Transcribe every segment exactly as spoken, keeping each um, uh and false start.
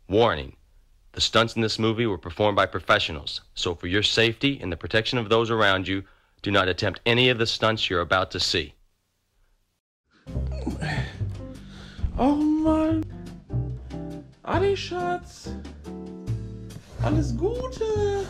Warning. The stunts in this movie were performed by professionals, so for your safety and the protection of those around you, do not attempt any of the stunts you're about to see. Oh Mann! Adi Schatz! Alles Gute!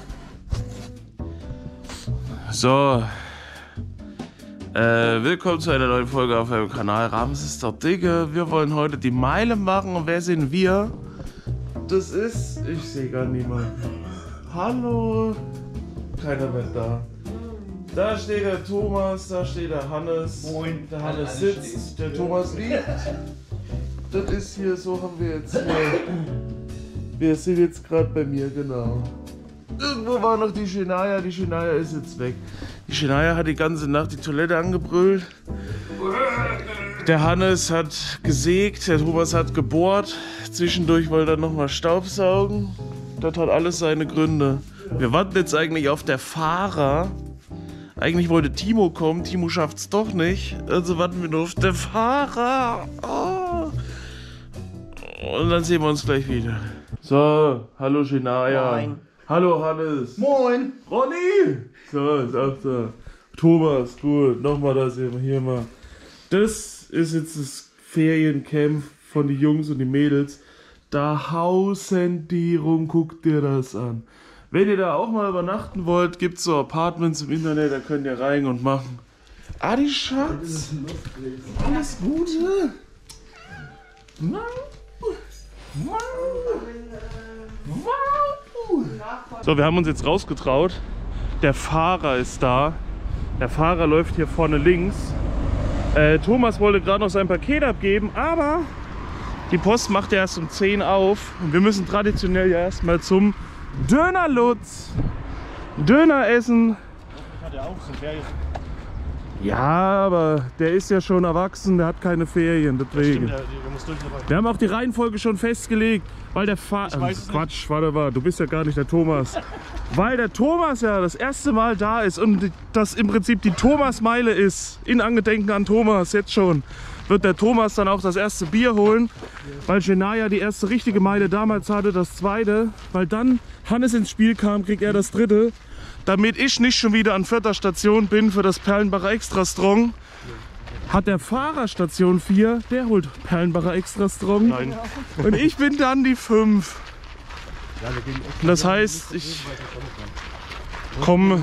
So. Äh, willkommen zu einer neuen Folge auf meinem Kanal Rams ist doch Dicke. Wir wollen heute die Meile machen und wer sind wir? Das ist... Ich sehe gar niemanden. Hallo! Keiner mehr da. Da steht der Thomas, da steht der Hannes. Moin. Der Hannes sitzt, der Thomas liegt. Das ist hier, so haben wir jetzt hier. Wir sind jetzt gerade bei mir, genau. Irgendwo war noch die Shania, die Shania ist jetzt weg. Die Shania hat die ganze Nacht die Toilette angebrüllt. Der Hannes hat gesägt, der Thomas hat gebohrt. Zwischendurch wollte er nochmal Staubsaugen. Das hat alles seine Gründe. Wir warten jetzt eigentlich auf der Fahrer. Eigentlich wollte Timo kommen, Timo schafft's doch nicht. Also warten wir nur auf den Fahrer. Oh. Und dann sehen wir uns gleich wieder. So, hallo Shania. Moin. Hallo Hannes. Moin. Ronny. So, sagt er. Thomas, gut. Nochmal das hier mal. Das ist jetzt das Feriencamp von den Jungs und den Mädels. Da hausen die rum, guckt dir das an. Wenn ihr da auch mal übernachten wollt, gibt es so Apartments im Internet, da könnt ihr rein und machen. Adi Schatz, alles Gute. So, wir haben uns jetzt rausgetraut. Der Fahrer ist da. Der Fahrer läuft hier vorne links. Äh, Thomas wollte gerade noch sein Paket abgeben, aber die Post macht ja erst um zehn auf. Und wir müssen traditionell ja erstmal zum Dönerlutz. Döner essen. Hat er auch so Ferien? Ja, aber der ist ja schon erwachsen, der hat keine Ferien, deswegen. Ja, stimmt, der, der muss durch dabei. Wir haben auch die Reihenfolge schon festgelegt, weil der Fahrer... Äh, Quatsch, warte mal, du bist ja gar nicht der Thomas. Weil der Thomas ja das erste Mal da ist und das im Prinzip die Thomas-Meile ist, in Angedenken an Thomas, jetzt schon, wird der Thomas dann auch das erste Bier holen, weil Shania die erste richtige Meile damals hatte, das zweite, weil dann Hannes ins Spiel kam, kriegt er das dritte, damit ich nicht schon wieder an vierter Station bin für das Perlenbacher Extra Strong, hat der Fahrer Station vier, der holt Perlenbacher Extra Strong. Nein. Und ich bin dann die fünf. Und das heißt, ich komme...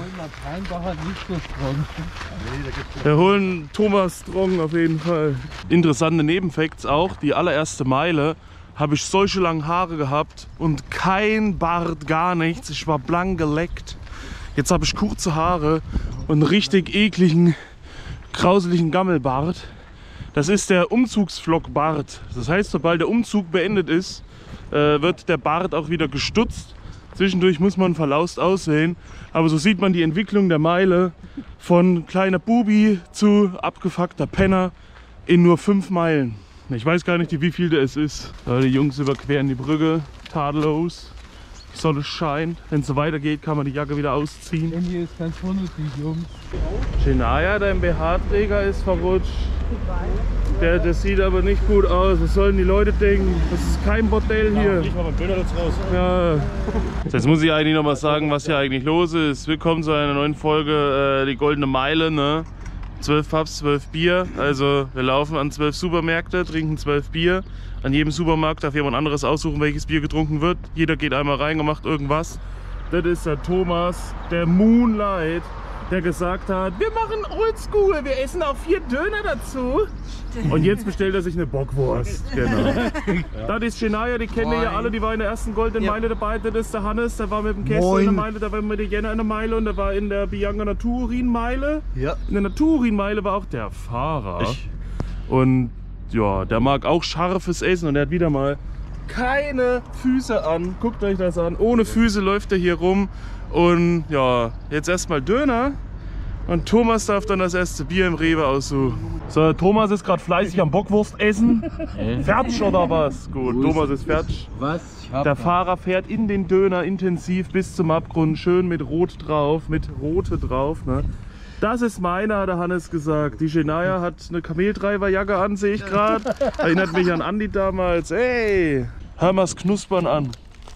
Wir holen Thomas Strong auf jeden Fall. Interessante Nebenfacts auch, die allererste Meile habe ich solche lange Haare gehabt und kein Bart, gar nichts. Ich war blank geleckt. Jetzt habe ich kurze Haare und einen richtig ekligen, grauseligen Gammelbart. Das ist der Umzugsvlog-Bart. Das heißt, sobald der Umzug beendet ist, äh, wird der Bart auch wieder gestutzt. Zwischendurch muss man verlaust aussehen, aber so sieht man die Entwicklung der Meile von kleiner Bubi zu abgefuckter Penner in nur fünf Meilen. Ich weiß gar nicht, wie viel es ist. Die Jungs überqueren die Brücke, tadellos. Die Sonne scheint. Wenn es so weitergeht, kann man die Jacke wieder ausziehen. Denn hier ist ganz vernünftig, Jungs. Shania, dein B H-Träger ist verrutscht. Der, das sieht aber nicht gut aus. Was sollen die Leute denken? Das ist kein Bordell hier. Ich mal beim Dönerlutz raus. Ja. Jetzt muss ich eigentlich noch mal sagen, was hier eigentlich los ist. Willkommen zu einer neuen Folge, äh, die Goldene Meile. Ne? zwölf Pubs, zwölf Bier. Also wir laufen an zwölf Supermärkte, trinken zwölf Bier. An jedem Supermarkt darf jemand anderes aussuchen, welches Bier getrunken wird. Jeder geht einmal rein und macht irgendwas. Das ist der Thomas, der Moonlight, der gesagt hat, wir machen Oldschool, wir essen auch vier Döner dazu. Und jetzt bestellt er sich eine Bockwurst. Genau. Ja. Das ist Shania, die kennen ja alle, die war in der ersten Goldenen ja. Meile dabei. Das ist der Hannes, der war mit dem Kästchen in der Meile, der war mit der Jenna in der Meile und der war in der Bianca Naturin-Meile. Ja. In der Naturin-Meile war auch der Fahrer. Ich. Und ja, der mag auch scharfes Essen und er hat wieder mal keine Füße an. Guckt euch das an. Ohne Füße läuft er hier rum. Und ja, jetzt erstmal Döner. Und Thomas darf dann das erste Bier im Rewe aussuchen. So, Thomas ist gerade fleißig am Bockwurst essen. Äh? Fertig oder was? Gut, Thomas ist fertig. Was? Der Fahrer fährt in den Döner intensiv bis zum Abgrund. Schön mit Rot drauf, mit Rote drauf. Ne? Das ist meiner, hat der Hannes gesagt. Die Shania hat eine Kameltreiberjacke an, sehe ich gerade. Erinnert mich an Andi damals. Hey! Hör mal das Knuspern an.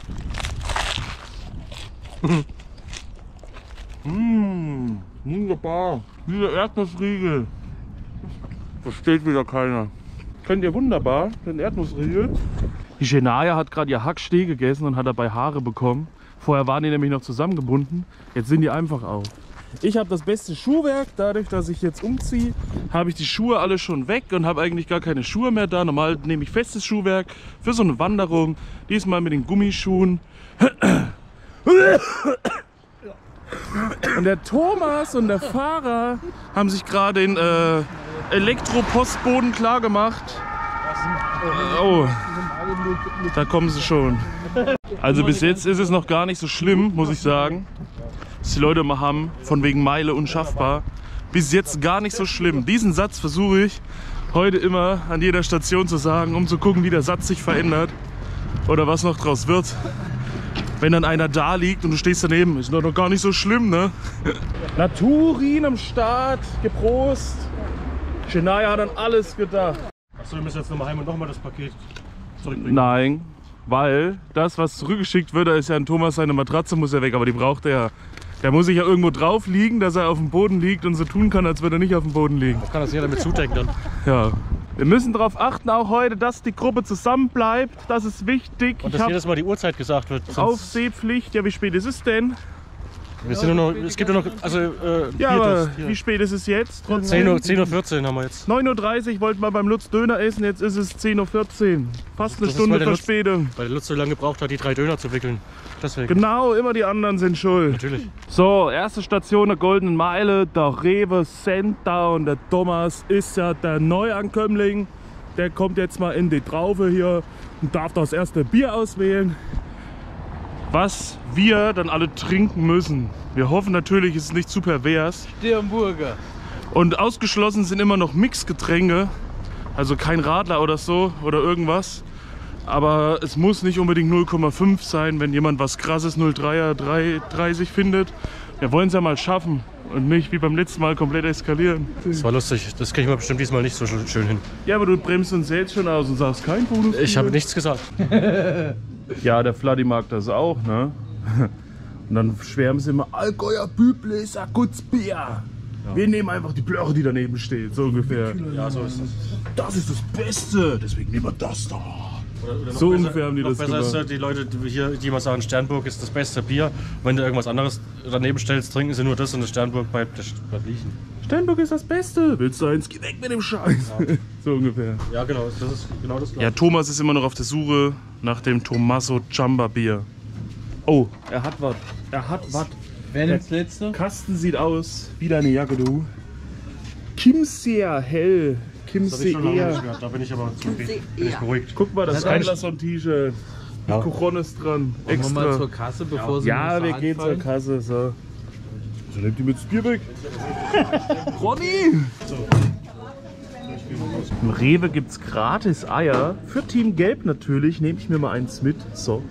Mmh, wunderbar. Dieser Erdnussriegel. Versteht wieder keiner. Könnt ihr wunderbar, den Erdnussriegel. Die Shania hat gerade ihr Hacksteh gegessen und hat dabei Haare bekommen. Vorher waren die nämlich noch zusammengebunden. Jetzt sind die einfach auf. Ich habe das beste Schuhwerk. Dadurch, dass ich jetzt umziehe, habe ich die Schuhe alle schon weg und habe eigentlich gar keine Schuhe mehr da. Normal nehme ich festes Schuhwerk für so eine Wanderung. Diesmal mit den Gummischuhen. Und der Thomas und der Fahrer haben sich gerade den äh, Elektropostboden klar gemacht. Oh, da kommen sie schon. Also bis jetzt ist es noch gar nicht so schlimm, muss ich sagen, dass die Leute immer haben, von wegen Meile unschaffbar. Bis jetzt gar nicht so schlimm. Diesen Satz versuche ich heute immer an jeder Station zu sagen, um zu gucken, wie der Satz sich verändert oder was noch draus wird. Wenn dann einer da liegt und du stehst daneben, ist doch noch gar nicht so schlimm, ne? Naturin am Start, geprost. Shania hat an alles gedacht. Achso, wir müssen jetzt nochmal heim und nochmal das Paket zurückbringen. Nein, weil das, was zurückgeschickt wird, da ist ja an Thomas seine Matratze, muss er weg, aber die braucht er ja. Der muss sich ja irgendwo drauf liegen, dass er auf dem Boden liegt und so tun kann, als würde er nicht auf dem Boden liegen. Man kann das ja damit zudecken dann. Ja. Wir müssen darauf achten, auch heute, dass die Gruppe zusammen bleibt. Das ist wichtig. Und dass jedes Mal die Uhrzeit gesagt wird. Aufsehpflicht. Ja, wie spät ist es denn? Wir sind nur noch, es gibt nur noch, also äh, ja, aber hier. wie spät ist es jetzt? zehn Uhr vierzehn haben wir jetzt. neun Uhr dreißig wollten wir beim Lutz Döner essen, jetzt ist es zehn Uhr vierzehn. Fast eine Das ist, Stunde weil der Lutz- Verspätung. Weil der Lutz so lange gebraucht hat, die drei Döner zu wickeln. Deswegen. Genau, immer die anderen sind schuld. Natürlich. So, erste Station der Goldenen Meile, der Rewe Center, und der Thomas ist ja der Neuankömmling. Der kommt jetzt mal in die Traufe hier und darf das erste Bier auswählen, was wir dann alle trinken müssen. Wir hoffen natürlich, es ist nicht zu pervers. Sternburger. Und ausgeschlossen sind immer noch Mixgetränke, also kein Radler oder so oder irgendwas. Aber es muss nicht unbedingt null Komma fünf sein, wenn jemand was krasses null Komma dreier, drei dreißig findet. Wir wollen es ja mal schaffen und nicht wie beim letzten Mal komplett eskalieren. Das war lustig, das kriegen wir bestimmt diesmal nicht so schön hin. Ja, aber du bremst uns jetzt schon aus und sagst kein Bonus. Ich habe nichts gesagt. Ja, der Vladi mag das auch, ne? Und dann schwärmen sie immer, Allgäuer Büble ist ein gutes Bier. Ja. Wir nehmen einfach die Blöre, die daneben steht, so ungefähr. Ja, so ist das. Das ist das Beste, deswegen nehmen wir das da. Oder, oder So besser, ungefähr haben die noch das besser gemacht. ist, die Leute, die hier, die immer sagen, Sternburg ist das beste Bier. Wenn du irgendwas anderes daneben stellst, trinken sie nur das und das Sternburg bleibt, bleibt liegen. Sternburg ist das Beste. Willst du eins? Geh weg mit dem Scheiß. Ja. So ungefähr. Ja, genau, das ist genau das Gleiche. Ja, Thomas ist immer noch auf der Suche nach dem Tommaso Jamba Bier. Oh, er hat was. Er hat was. Wer nimmt das letzte? Kasten sieht aus wie deine Jacke, du. Kimsea hell. Das hab ich schon lange nicht Kimsea. gehört. Da bin ich aber zu bin ich beruhigt. Guck mal, das ist Das ein ist Anderson-T-Shirt. Ja. Kuchon ist dran. Wollen wir mal Extra. zur Kasse, bevor sie Ja, uns wir so gehen zur anfallen? Kasse. So. So nimmt die mit das Bier weg. Ronny! Im Rewe gibt es gratis Eier. Für Team Gelb natürlich. Nehme ich mir mal eins mit. So.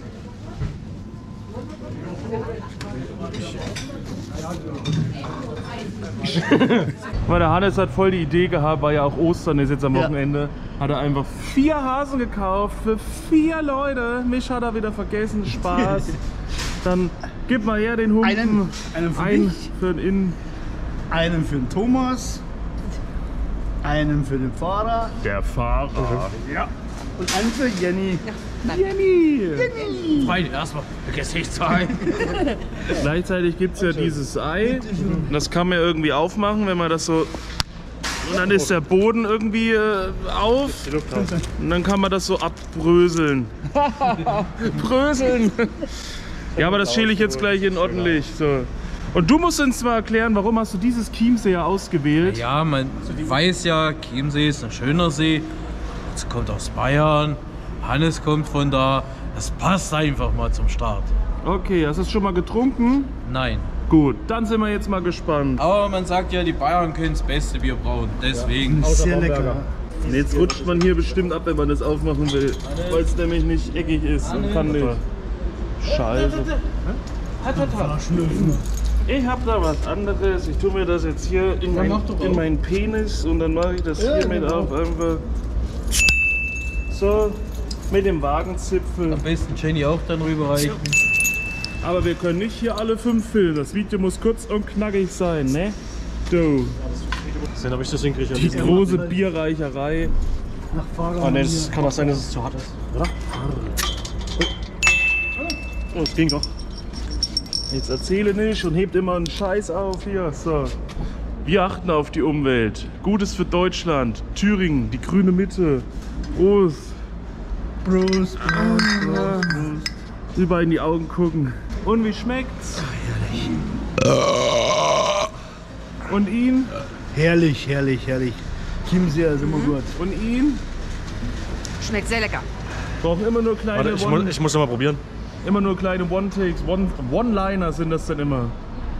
Weil der Hannes hat voll die Idee gehabt, war ja auch Ostern, ist jetzt am Wochenende. Hat er einfach vier Hasen gekauft für vier Leute. Mich hat er wieder vergessen. Spaß. Dann gib mal her den Humpen. Einen, einen für Einen mich, für den Innen. einen für den Thomas, einen für den Fahrer Der Fahrer. ja. und einen für Jenny. Jenny! Freunde, erstmal Gesichtszahlen. Gleichzeitig gibt es ja dieses Ei. Das kann man irgendwie aufmachen, wenn man das so. Und dann ist der Boden irgendwie äh, auf. Und dann kann man das so abbröseln. Bröseln! Ja, aber das schäle ich jetzt gleich in ordentlich. So. Und du musst uns mal erklären, warum hast du dieses Chiemseer ausgewählt? Ja, man weiß ja, Chiemsee ist ein schöner See. Es kommt aus Bayern. Hannes kommt von da. Das passt einfach mal zum Start. Okay, hast du es schon mal getrunken? Nein. Gut, dann sind wir jetzt mal gespannt. Aber man sagt ja, die Bayern können das beste Bier brauen. Deswegen. Sehr lecker. Und jetzt rutscht man hier bestimmt ab, wenn man das aufmachen will. Weil es nämlich nicht eckig ist und kann nicht. Scheiße. Ich hab da was anderes. Ich tue mir das jetzt hier in, mein, in meinen Penis und dann mache ich das hiermit auf einfach. So. mit dem Wagenzipfel. Am besten Jenny auch dann rüberreichen. Aber wir können nicht hier alle fünf filmen. Das Video muss kurz und knackig sein, ne? Du. Sehen, ob ich das hinkriege. Die große Bierreicherei. Nach Fahrer. Oh ne, das kann auch sein, dass es zu hart ist, oder? Oh, es ging doch. Jetzt erzähle nicht und hebt immer einen Scheiß auf hier. So. Wir achten auf die Umwelt. Gutes für Deutschland. Thüringen, die grüne Mitte. Prost. Prost, Prost, Prost, Prost. Überall in die Augen gucken. Und wie schmeckt's? Und ihn? Herrlich, herrlich, herrlich. Chiemseer ist immer gut. Und ihn? Schmeckt sehr lecker. Brauchen immer nur kleine Warte, ich, One- mu ich muss noch mal probieren. Immer nur kleine One-Takes, One- One-Liner sind das dann immer.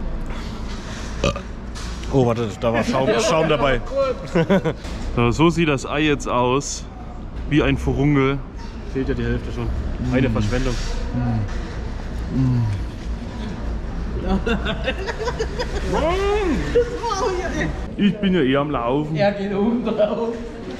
Oh, warte, da war Schaum, Schaum dabei. So, so sieht das Ei jetzt aus. Wie ein Furungel. Fehlt ja die Hälfte schon. Eine Verschwendung. Ich bin ja eh am Laufen. Er geht oben drauf.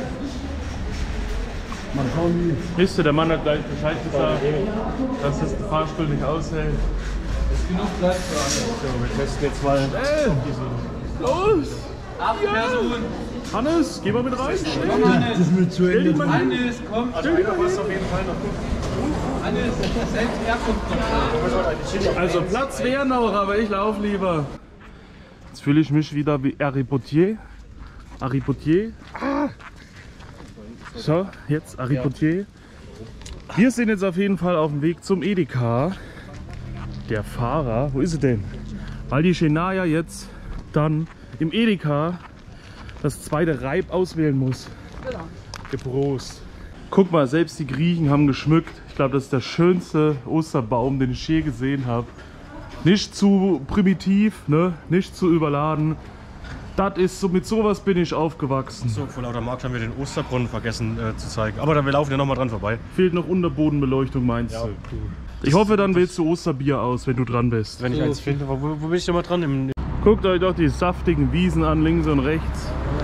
Mal schauen, wie. Wisst ihr, der Mann hat gleich Bescheid gesagt, dass es der Fahrstuhl nicht aushält. Ist genug Platz für alle. Wir testen jetzt mal. Ey, los! Acht Personen. Hannes, geh mal mit rein. Komm, Das ist Hannes. mir zu Stell dich Ende. mal hin. Hannes, komm. Also einer passt auf jeden Fall noch. Hannes, selbst er kommt noch. Also Platz wäre noch, aber ich laufe lieber. Jetzt fühle ich mich wieder wie Harry Potier. Harry Potier. Ah. So, jetzt Harry Potier. Wir sind jetzt auf jeden Fall auf dem Weg zum Edeka. Der Fahrer, wo ist er denn? Weil die Shania jetzt dann im Edeka das zweite Reib auswählen muss. Prost. Guck mal, selbst die Griechen haben geschmückt. Ich glaube, das ist der schönste Osterbaum, den ich je gesehen habe. Nicht zu primitiv, ne? Nicht zu überladen. Das ist so, mit sowas bin ich aufgewachsen. So, vor lauter Markt haben wir den Osterbrunnen vergessen äh, zu zeigen. Aber dann, wir laufen ja noch mal dran vorbei. Fehlt noch Unterbodenbeleuchtung, meinst Ja. du? Ich hoffe, dann wählst du Osterbier aus, wenn du dran bist. Wenn ich eins finde, wo, wo bin ich denn mal dran? Im, Guckt euch doch die saftigen Wiesen an, links und rechts.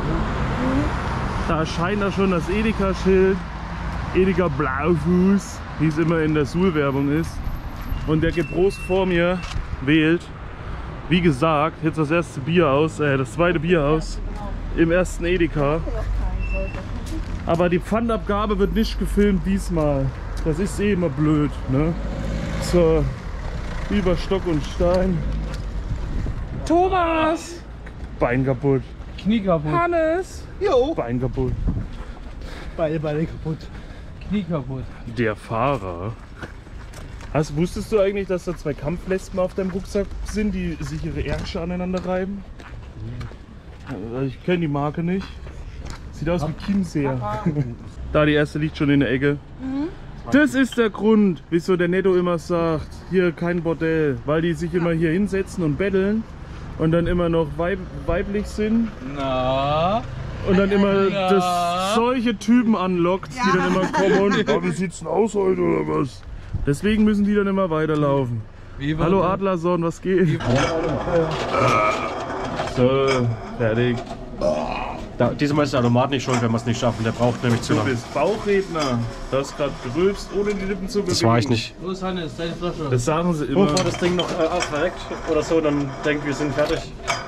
Da erscheint da schon das Edeka-Schild. Edeka Blaufuß, wie es immer in der Suhl-Werbung ist. Und der Geprost vor mir wählt, wie gesagt, jetzt das erste Bier aus, äh, das zweite Bier aus im ersten Edeka. Aber die Pfandabgabe wird nicht gefilmt diesmal. Das ist eh immer blöd, ne? So, über Stock und Stein. Thomas! Bein kaputt. Knie kaputt. Hannes! Jo. Bein kaputt. Beide Beine kaputt. Knie kaputt. Der Fahrer. Hast, wusstest du eigentlich, dass da zwei Kampfwespen auf deinem Rucksack sind, die sich ihre Ärsche aneinander reiben? Ich kenne die Marke nicht. Sieht aus wie Chiemseer. Da, die erste liegt schon in der Ecke. Das ist der Grund, wieso der Netto immer sagt, hier kein Bordell. Weil die sich immer hier hinsetzen und betteln und dann immer noch weib weiblich sind. Na? Und dann immer Ja. das solche Typen anlockt, die dann immer kommen und oh, wie sieht's denn aus heute oder was? Deswegen müssen die dann immer weiterlaufen. Wie war Hallo das? Adlerson, was geht? So, fertig. da, diesmal ist der Automat nicht schuld, wenn wir es nicht schaffen. Der braucht nämlich zu Du lange. bist Bauchredner. Du hast gerade gerülpst, ohne die Lippen zu bewegen. Das war ich nicht. Wo ist Hannes? Deine Flasche. Das sagen sie immer. Und war das Ding noch äh, verreckt oder so, dann denkt wir sind fertig.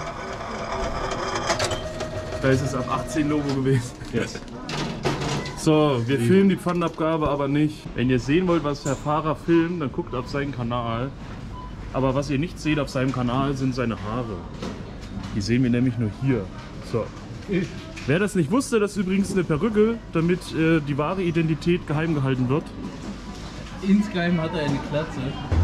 Da ist es ab achtzehn Logo gewesen. Yes. So, wir filmen die Pfandabgabe aber nicht. Wenn ihr sehen wollt, was der Fahrer filmt, dann guckt auf seinen Kanal. Aber was ihr nicht seht auf seinem Kanal, sind seine Haare. Die sehen wir nämlich nur hier. So. Wer das nicht wusste, das ist übrigens eine Perücke, damit äh, die wahre Identität geheim gehalten wird. Insgeheim hat er eine Glatze.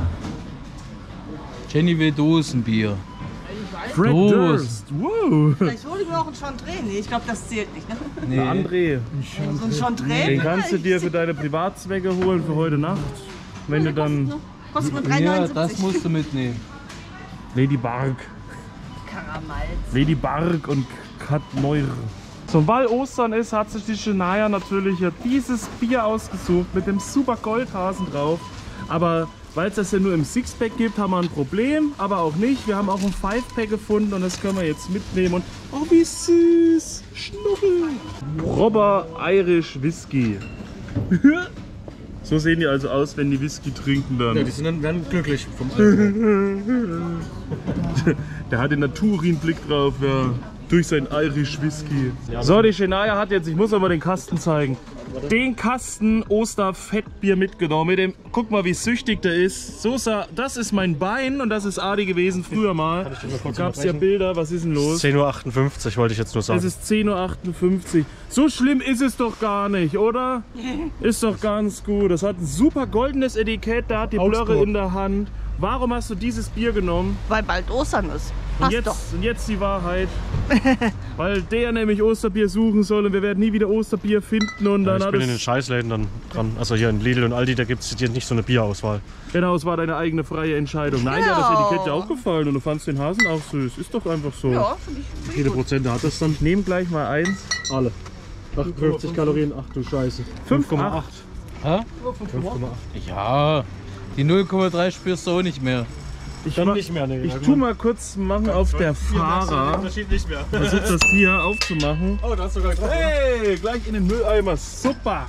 Jenny will Dosenbier. Fred Durst. Durst. Wow. Ich hole mir auch einen Chantre. Nee, ich glaube, das zählt nicht. Ne? Nee. André, So ein Chantre. den kannst du dir für deine Privatzwecke holen für heute Nacht. Wenn du dann Kostet nur drei Ja, neunundsiebzig. das musst du mitnehmen. Lady Bark. Karamals. Lady Bark und Kat Neuer. So, weil Ostern ist, hat sich die Shania natürlich ja dieses Bier ausgesucht mit dem super Goldhasen drauf. Aber weil es das ja nur im Sixpack gibt, haben wir ein Problem. Aber auch nicht. Wir haben auch ein Five-Pack gefunden und das können wir jetzt mitnehmen. Und oh, wie süß. Schnubbel. Proper Irish Whisky. So sehen die also aus, wenn die Whisky trinken dann. Ja, die sind dann, werden glücklich vom Alkohol. Der hat den Naturin-Blick drauf, ja. Durch sein Irish Whisky. So, die Shania hat jetzt, ich muss aber den Kasten zeigen, den Kasten Osterfettbier mitgenommen. Mit dem, guck mal, wie süchtig der ist. So sah, das ist mein Bein und das ist Adi gewesen früher mal. Gab es ja Bilder, was ist denn los? zehn Uhr achtundfünfzig wollte ich jetzt nur sagen. Es ist zehn Uhr achtundfünfzig. So schlimm ist es doch gar nicht, oder? Ist doch ganz gut. Das hat ein super goldenes Etikett, da hat die Blöre in der Hand. Warum hast du dieses Bier genommen? Weil bald Ostern ist. Und Passt jetzt, doch. und jetzt die Wahrheit. Weil der nämlich Osterbier suchen soll und wir werden nie wieder Osterbier finden. Und Ja, dann ich hat bin es, in den Scheißläden dann dran. Also hier in Lidl und Aldi, da gibt es hier nicht so eine Bierauswahl. Genau, es war deine eigene freie Entscheidung. Nein, dir hat das Genau. Etikett ja auch gefallen und du fandst den Hasen auch süß. Ist doch einfach so. Ja, finde ich. Wie viele Prozent hat das dann? Ich nehme gleich mal eins. Alle. achtundfünfzig Kalorien, ach du Scheiße. fünf Komma acht. Hä? fünf Komma acht. Ja, die null Komma drei spürst du auch nicht mehr. Ich, Dann mach, nicht mehr, nee. ich Ja, tu mal kurz machen auf der Fahrer. Unterschied nicht mehr. Versuch das hier aufzumachen. Oh, da hast du sogar getroffen. Hey, gleich in den Mülleimer. Super.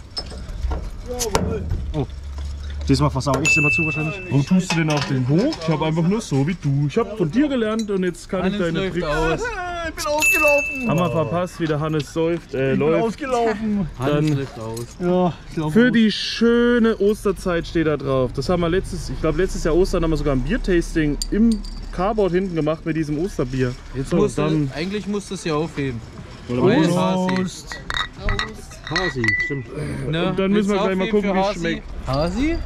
Diesmal versau ich immer zu wahrscheinlich. Wo tust du denn auch den hoch? Ich habe einfach nur so wie du. Ich habe von dir gelernt und jetzt kann ich Hannes deine läuft Tricks. aus. Ich bin ausgelaufen. Haben wir verpasst, wie der Hannes säuft, äh, Ich bin läuft. ausgelaufen. Hannes Dann- läuft aus. Ja, ich glaube. Für die schöne Osterzeit steht da drauf. Das haben wir letztes, ich glaube letztes Jahr Ostern haben wir sogar ein Biertasting im Carport hinten gemacht mit diesem Osterbier. Jetzt So, musst dann- du, eigentlich musst du es ja aufheben. Weil Hasi. Hasi, stimmt. Ne? Und dann müssen wir Willst du gleich mal aufheben gucken, für wie es Hasi? schmeckt. Hasi?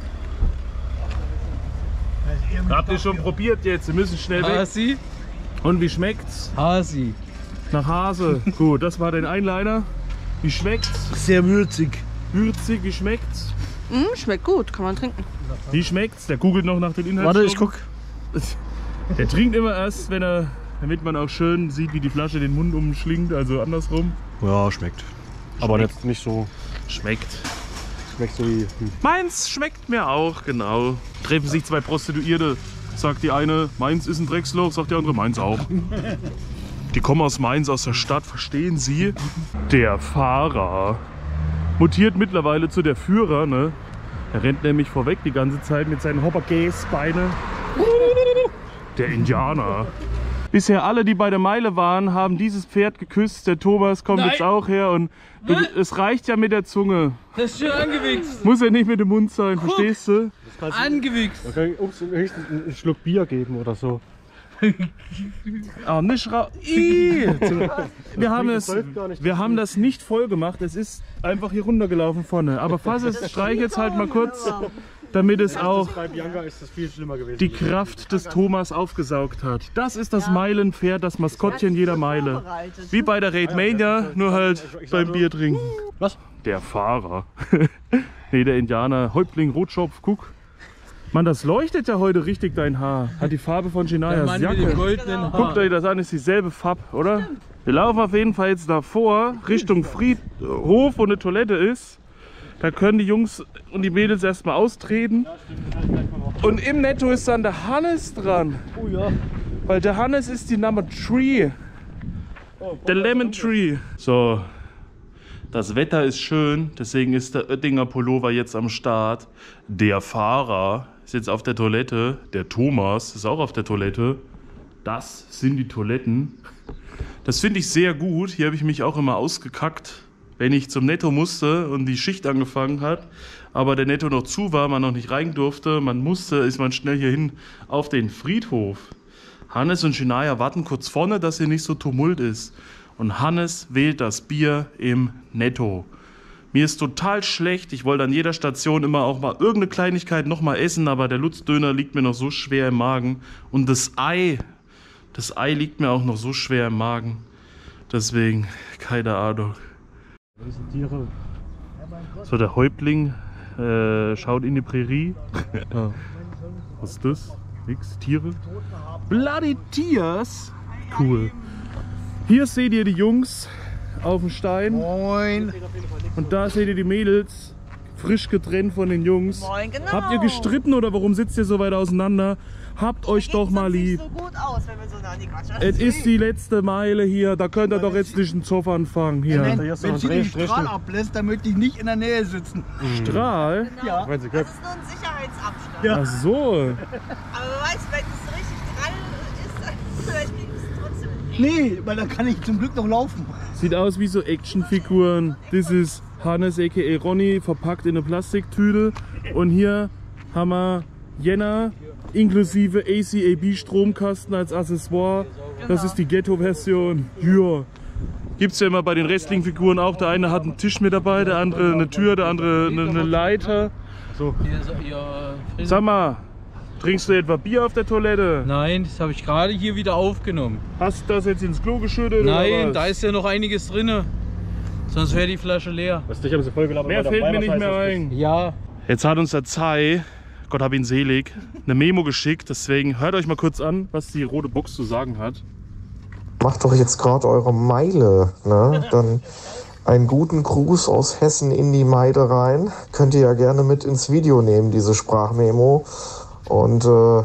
Habt ihr schon probiert jetzt? Wir müssen schnell weg. Hasi? Und wie schmeckt's? Hasi. Nach Hase. Gut, das war dein Einliner. Wie schmeckt's? Sehr würzig. Würzig, wie schmeckt's? Mm, schmeckt gut, kann man trinken. Wie schmeckt's? Der googelt noch nach den Inhalten. Warte, ich guck. Der trinkt immer erst, wenn er, damit man auch schön sieht, wie die Flasche den Mund umschlingt, also andersrum. Ja, schmeckt. Aber Schmeckt. nicht, nicht so. Schmeckt. Schmeckt so wie. Hm. Meins schmeckt mir auch, genau. Treffen sich zwei Prostituierte. Sagt die eine, meins ist ein Drecksloch, sagt die andere, meins auch. Die kommen aus Mainz, aus der Stadt, verstehen Sie? Der Fahrer mutiert mittlerweile zu der Führer, ne? Er rennt nämlich vorweg die ganze Zeit mit seinen Hopperkäse-Beine. Der Indianer. Bisher alle, die bei der Meile waren, haben dieses Pferd geküsst. Der Thomas kommt Nein. jetzt auch her und du, es reicht ja mit der Zunge. Das ist schon angewichst. Muss ja nicht mit dem Mund sein, verstehst du? Angewichst. Da kann ich uns höchstens einen Schluck Bier geben oder so. Ah, nicht ra Ih. wir, haben es, läuft gar nicht. wir haben das nicht voll gemacht. Es ist einfach hier runtergelaufen vorne. Aber fass es, streich jetzt halt mal kurz, damit es auch Bei Bianca ist das viel schlimmer gewesen. die Kraft des Thomas aufgesaugt hat. Das ist das Meilenpferd, das Maskottchen jeder Meile. Wie bei der Raidmania, nur halt beim Bier trinken. Was? Der Fahrer. Nee, der Indianer. Häuptling Rotschopf, guck. Mann, das leuchtet ja heute richtig, dein Haar. Hat die Farbe von Der Shanias Mann mit dem Jacke. goldenen Haar. Guckt euch das an, ist dieselbe Farbe, oder? Wir laufen auf jeden Fall jetzt davor, Richtung Friedhof, wo eine Toilette ist. Da können die Jungs und die Mädels erstmal austreten. Und im Netto ist dann der Hannes dran. Oh ja. Weil der Hannes ist die Number Tree. Der Lemon Tree. So, das Wetter ist schön, deswegen ist der Oettinger Pullover jetzt am Start. Der Fahrer ist jetzt auf der Toilette. Der Thomas ist auch auf der Toilette. Das sind die Toiletten. Das finde ich sehr gut. Hier habe ich mich auch immer ausgekackt, wenn ich zum Netto musste und die Schicht angefangen hat. Aber der Netto noch zu war, man noch nicht rein durfte. Man musste, ist man schnell hier hin auf den Friedhof. Hannes und Shania warten kurz vorne, dass hier nicht so Tumult ist. Und Hannes wählt das Bier im Netto. Mir ist total schlecht. Ich wollte an jeder Station immer auch mal irgendeine Kleinigkeit noch mal essen, aber der Lutzdöner liegt mir noch so schwer im Magen. Und das Ei, das Ei liegt mir auch noch so schwer im Magen. Deswegen, keine Ahnung. So, der Häuptling äh, schaut in die Prärie. Ah. Was ist das? Nix? Tiere? Bloody Tears? Cool. Hier seht ihr die Jungs auf dem Stein. Moin. Und da seht ihr die Mädels frisch getrennt von den Jungs. Moin, genau. Habt ihr gestritten oder warum sitzt ihr so weit auseinander? Habt euch doch mal lieb. So gut aus, wenn wir so nah an die Quatschen. Es ist die letzte Meile hier, da könnt ihr doch jetzt nicht einen Zoff anfangen hier. Wenn, hier ist wenn noch sie ein den Dreh- Strahl ablässt, dann möchte ich nicht in der Nähe sitzen. Strahl? Ja. Wenn sie Das köpft. ist nur ein Sicherheitsabstand. Ja. Ach so. Aber du weißt, wenn es so richtig dran ist, dann vielleicht kriegst du es trotzdem nicht. Nee, weil dann kann ich zum Glück noch laufen. Sieht aus wie so Actionfiguren. Das ist Hannes aka Ronny, verpackt in eine Plastiktüte. Und hier haben wir Jenna inklusive A C A B Stromkasten als Accessoire. Das ist die Ghetto-Version. Ja. Gibt es ja immer bei den Wrestling-Figuren auch. Der eine hat einen Tisch mit dabei, der andere eine Tür, der andere eine, eine Leiter. Hier ist ihr Friseur. Sag mal, trinkst du etwa Bier auf der Toilette? Nein, das habe ich gerade hier wieder aufgenommen. Hast du das jetzt ins Klo geschüttet? Nein, oder was? da ist ja noch einiges drin. Sonst wäre die Flasche leer. Was dich haben sie voll gelabert. Mehr weil der fällt mir nicht Weiberscheiß mehr ist. ein. Ja. Jetzt hat uns der Zai, Gott hab ihn selig, eine Memo geschickt. Deswegen hört euch mal kurz an, was die rote Box zu sagen hat. Macht doch jetzt gerade eure Meile, ne? Dann einen guten Gruß aus Hessen in die Meide rein. Könnt ihr ja gerne mit ins Video nehmen, diese Sprachmemo. Und äh,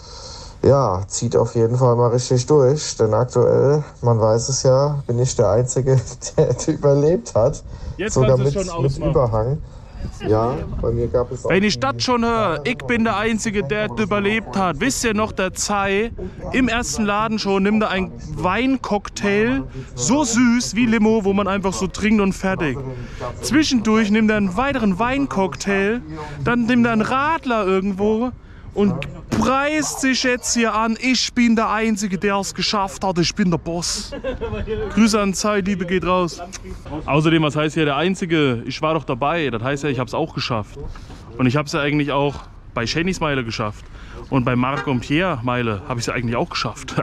ja, zieht auf jeden Fall mal richtig durch. Denn aktuell, man weiß es ja, bin ich der Einzige, der überlebt hat. Jetzt Sogar kannst du mit, es schon mit ausmachen. Überhang. Ja, bei mir gab es auch Wenn ich die- das schon höre, ich bin der Einzige, der es überlebt hat. Wisst ihr noch, der Zai im ersten Laden schon nimmt er einen Weincocktail, so süß wie Limo, wo man einfach so trinkt und fertig. Zwischendurch nimmt er einen weiteren Weincocktail, dann nimmt er einen Radler irgendwo und preist sich jetzt hier an, ich bin der Einzige, der es geschafft hat, ich bin der Boss. Grüße an Zai, Liebe geht raus. Außerdem, was heißt hier der Einzige? Ich war doch dabei, das heißt ja, ich habe es auch geschafft. Und ich habe es ja eigentlich auch bei Shannys Meile geschafft. Und bei Marc und Pierre Meile habe ich es ja eigentlich auch geschafft.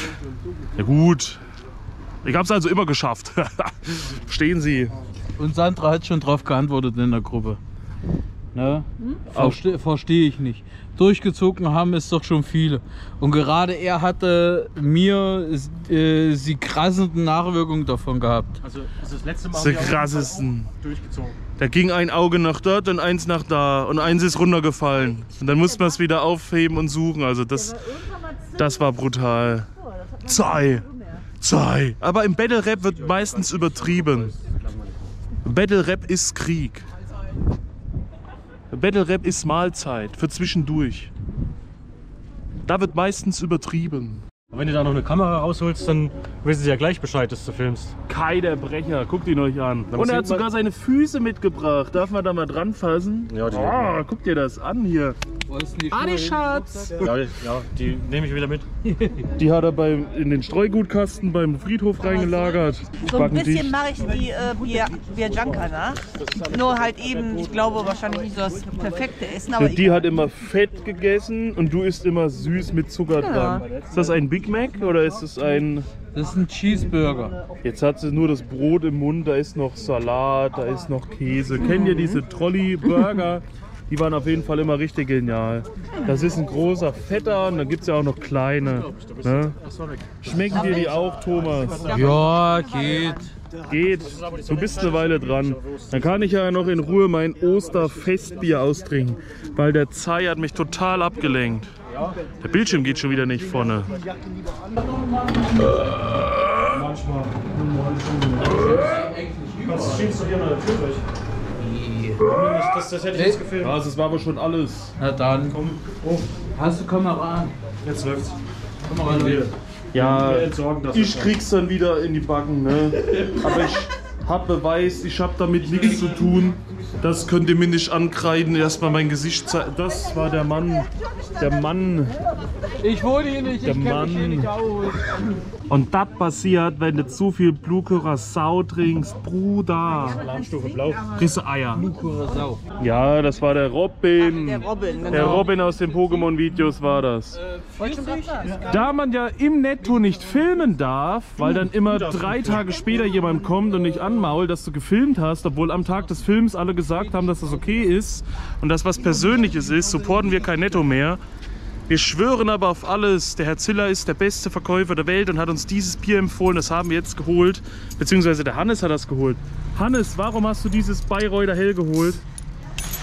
Ja gut, ich habe es also immer geschafft. Verstehen Sie? Und Sandra hat schon drauf geantwortet in der Gruppe. Ne? Verste Verstehe ich nicht. Durchgezogen haben es doch schon viele. Und gerade er hatte mir äh, die krassenden Nachwirkungen davon gehabt. Also, also das letzte Mal Die haben wir auf jeden Fall krassesten. auch durchgezogen. Da ging ein Auge nach dort und eins nach da und eins ist runtergefallen. Und dann musste man es wieder aufheben und suchen. Also das, das war brutal. Zai, Zai. Aber im Battle Rap wird meistens übertrieben. Battle Rap ist Krieg. Battle Rap ist Mahlzeit für zwischendurch. Da wird meistens übertrieben. Aber wenn du da noch eine Kamera rausholst, dann wissen sie ja gleich Bescheid, dass du filmst. Kai der Brecher, guckt ihn euch an. Dann Und er hat sieht man- sogar seine Füße mitgebracht. Darf man da mal dran fassen? Ja, die- Oh, guck dir das an hier. Wo ist denn die Adi Schuhe? Schatz! Ja, ja, die nehme ich wieder mit. Die hat er beim, in den Streugutkasten beim Friedhof reingelagert. So ein Backen bisschen dicht. mache ich wie äh, Bier, Bier Junker nach. Nur halt eben, ich glaube wahrscheinlich nicht so das perfekte Essen, aber Ja, die hat immer fett gegessen und du isst immer süß mit Zucker dran. Ist das ein Big Mac oder ist es ein... Das ist ein Cheeseburger. Jetzt hat sie nur das Brot im Mund, da ist noch Salat, da ist noch Käse. Kennt ihr diese Trolley-Burger? Die waren auf jeden Fall immer richtig genial. Das ist ein großer, fetter und dann gibt es ja auch noch kleine. Ne? Schmecken dir die auch, Thomas? Ja, geht. Geht. Du bist eine Weile dran. Dann kann ich ja noch in Ruhe mein Osterfestbier austrinken, weil der Zai hat mich total abgelenkt. Der Bildschirm geht schon wieder nicht vorne. Das, das hätte ich jetzt gefilmt. Ja, das war aber schon alles. Na dann. Hast du Kamera an? Jetzt läuft's. Kamera an. Ja, Wir entsorgen das. ich krieg's dann wieder in die Backen, ne? Aber ich hab Beweis, ich hab damit nichts zu tun. Das könnt ihr mir nicht ankreiden. Erstmal mein Gesicht zeigen. Das war der Mann. Der Mann. Ich wohne hier nicht, Der ich kenn mich hier Mann. nicht aus. Und das passiert, wenn du zu viel Blue Curacao trinkst, Bruder. Alarmstufe blau. Kriegst du Eier. Curacao. Ja, das war der Robin. der Robin, genau. Der Robin aus den Pokémon-Videos war das. Da man ja im Netto nicht filmen darf, weil dann immer drei Tage später jemand kommt und dich anmault, dass du gefilmt hast, obwohl am Tag des Films alle gesagt haben, dass das okay ist und dass was Persönliches ist, supporten wir kein Netto mehr. Wir schwören aber auf alles. Der Herr Ziller ist der beste Verkäufer der Welt und hat uns dieses Bier empfohlen. Das haben wir jetzt geholt. Beziehungsweise der Hannes hat das geholt. Hannes, warum hast du dieses Bayreuther Hell geholt?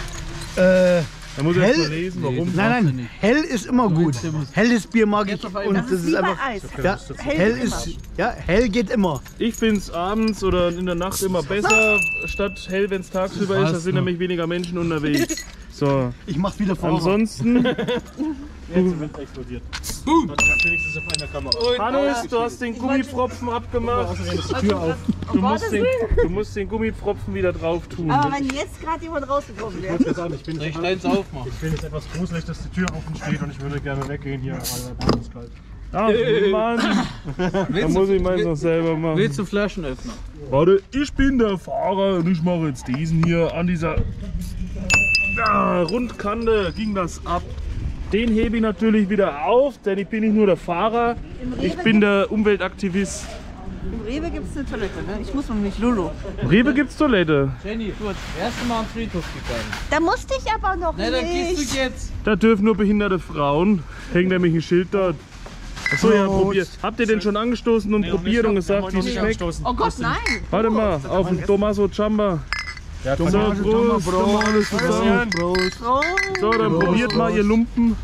Äh, Da muss ich hell? erst mal lesen, warum. Nein, nein, hell ist immer gut. Helles Bier mag ich und Das das ist wie ist bei einfach. Eis. Ja, Hell hell geht ist, ja, hell geht immer. Ich finde es abends oder in der Nacht immer besser, statt hell, wenn es tagsüber ist. Da sind nämlich weniger Menschen unterwegs. So, Ich mach's wieder vor. ansonsten, Jetzt wird explodiert. Boom! Das ist wenigstens auf einer Kamera. Hannes, du hast den Gummipfropfen abgemacht. Die Tür auf. Du musst, den, du musst den Gummipfropfen wieder drauf tun. Aber wenn jetzt gerade jemand rausgekommen wäre. Ich sagen, ich bin Soll ich jetzt, deins aufmachen? ich finde es etwas gruselig, dass die Tür offen steht und ich würde gerne weggehen hier, aber der ist kalt. Ach Mann, da muss ich meins noch selber machen. Willst du Flaschenöffner? Warte, ich bin der Fahrer und ich mache jetzt diesen hier an dieser ah, Rundkante ging das ab. Den hebe ich natürlich wieder auf, denn ich bin nicht nur der Fahrer, ich bin der Umweltaktivist. Im Rewe gibt es eine Toilette, ne? Ich muss noch nicht Lulu. Im Rewe gibt's Toilette. Jenny, du hast das erste Mal am Friedhof gegangen. Da musste ich aber noch Na, dann gehst nicht. du jetzt. Da dürfen nur behinderte Frauen. Hängt nämlich ein Schild dort. Achso, ja, probiert. Habt ihr den schon angestoßen und probiert und gesagt, wie es schmeckt? Oh Gott, nein! Warte mal, auf den Tommaso Ciamba. Ja, So, Prost, Prost, alles zusammen. Prost. So, dann probiert mal, ihr Lumpen.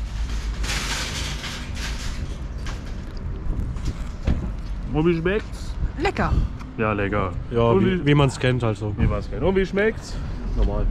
Und wie schmeckt's? Lecker! Ja, lecker. Ja, Und wie, wie man es kennt halt so. Wie war's denn? Und wie schmeckt's? Normal.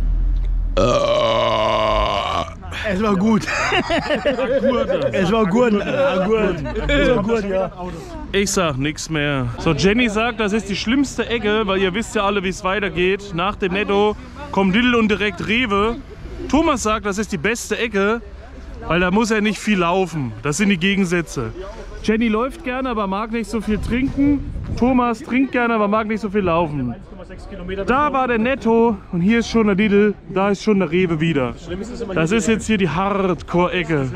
Es war gut. Es war gut. Ah, gut. Es war gut, ja. Ich sag nichts mehr. So, Jenny sagt, das ist die schlimmste Ecke, weil ihr wisst ja alle, wie es weitergeht. Nach dem Netto kommt Lidl und direkt Rewe. Thomas sagt, das ist die beste Ecke, weil da muss er nicht viel laufen. Das sind die Gegensätze. Jenny läuft gerne, aber mag nicht so viel trinken. Thomas trinkt gerne, aber mag nicht so viel laufen. Da war der Netto und hier ist schon der Lidl, da ist schon der Rewe wieder. Das ist jetzt hier die Hardcore-Ecke.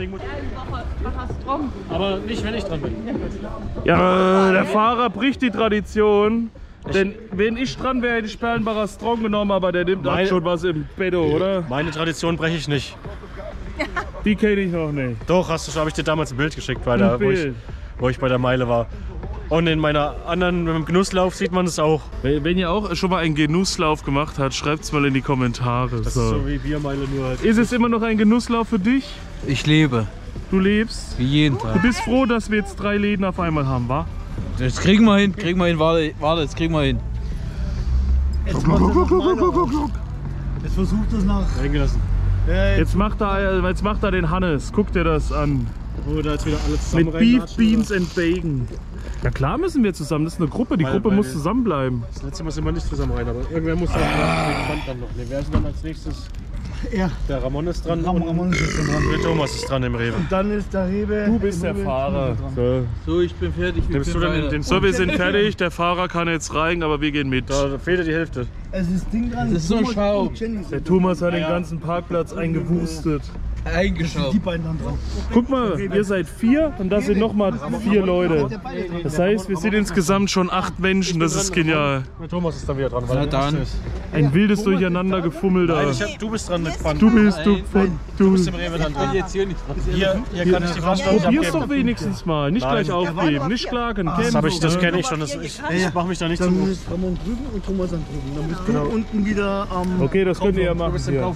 Aber nicht, wenn ich dran bin. Ja, der Fahrer bricht die Tradition. Denn wenn ich dran wäre, hätte ich Perlenbacher Strong genommen, aber der nimmt auch Meine- schon was im Betto, oder? Meine Tradition breche ich nicht. Die kenne ich noch nicht. Doch, hast du, habe ich dir damals ein Bild geschickt, bei der, Ein wo, ich, Bild. wo ich bei der Meile war. Und in meiner anderen, mit dem Genusslauf sieht man es auch. Wenn wenn ihr auch schon mal einen Genusslauf gemacht habt, schreibt es mal in die Kommentare. Das So. ist so wie Biermeile nur halt. Ist es immer noch ein Genusslauf für dich? Ich lebe. Du lebst? Wie jeden Du Tag. bist froh, dass wir jetzt drei Läden auf einmal haben, wa? Das kriegen wir hin, kriegen wir hin. Warte, warte, das kriegen wir hin. Jetzt macht er noch meine auf. Jetzt versucht es nach. Reingelassen. Ja, jetzt Jetzt macht er, jetzt macht er den Hannes. Guck dir das an. Wo da jetzt wieder alle zusammen Mit Beef, reinlatschen, Beans oder? and Bacon. Ja klar müssen wir zusammen, das ist eine Gruppe, die Weil- Gruppe weil muss wir- zusammenbleiben. Das letzte Mal sind wir nicht zusammen rein, aber irgendwer muss dann den Band dann noch nehmen. Wer ist denn dann als nächstes? Ja. Der Ramon ist dran Ramon, und Ramon ist jetzt dran. der Thomas ist dran im Rewe. Dann ist der Rewe. Du bist der Fahrer. So. So, ich bin fertig. wir Nimmst du können dann den, weiter. den so, wir sind fertig, der Fahrer kann jetzt rein, aber wir gehen mit. Da fehlt dir die Hälfte. Es ist Ding dran. Das ist so ein Thomas Schaum. und Jenny sind Der dran. Thomas hat den ganzen Parkplatz eingewustet. Eingeschaut. Die beiden dann dran. Guck mal, ihr seid vier und das sind nochmal vier Leute. Das heißt, wir sind insgesamt schon acht Menschen, das ist genial. Der Thomas ist dann wieder dran. Weil Na der dann. Erste ist. Ein wildes Durcheinandergefummel da. Nein, ich hab, du bist dran mit Pfand. Du bist du von Du du. bist im Rewe dann dran. Jetzt hier nicht dran. Hier, hier kann ich die Flasche nicht Probier's doch abgeben. wenigstens mal, nicht Nein. gleich aufgeben, nicht schlagen, Das, hab ich, das kämpfen. kenne ich schon. Das, ich ich mache mich da nicht Dann zum. ist Ramon drüben und Thomas dann drüben. Dann bist du unten wieder am. Okay, das könnt ihr ja machen hier.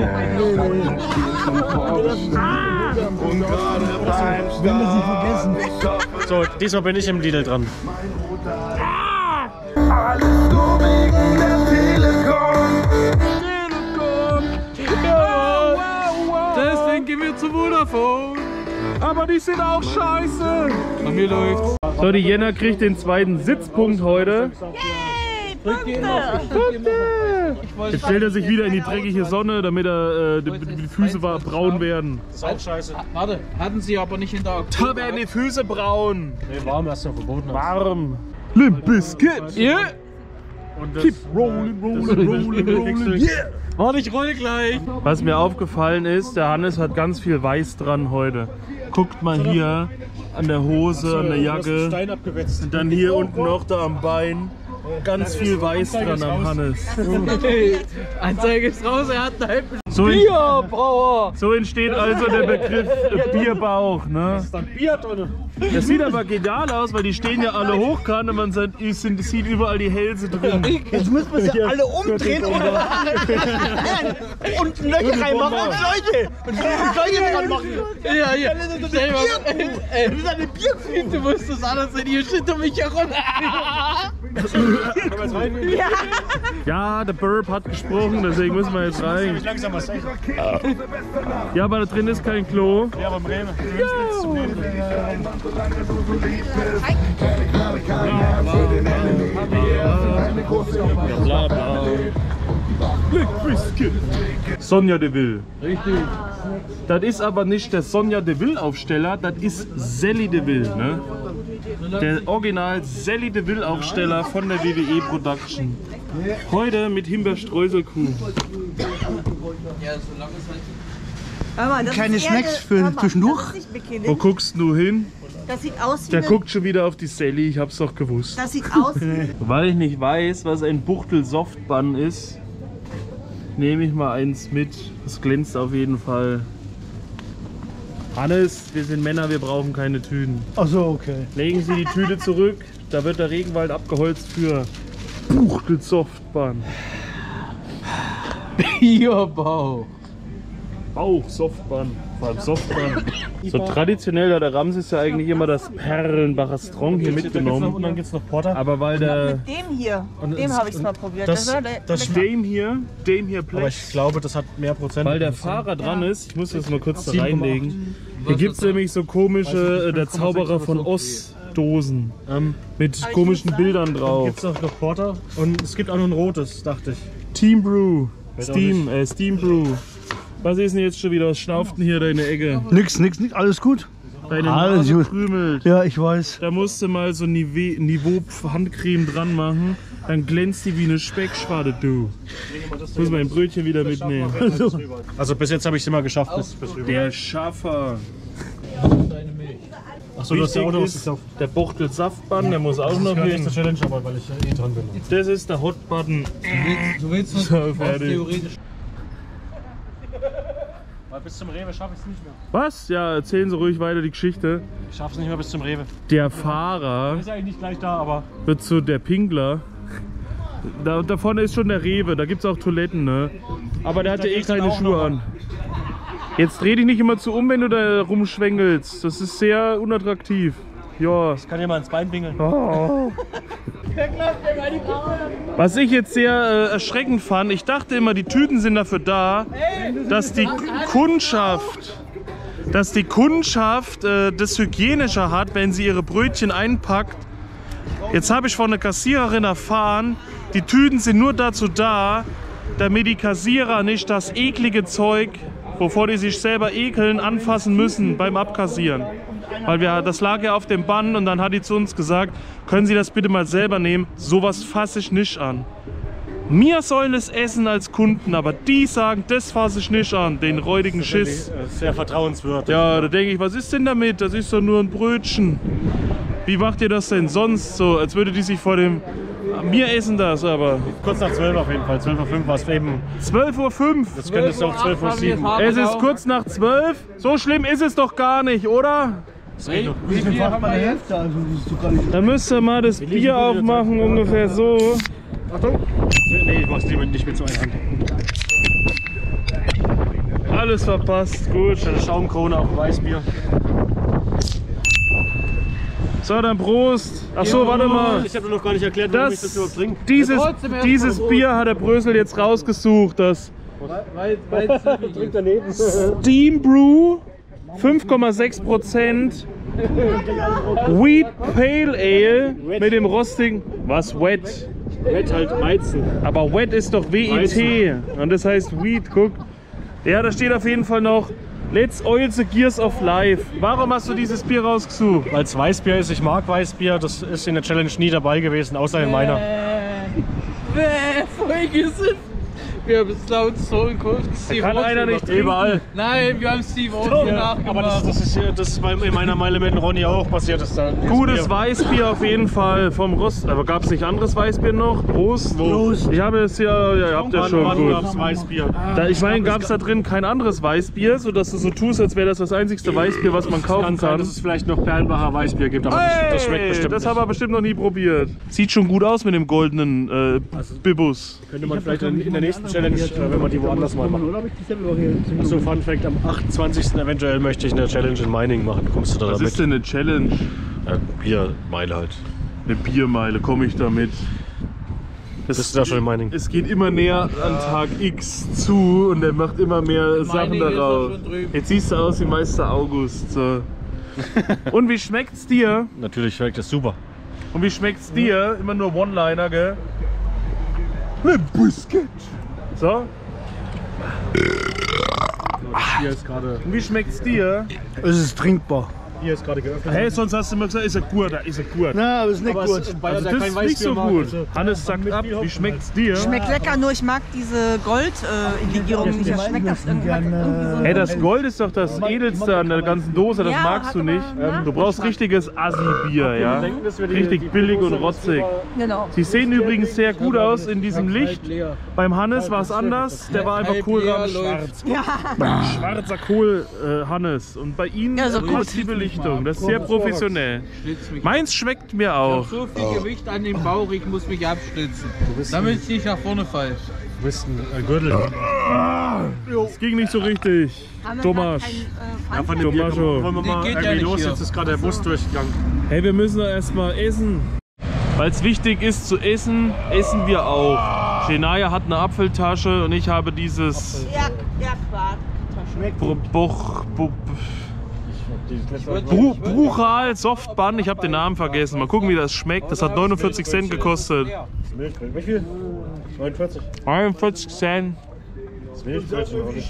Wenn wir sie vergessen. So, diesmal bin ich im Lidl dran. Deswegen gehen wir zu Vodafone. Aber die sind auch scheiße. Bei mir läuft's. So, die Jenna kriegt den zweiten Sitzpunkt heute. Yay! Punkte! Jetzt stellt er sich wieder in die dreckige Sonne, damit er, äh, die, die Füße wa- braun werden. Das ist auch scheiße. Warte, hatten sie aber nicht in der Aktion. Da werden die Füße braun. Nee, warm erst noch verboten. Warm. Limp Bizkit. Ja. Und das, Keep rolling, rolling, rolling, rolling. Yeah. Warte, ich roll gleich. Was mir aufgefallen ist, der Hannes hat ganz viel Weiß dran heute. Guckt mal hier an der Hose, an der du hast einen Jacke. Stein abgewetzt. Und dann hier unten noch da am Bein. Ganz viel Weiß dran am Hannes. Anzeige ist raus, er hat einen halben So, Bierbauer! so entsteht also der Begriff äh, Bierbauch. Ne? Ist dann Bier drin? Das sieht aber genial aus, weil die stehen ja alle hochkant und man sieht, es sind- es sieht überall die Hälse drin. Jetzt müssen wir sie alle umdrehen und, und Löcher reinmachen und Schläuche. Und Schläuche dran machen. Ja, ja. Stell mal, ey, Das ist eine Bierkuh. du musst das alles in hier steht um mich herum. Ja, der Burp hat gesprochen, deswegen müssen wir jetzt rein. Langsam was echt. Ja, aber da drin ist kein Klo. Ja, beim Rewe. Bla bla. Sonja Deville. Richtig. Das ist aber nicht der Sonja Deville Aufsteller, das ist Sally Deville, ne? Der Original Sally Deville Aufsteller von der W W E Production. Heute mit Himbeerstreuselkuh. Hör mal, das Keine ist eher Snacks eine- für hör mal, zwischendurch? Das ist nicht Wo Bikini. guckst du hin? Das sieht aus wie Der eine, guckt schon wieder auf die Sally, ich hab's doch gewusst. das sieht aus wie Weil ich nicht weiß, was ein Buchtel Softbun ist, nehme ich mal eins mit. Das glänzt auf jeden Fall. Hannes, wir sind Männer, wir brauchen keine Tüten. Ach so, okay. Legen Sie die Tüte zurück, da wird der Regenwald abgeholzt für Buchtel Softbun. Bierbauch. Bauch Softbun, vor allem Softbun. So traditionell hat der Ramses ja eigentlich immer das Perlenbacher Strong hier Und mitgenommen. dann gibt's noch Porter. Aber weil der mit dem hier. Und Dem es- habe ich es mal probiert. das- war der- das lecker. dem hier, dem hier Aber Blech. ich glaube, das hat mehr Prozent. Weil der Fahrer dran ist, ich muss das mal kurz da sieben Komma reinlegen. Hier gibt es nämlich so komische, äh, der Zauberer von Oz Dosen Ähm, mit komischen Bildern drauf. gibt's auch noch Porter und es gibt auch noch ein rotes, dachte ich. Team Brew, Weiß auch Steam, äh, Steam Brew. Was ist denn jetzt schon wieder? Was schnauft denn hier deine Ecke? Nix, nix, nix, alles gut. Deine Alles Nase gut. krümelt. Ja, ich weiß. Da musst du mal so Niveau, Niveau Handcreme dran machen. Dann glänzt die wie eine Speckschwade, du. Ich muss mein Brötchen wieder mitnehmen. Also bis jetzt habe ich es immer geschafft. Bis, bis rüber. Der Schaffer. Achso, du hast ja auch noch was Wichtig gekauft. ist der Buchtel Saftbun, der muss auch noch Das ist hin. nicht zur Challenge, aber weil ich äh, eh dran bin. Das ist der Hotbutton. Du willst uns So, fertig. theoretisch. Weil bis zum Rewe schaffe ich es nicht mehr. Was? Ja, erzählen Sie ruhig weiter die Geschichte. Ich schaffe es nicht mehr bis zum Rewe. Der Fahrer Ist ja eigentlich nicht gleich da, aber wird zu der Pingler. Da, da vorne ist schon der Rewe, da gibt es auch Toiletten, ne? Aber der hatte eh geht's dann keine auch Schuhe noch an. Jetzt dreh dich nicht immer zu um, wenn du da rumschwenkelst. Das ist sehr unattraktiv. Ja. ich kann dir mal ins Bein pingeln. Oh. Was ich jetzt sehr äh, erschreckend fand, ich dachte immer, die Tüten sind dafür da, dass die Kundschaft, dass die Kundschaft äh, das hygienischer hat, wenn sie ihre Brötchen einpackt. Jetzt habe ich von der Kassiererin erfahren, die Tüten sind nur dazu da, damit die Kassierer nicht das eklige Zeug, wovor die sich selber ekeln, anfassen müssen beim Abkassieren. Weil wir, das lag ja auf dem Band und dann hat die zu uns gesagt, können Sie das bitte mal selber nehmen, sowas fasse ich nicht an. Wir sollen es essen als Kunden, aber die sagen, das fasse ich nicht an, den räudigen Schiss. Sehr vertrauenswürdig. Ja, da denke ich, was ist denn damit? Das ist doch nur ein Brötchen. Wie macht ihr das denn sonst so, als würde die sich vor dem... Wir essen das aber. Kurz nach zwölf auf jeden Fall. zwölf Uhr fünf war es eben. zwölf Uhr fünf. Das könnte es auch zwölf Uhr sieben. Es ist kurz nach zwölf. So schlimm ist es doch gar nicht, oder? Ich bin fast bei der Hälfte, also das ist doch gar nicht. Dann müsst ihr mal das Bier aufmachen, ungefähr so. Achtung! Nee, ich mach's lieber nicht mit so einer Hand. Alles verpasst, gut. Eine Schaumkrone auf dem Weißbier. So, dann Prost. Ach so, warte mal. Ich habe noch gar nicht erklärt, warum ich das Das, überhaupt trinke. dieses, Trotzdem erst dieses mal Prost. Bier hat der Brösel jetzt rausgesucht. Das Trink daneben. Steam Brew, fünf Komma sechs Prozent. Wheat Pale Ale mit dem rostigen. Was? Wet? Wett halt Weizen. Aber Wet ist doch W E T. Und das heißt Wheat, guck. Ja, da steht auf jeden Fall noch Let's Oil the Gears of Life. Warum hast du dieses Bier rausgesucht? Weil es Weißbier ist, ich mag Weißbier. Das ist in der Challenge nie dabei gewesen, außer in meiner. Bäh, voll gesifft. Weißbier bis laut so in Steve Kann einer nicht trinken. Überall. Nein, wir haben Steve Austin Ja, nachgemacht. aber das, das ist, ja- das ist bei, in meiner Meile mit dem Ronny auch passiert. Das da, Gutes Weißbier auf jeden Fall vom Rost. Aber gab es nicht anderes Weißbier noch? Prost. Prost. Ich habe es ja, ja ihr habt ja schon gut. gab's Weißbier. Da, ich meine, gab es da drin kein anderes Weißbier, sodass du so tust, als wäre das das einzigste Weißbier, was man kaufen Kann sein, kann. dass es vielleicht noch Perlenbacher Weißbier gibt, aber das, das schmeckt Hey, bestimmt das nicht. haben wir bestimmt noch nie probiert. Sieht schon gut aus mit dem goldenen äh, Bibus. Könnte man vielleicht in, in der nächsten Challenge, äh, wenn man die woanders mal machen. Achso, Fun Fact, am achtundzwanzigsten eventuell möchte ich eine Challenge in Mining machen. Kommst du da Was damit? ist denn eine Challenge? Ja, Biermeile halt. Eine Biermeile, komme ich damit. Bist du da schon in Mining? Es geht immer näher an Tag X zu und er macht immer mehr Sachen Mining ist er darauf. schon drüben. Jetzt siehst du aus wie Meister August. So. Und wie schmeckt's dir? Natürlich schmeckt das super. Und wie schmeckt's dir? Immer nur One-Liner, gell? Ein Biscuit. So. Hier ist gerade Und wie schmeckt's dir? Es ist trinkbar. hier ist gerade geöffnet. Hey, sonst hast du immer gesagt, ist er gut, da ist er gut. Na, aber es ist nicht Aber gut. es, weil Also er das kein ist nicht so Weißbier mag, gut. also- Hannes sagt ab, wie schmeckt's dir? Schmeckt lecker, nur ich mag diese Gold-Legierung nicht. Das schmeckt das irgendwie, hat irgendwie so Hey, das Gold ist doch das edelste an der ganzen Dose, das Ja, magst hat du aber, nicht. ne? Du brauchst richtiges Assi-Bier, ja? denken, dass wir die- Richtig die billig und Dose rotzig. Genau. Sie sehen übrigens sehr gut aus in diesem Licht. Beim Hannes war es anders, der war einfach Halb Kohlraben leer schwarz. Ja. Schwarzer Kohl, äh, Hannes. Und bei Ihnen Ja, so ist gut. die Belichtung, das ist sehr professionell. Schlitz mich. Meins schmeckt mir Ich auch. habe so viel Gewicht an dem Bauch, ich muss mich abstützen, damit ich nicht nach vorne falle. Du bist ein äh, Gürtel. Es ging nicht so richtig. Thomas. Ja, von dem Tomascho. Bier wollen wir Die mal geht ja irgendwie nicht los. hier. Jetzt ist gerade der Bus durchgegangen. Hey, wir müssen doch erstmal essen. Weil es wichtig ist zu essen, essen wir auch. Shania hat eine Apfeltasche und ich habe dieses Ja, ja, klar. Br Boch, Bo Bru Bruchal Softbun, ich habe den Namen vergessen. Mal gucken, wie das schmeckt. Das hat neunundvierzig Cent gekostet. Das Milchbrötchen. Wie viel? neunundvierzig. neunundvierzig Cent. Das Milchbrötchen. oder?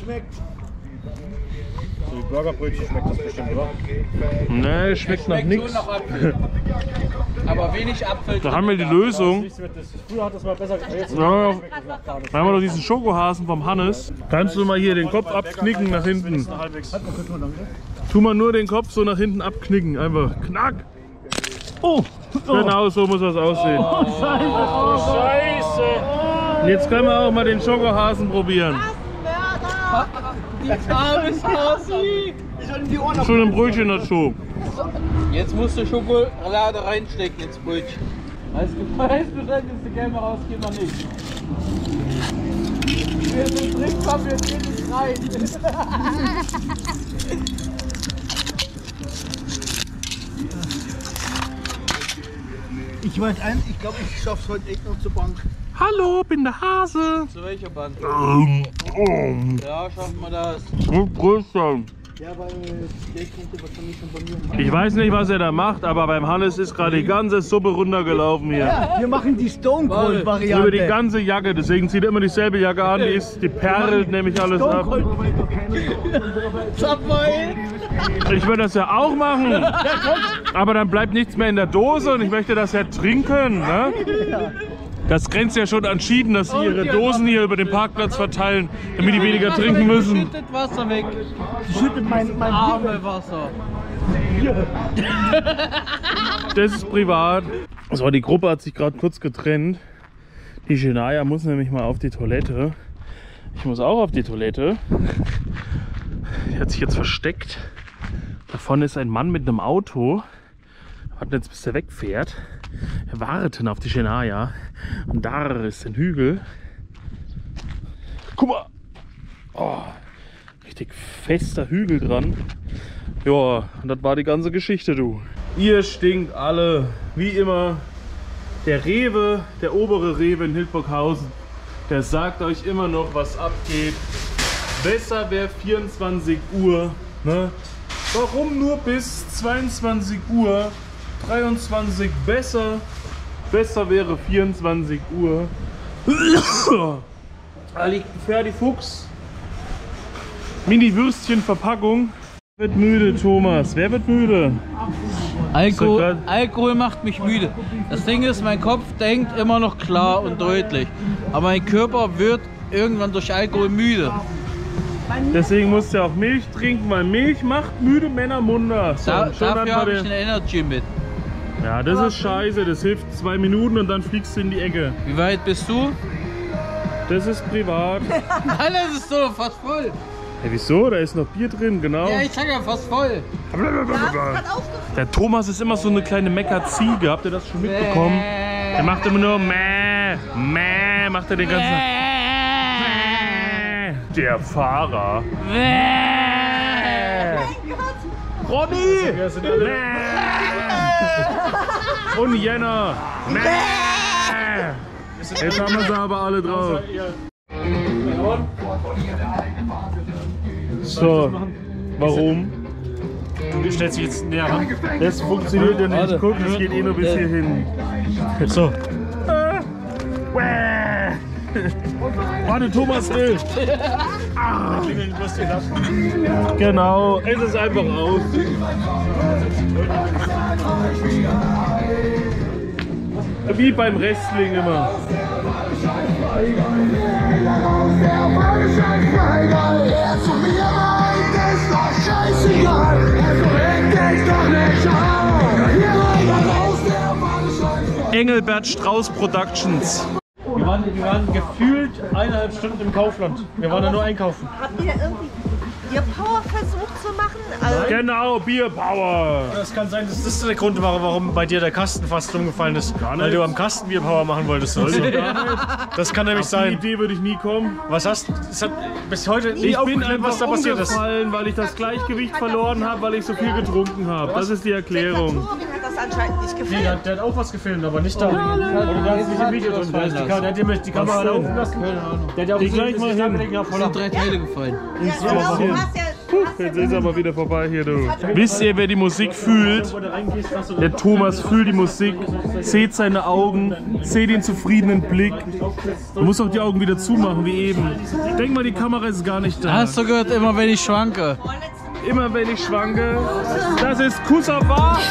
So wie Burgerbrötchen schmeckt das bestimmt, oder? Ne, schmeckt nach Schmeckt nichts. schon nach Apfel. Aber wenig Apfel. Da haben wir die Lösung. Früher hat das mal besser geschmeckt. Ja, da haben wir noch diesen Schokohasen vom Hannes. Kannst du mal hier den Kopf abknicken nach hinten? Tu mal nur den Kopf so nach hinten abknicken. Einfach knack. Oh, genau so muss das aussehen. Und jetzt können wir auch mal den Schokohasen probieren. Die arme Hasi. Schon ein Brötchen dazu. Jetzt musst du Schokolade reinstecken ins Brötchen. Weißt du, weißt du, dass du gerne mal rausgehen oder nicht? Wir sind drin, kommen wir gehen nicht rein. Ich weiß eins, ich glaube, ich schaff's heute echt noch zur Bank. Hallo, bin der Hase. Zu welcher Band? Ähm, oh. Ja, schaffen wir das. Größer. Ja, weil der kommt wahrscheinlich schon bei mir. Ich weiß nicht, was er da macht, aber beim Hannes ist gerade die ganze Suppe runtergelaufen hier. Wir machen die Stone Cold Über die Variante. ganze Jacke, deswegen zieht er immer dieselbe Jacke an, die, ist, die perlt nämlich alles Stone ab. Cold. Subway! Ich würde das ja auch machen, aber dann bleibt nichts mehr in der Dose und ich möchte das ja trinken. Ne? Das grenzt ja schon an Schieden, dass sie ihre Dosen hier über den Parkplatz verteilen, damit die weniger trinken müssen. Schüttet Wasser weg. Schüttet mein, mein Arme Wasser. Das ist privat. So, die Gruppe hat sich gerade kurz getrennt. Die Shania muss nämlich mal auf die Toilette. Ich muss auch auf die Toilette. Die hat sich jetzt versteckt. Davon ist ein Mann mit einem Auto. Warten jetzt, bis der wegfährt. Wir warten auf die Shania. Und da ist ein Hügel. Guck mal! Oh, richtig fester Hügel dran. Ja, und das war die ganze Geschichte, du. Ihr stinkt alle, wie immer. Der Rewe, der obere Rewe in Hildburghausen, der sagt euch immer noch, was abgeht. Besser wäre vierundzwanzig Uhr. Ne? Warum nur bis zweiundzwanzig Uhr? dreiundzwanzig besser. Besser wäre vierundzwanzig Uhr. Da liegt ein Ferdi Fuchs. Mini-Würstchen-Verpackung. Wer wird müde, Thomas? Wer wird müde? Alkohol, Alkohol macht mich müde. Das Ding ist, mein Kopf denkt immer noch klar und deutlich. Aber mein Körper wird irgendwann durch Alkohol müde. Deswegen musst du auch Milch trinken, weil Milch macht müde Männer munter. So, Da, schon dafür habe ich den... eine Energy mit. Ja, das ist scheiße. Das hilft zwei Minuten und dann fliegst du in die Ecke. Wie weit bist du? Das ist privat. Nein, das ist so fast voll. Hey, wieso? Da ist noch Bier drin, genau. Ja, ich sag ja fast voll. Der Thomas ist immer so eine kleine Meckerziege. Habt ihr das schon mitbekommen? Der macht immer nur Mäh, Mäh, macht er den ganzen Tag. Der Fahrer. Ronny! Und Jenna. Jetzt haben wir sie aber alle drauf. So, warum? Du stellst dich jetzt näher ran. Das funktioniert ja nicht. Guck, das geht eh nur bis hier hin. So. Warte, Thomas will. Ah. Genau, es ist einfach aus. Wie beim Wrestling immer. Engelbert Strauß Productions. Wir waren, wir waren gefühlt eineinhalb Stunden im Kaufland. Wir waren da nur einkaufen. Habt ihr irgendwie Bier Power versucht zu machen? Also Genau, Bier Power. Das kann sein, dass das der Grund war, warum bei dir der Kasten fast umgefallen ist. Gar nicht. Weil du am Kasten Bier Power machen wolltest. Also. Das kann nämlich Auf die sein. Idee würde ich nie kommen. Was hast du? Es hat bis heute nie Ich bin aufgeklärt, einfach was da passiert ist. umgefallen, weil ich das Gleichgewicht verloren habe, weil ich so viel getrunken habe. Das ist die Erklärung. Torwin hat das anscheinend nicht Nee, gefilmt. der, der hat auch was gefilmt, aber nicht da. Oder der hat nicht im Video drin. Der, ist die, Ka- der hat dir die Kamera denn? laufen lassen. Der hat ja auch Geh gleich mal hin. Es sind drei Teile gefallen. Ja, genau, du hast ja, du hast Jetzt ist aber wieder vorbei hier, du. Wisst ihr, wer die Musik fühlt? Der Thomas fühlt die Musik, seht seine Augen, seht den zufriedenen Blick. Du musst auch die Augen wieder zumachen, wie eben. Denk mal, die Kamera ist gar nicht da. Hast du gehört, immer wenn ich schwanke? Immer wenn ich schwanke. Das ist Kusawa.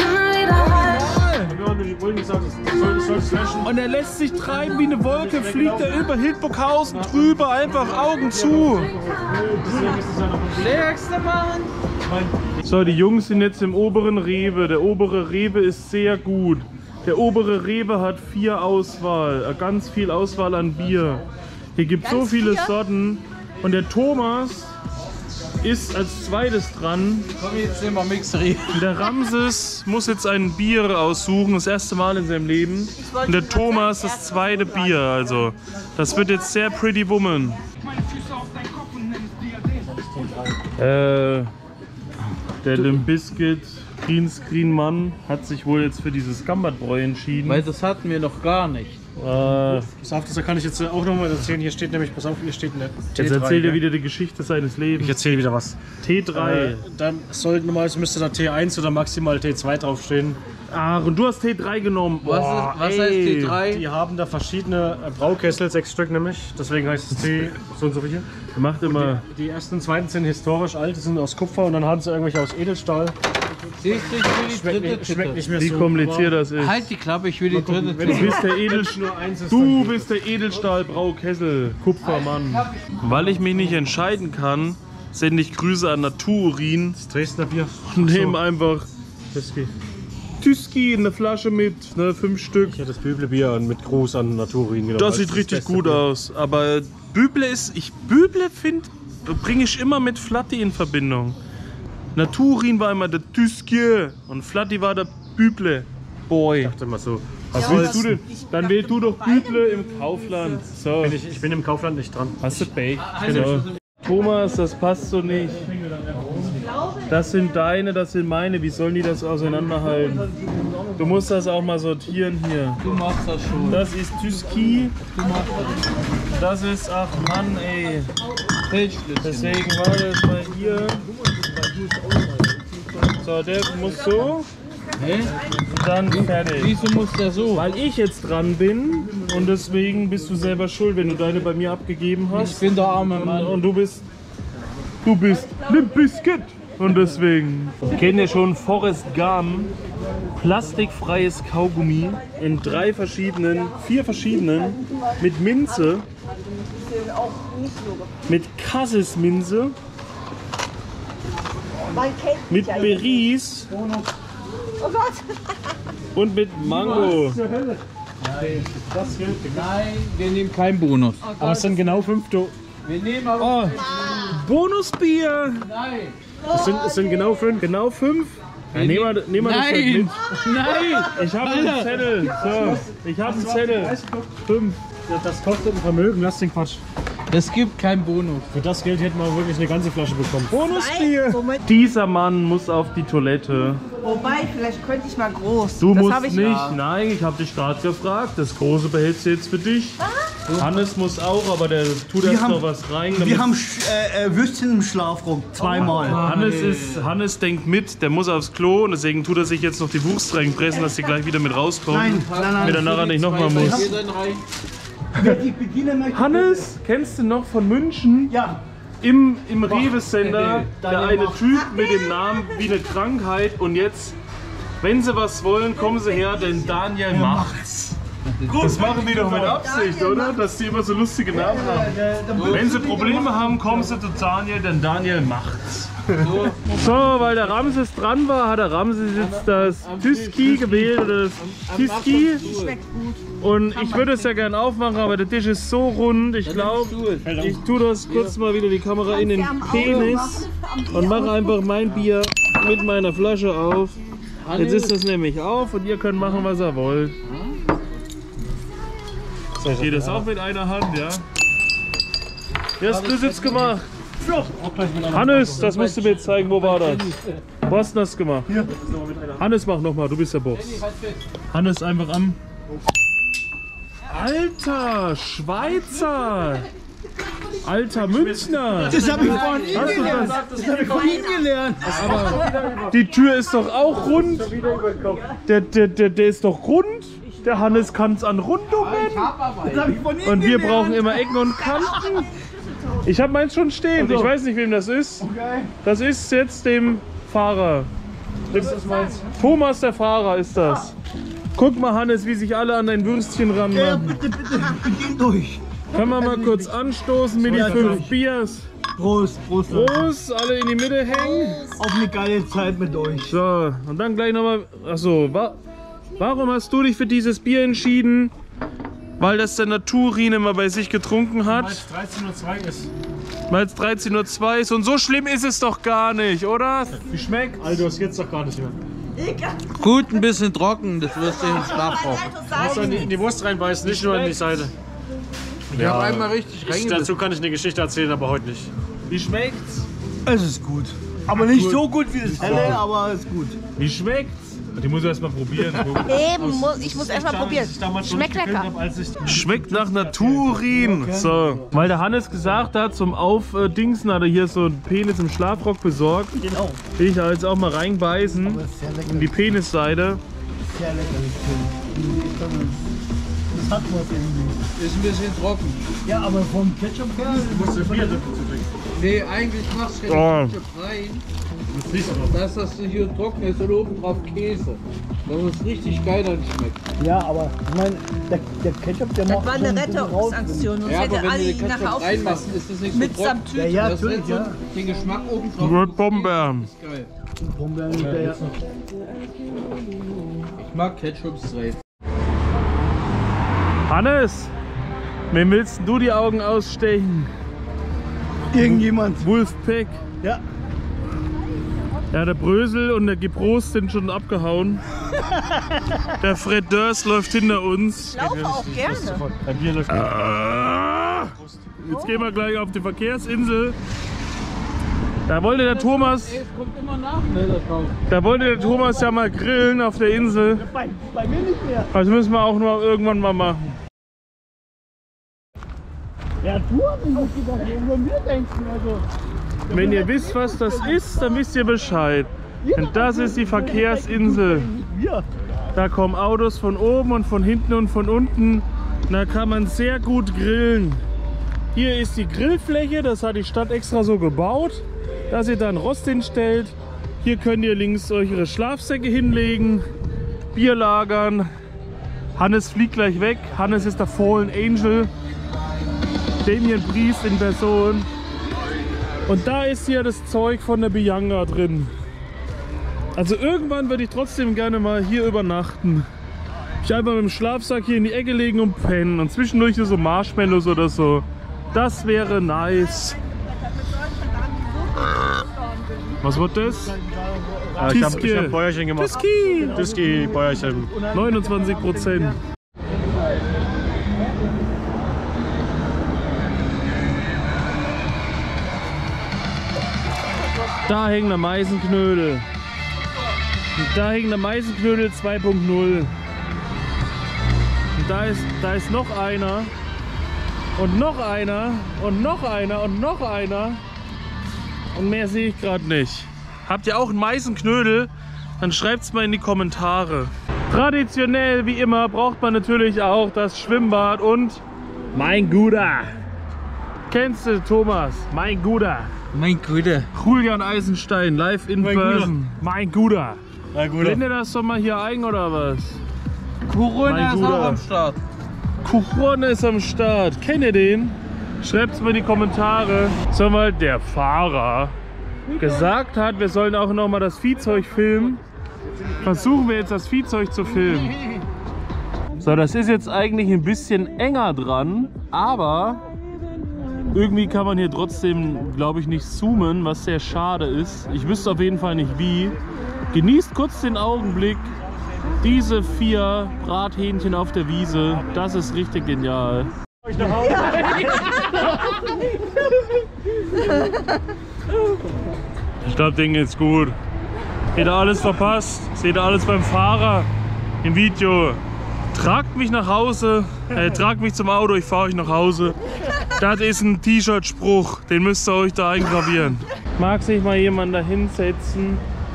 Und er lässt sich treiben wie eine Wolke, fliegt er über Hildburghausen drüber, einfach Augen zu. Stärkste Mann! So, die Jungs sind jetzt im oberen Rewe. Der obere Rewe ist sehr gut. Der obere Rewe hat vier Auswahl, äh, ganz viel Auswahl an Bier. Hier gibt es so viele Sorten. Und der Thomas ist als zweites dran. Komm, jetzt nehmen wir Mixery. Der Ramses muss jetzt ein Bier aussuchen, das erste Mal in seinem Leben. Und der Thomas das zweite Bier, also. Das wird jetzt sehr Pretty Woman. Äh, der Limp Bizkit Greenscreen Mann hat sich wohl jetzt für dieses Gambardbräu entschieden. Weil das hatten wir noch gar nicht. Äh, Pass auf, das kann ich jetzt auch nochmal erzählen. Hier steht nämlich, pass auf, hier steht eine T drei. jetzt erzählt er gell? wieder die Geschichte seines Lebens. Ich erzähle wieder was. T drei. Äh, dann sollte normalerweise müsste da T eins oder maximal T zwei draufstehen. Ach, und du hast T drei genommen. Was, Boah, ist, was ey. heißt T drei? Die haben da verschiedene äh, Braukessel, sechs Stück nämlich. Deswegen heißt es T so und so viel. Der macht immer. Die, die ersten und zweiten sind historisch alt, die sind aus Kupfer und dann haben sie irgendwelche aus Edelstahl. Siehst du, ich will die Schmeckt dritte nicht, schmeckt Titte. nicht mehr Wie so. kompliziert das ist. Halt die Klappe, ich will die dritte wenn Du Titte. bist der Edelstahl. Nur eins ist Du dann- bist der Edelstahl-Braukessel, Kupfermann. Weil ich mich nicht entscheiden kann, sende ich Grüße an Naturin Das Dresdner Bier. und nehme einfach Tüski in eine Flasche mit, ne, fünf Stück. Ja, das Büble-Bier mit Gruß an Naturin. Genau. Das ist sieht richtig beste gut Bier. aus. Aber Büble ist, ich Büble finde, bringe ich immer mit Flatti in Verbindung. Naturin war immer der Tüski und Flatti war der Büble Boy. Ich dachte mal so. Was Ja, willst das- du denn? Dann wähl du doch Büble im Kaufland. So. Bin ich, ich bin im Kaufland nicht dran. Hast du Pech? Genau. Thomas, das passt so nicht. Das sind deine, das sind meine. Wie sollen die das auseinanderhalten? Du musst das auch mal sortieren hier. Du machst das schon. Das ist Tüski. Das ist, ach Mann, ey. Feldschlüssel. Deswegen war das mal hier. So, der muss so. Hä? Dann fertig. Wieso muss der so? Weil ich jetzt dran bin und deswegen bist du selber schuld, wenn du deine bei mir abgegeben Ich hast. bin der arme Und, Mann. und du bist. Du bist Limp Bizkit. Und deswegen. Kennt ihr schon Forrest Gump? Plastikfreies Kaugummi in drei verschiedenen, vier verschiedenen mit Minze. auch nicht so gefallen. Mit Cassis-Minze. Man kennt Mit mich ja Beris. Oh Gott. Und mit Mango. Das gilt. Nein, wir nehmen keinen Bonus. Aber es sind genau fünf. Do Wir nehmen aber. Oh, Bonusbier. Nein! Es sind, es sind genau fünf. Genau fünf? Ja, nehmen wir, nehmen wir das halt mit. Nein! Nein! Ich habe einen Zettel. So, ich habe einen Zettel. Fünf. Ja, das kostet ein Vermögen, lass den Quatsch. Es gibt keinen Bonus. Für das Geld hätten wir wirklich eine ganze Flasche bekommen. Bonusbier. Moment. Dieser Mann muss auf die Toilette. Wobei, vielleicht könnte ich mal groß. Du das musst hab ich nicht. Ja. Nein, ich habe dich gerade gefragt. Das Große behältst du jetzt für dich. Hannes muss auch, aber der tut Wir erst haben- noch was rein. Wir damit- haben äh, äh, Würstchen im Schlafraum. Zweimal. Hannes, ist, Hannes denkt mit, der muss aufs Klo und deswegen tut er sich jetzt noch die Wurst reinpressen, dass sie gleich wieder mit rauskommt. Nein, nein, nein. Mit der nachher nicht nochmal muss. Hier dann rein. Wer die bedienen möchte. Hannes, kennst du noch von München? Ja. Im, im Rewe-Center, der Daniel eine macht. Typ mit dem Namen wie eine Krankheit und jetzt, wenn sie was wollen, kommen sie her, denn Daniel macht's. Das machen die doch mit Absicht, oder? Dass die immer so lustige Namen haben. Wenn sie Probleme haben, kommen sie zu Daniel, denn Daniel macht's. So, weil der Ramses dran war, hat der Ramses jetzt das Tyski gewählt, oder das Tyski. Und ich würde es ja gern aufmachen, aber der Tisch ist so rund, ich glaube, ich tue das kurz mal wieder die Kamera in den Penis und mache einfach mein Bier mit meiner Flasche auf. Jetzt ist das nämlich auf und ihr könnt machen, was ihr wollt. Geht das auch mit einer Hand, ja? Wie hast du das jetzt gemacht? Hannes, das musst du mir jetzt zeigen, wo war das? Wo hast du das gemacht? Hannes, mach nochmal, du bist der Boss. Hannes, einfach am... Alter, Schweizer! Alter Münchner! Das habe ich von ihm Hast du gelernt. das? Das habe ich von ihm gelernt. Aber die Tür ist doch auch rund. Der, der, der, der ist doch rund. Der Hannes kann es an Rundungen. Das habe ich von ihm Und wir gelernt. brauchen immer Ecken und Kanten. Ich habe meins schon stehen. Ich weiß nicht, wem das ist. Das ist jetzt dem Fahrer. Thomas, der Fahrer, ist das. Guck mal, Hannes, wie sich alle an dein Würstchen Ja, ranmachen. bitte, bitte, bedient durch. Können wir mal kurz anstoßen mit den fünf Biers. Prost, Prost. Leute. Prost, alle in die Mitte hängen. Auf eine geile Zeit mit euch. So, und dann gleich nochmal. Achso, wa warum hast du dich für dieses Bier entschieden? Weil das der Naturin immer bei sich getrunken Weil hat. es dreizehn Uhr zwei ist. Weil es dreizehn Uhr zwei ist. Und so schlimm ist es doch gar nicht, oder? Wie schmeckt? Alter, das geht's doch gar nicht mehr. Gut, ein bisschen trocken, das wirst du im Schlafraum. Du musst in die, in die Wurst reinbeißen, nicht nur in die Seite. Ich habe einmal richtig Ich, reingebissen. dazu kann ich eine Geschichte erzählen, aber heute nicht. Wie schmeckt's? Es ist gut. Aber nicht so gut wie das helle, aber es ist gut. Wie schmeckt's? Die muss ich erst mal probieren. Eben, muss, ich muss erst mal probieren. Schmeckt lecker. Schmeckt nach Naturin. So, weil der Hannes gesagt hat, zum Aufdingsen hat er hier so einen Penis im Schlafrock besorgt. Genau. Will ich da jetzt auch mal reinbeißen Sehr lecker. in die Penisseite. Sehr lecker. Das hat was irgendwie. Ist ein bisschen trocken. Ja, aber vom Ketchup her. musst du Bier dazu trinken. Nee, eigentlich machst du Oh. den Ketchup rein, dass das hier trocken ist und oben drauf Käse. Dass es richtig geil dann schmeckt. Ja, aber ich meine, der, der Ketchup, der Das macht war schon eine ein bisschen Rettungsaktion. Sonst Ja, aber hätte wenn alle du ihn den nachher Ketchup reinmachst, aufgefressen. ist das nicht so Mit trocken. samt Tüte. Ja, ja, Das natürlich, ist so ja. den Geschmack oben drauf. Wird Bombe. Geil. Brombeeren hinterher. Ich mag Ketchup straight. Hannes, wem willst du die Augen ausstechen? Irgendjemand. Wolfpack. Ja. Ja, der Brösel und der Gebrost sind schon abgehauen. Der Fred Durst läuft hinter uns. Ich laufe auch gerne. Bei Bier läuft Ah, jetzt gehen wir gleich auf die Verkehrsinsel. Da wollte der Thomas, Es kommt immer nach, ne, das Haus. da wollte der Thomas ja mal grillen auf der Insel. Bei, bei mir nicht mehr. Das müssen wir auch nur irgendwann mal machen. Ja, du hast mich nicht gedacht, über mir denken. Also. Wenn ihr wisst, was das ist, dann wisst ihr Bescheid. Denn das ist die Verkehrsinsel. Wir. Da kommen Autos von oben und von hinten und von unten. Da kann man sehr gut grillen. Hier ist die Grillfläche, das hat die Stadt extra so gebaut, dass ihr da einen Rost hinstellt. Hier könnt ihr links eure Schlafsäcke hinlegen, Bier lagern. Hannes fliegt gleich weg. Hannes ist der Fallen Angel. Damien Priest in Person. Und da ist hier das Zeug von der Bianca drin. Also irgendwann würde ich trotzdem gerne mal hier übernachten. Ich einfach mit dem Schlafsack hier in die Ecke legen und pennen. Und zwischendurch so Marshmallows oder so. Das wäre nice. Was wird das? Äh, ich habe hab ein Bäuerchen gemacht. Tiski! Tiski, Bäuerchen. neunundzwanzig Prozent. Da hängt der Meisenknödel. Und da hängt der Meisenknödel zwei Punkt null. Und da ist, da ist noch einer. Und noch einer. Und noch einer. Und noch einer. Und mehr sehe ich gerade nicht. Habt ihr auch einen Meisenknödel? Dann schreibt es mal in die Kommentare. Traditionell, wie immer, braucht man natürlich auch das Schwimmbad und mein Guter. Kennst du, Thomas? Mein Guter. Mein Guter. Julian Eisenstein, live in Mein person. Mein Guter. Mein Guter. Blendet das doch mal hier ein, oder was? Corona ist auch am Start. Corona ist am Start. Kennt ihr den? Schreibt es mal in die Kommentare. So, mal der Fahrer gesagt hat, wir sollen auch noch mal das Viehzeug filmen. Versuchen wir jetzt das Viehzeug zu filmen. So, das ist jetzt eigentlich ein bisschen enger dran, aber irgendwie kann man hier trotzdem, glaube ich, nicht zoomen, was sehr schade ist. Ich wüsste auf jeden Fall nicht wie. Genießt kurz den Augenblick. Diese vier Brathähnchen auf der Wiese, das ist richtig genial. Ich glaube, Ding ist gut. Seht ihr alles verpasst? Seht ihr alles beim Fahrer im Video? Tragt mich nach Hause, äh, tragt mich zum Auto, ich fahre euch nach Hause. Das ist ein T-Shirt-Spruch, den müsst ihr euch da eingravieren. Mag sich mal jemand da hinsetzen?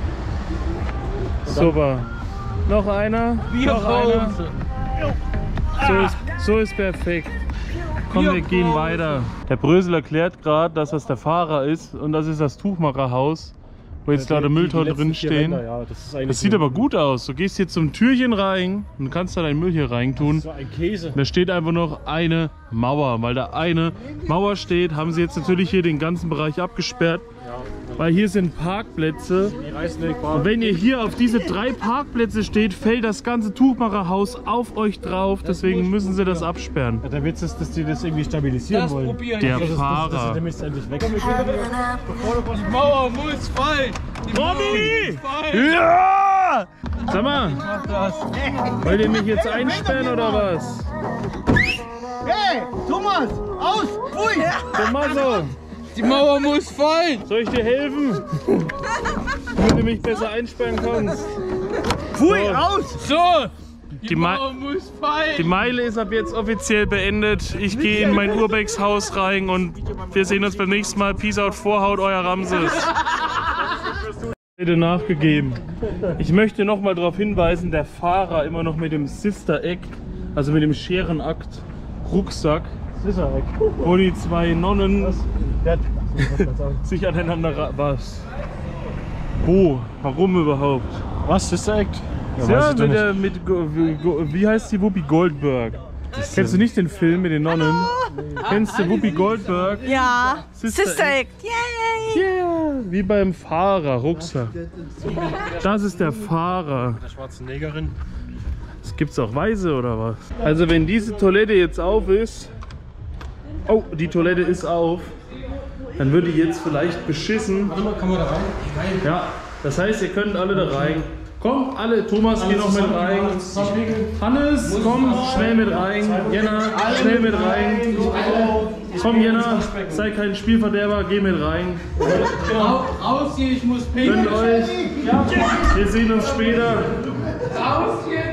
Super. Noch einer? Noch einer? So ist, so ist perfekt. Komm, wir gehen weiter. Der Brösel erklärt gerade, dass das der Fahrer ist und das ist das Tuchmacherhaus, wo jetzt gerade Mülltonnen drin stehen. Ja, das, das sieht aber gut aus. Du gehst jetzt zum Türchen rein und kannst da deinen Müll hier rein tun. Das ist so ein Käse. Da steht einfach noch eine Mauer. Weil da eine Mauer steht, haben sie jetzt natürlich hier den ganzen Bereich abgesperrt. Weil hier sind Parkplätze. Und wenn ihr hier auf diese drei Parkplätze steht, fällt das ganze Tuchmacherhaus auf euch drauf. Deswegen müssen sie das absperren. Ja, der Witz ist, dass die das irgendwie stabilisieren Das wollen. probier ich. Der Das ist, das, Fahrer. das ist nämlich endlich weg. Die Mauer muss fallen. Die Mauer Robby! muss fallen. Ja! Sag mal, Mach das. wollt ihr mich jetzt einsperren oder was? Hey, Thomas, aus, pfui! Tommaso, Die Mauer muss fallen. soll ich dir helfen? Wenn du mich besser einsperren kannst. Pfui, So. aus! So. Die, Die Ma- Mauer muss fallen. Die Meile ist ab jetzt offiziell beendet. Ich gehe in mein Urbex-Haus rein und wir sehen uns beim nächsten Mal. Peace out, Vorhaut, euer Ramses. Bitte nachgegeben. Ich möchte noch mal darauf hinweisen, der Fahrer immer noch mit dem Sister Act, also mit dem Scherenakt Rucksack, wo die zwei Nonnen sich aneinander ra- was? Wo? Warum überhaupt? Was ist der Act? Ja, Ja, weiß ich doch mit der, mit, Go- wie Go- wie heißt die Whoopi Goldberg? Kennst du nicht den Film mit den Nonnen? Kennst du Whoopi Goldberg? Ja, Sister Sister Act. Act, yay! Yeah, wie beim Fahrer, Rucksack. Das ist der Fahrer. Der schwarzen Negerin. Das gibt's auch Weiße oder was? Also wenn diese Toilette jetzt auf ist, oh, die Toilette ist auf, dann würde die jetzt vielleicht beschissen. Warte mal, kann man da rein? Ja, das heißt, ihr könnt alle da rein. Kommt alle, Thomas, geh noch mit rein. Hannes, komm, schnell mit rein. Jenna, schnell mit rein. Komm, Jenna, sei kein Spielverderber, geh mit rein. Ra- Raus hier, ich muss Gönnt pinkeln. euch. Wir sehen uns später. Raus hier.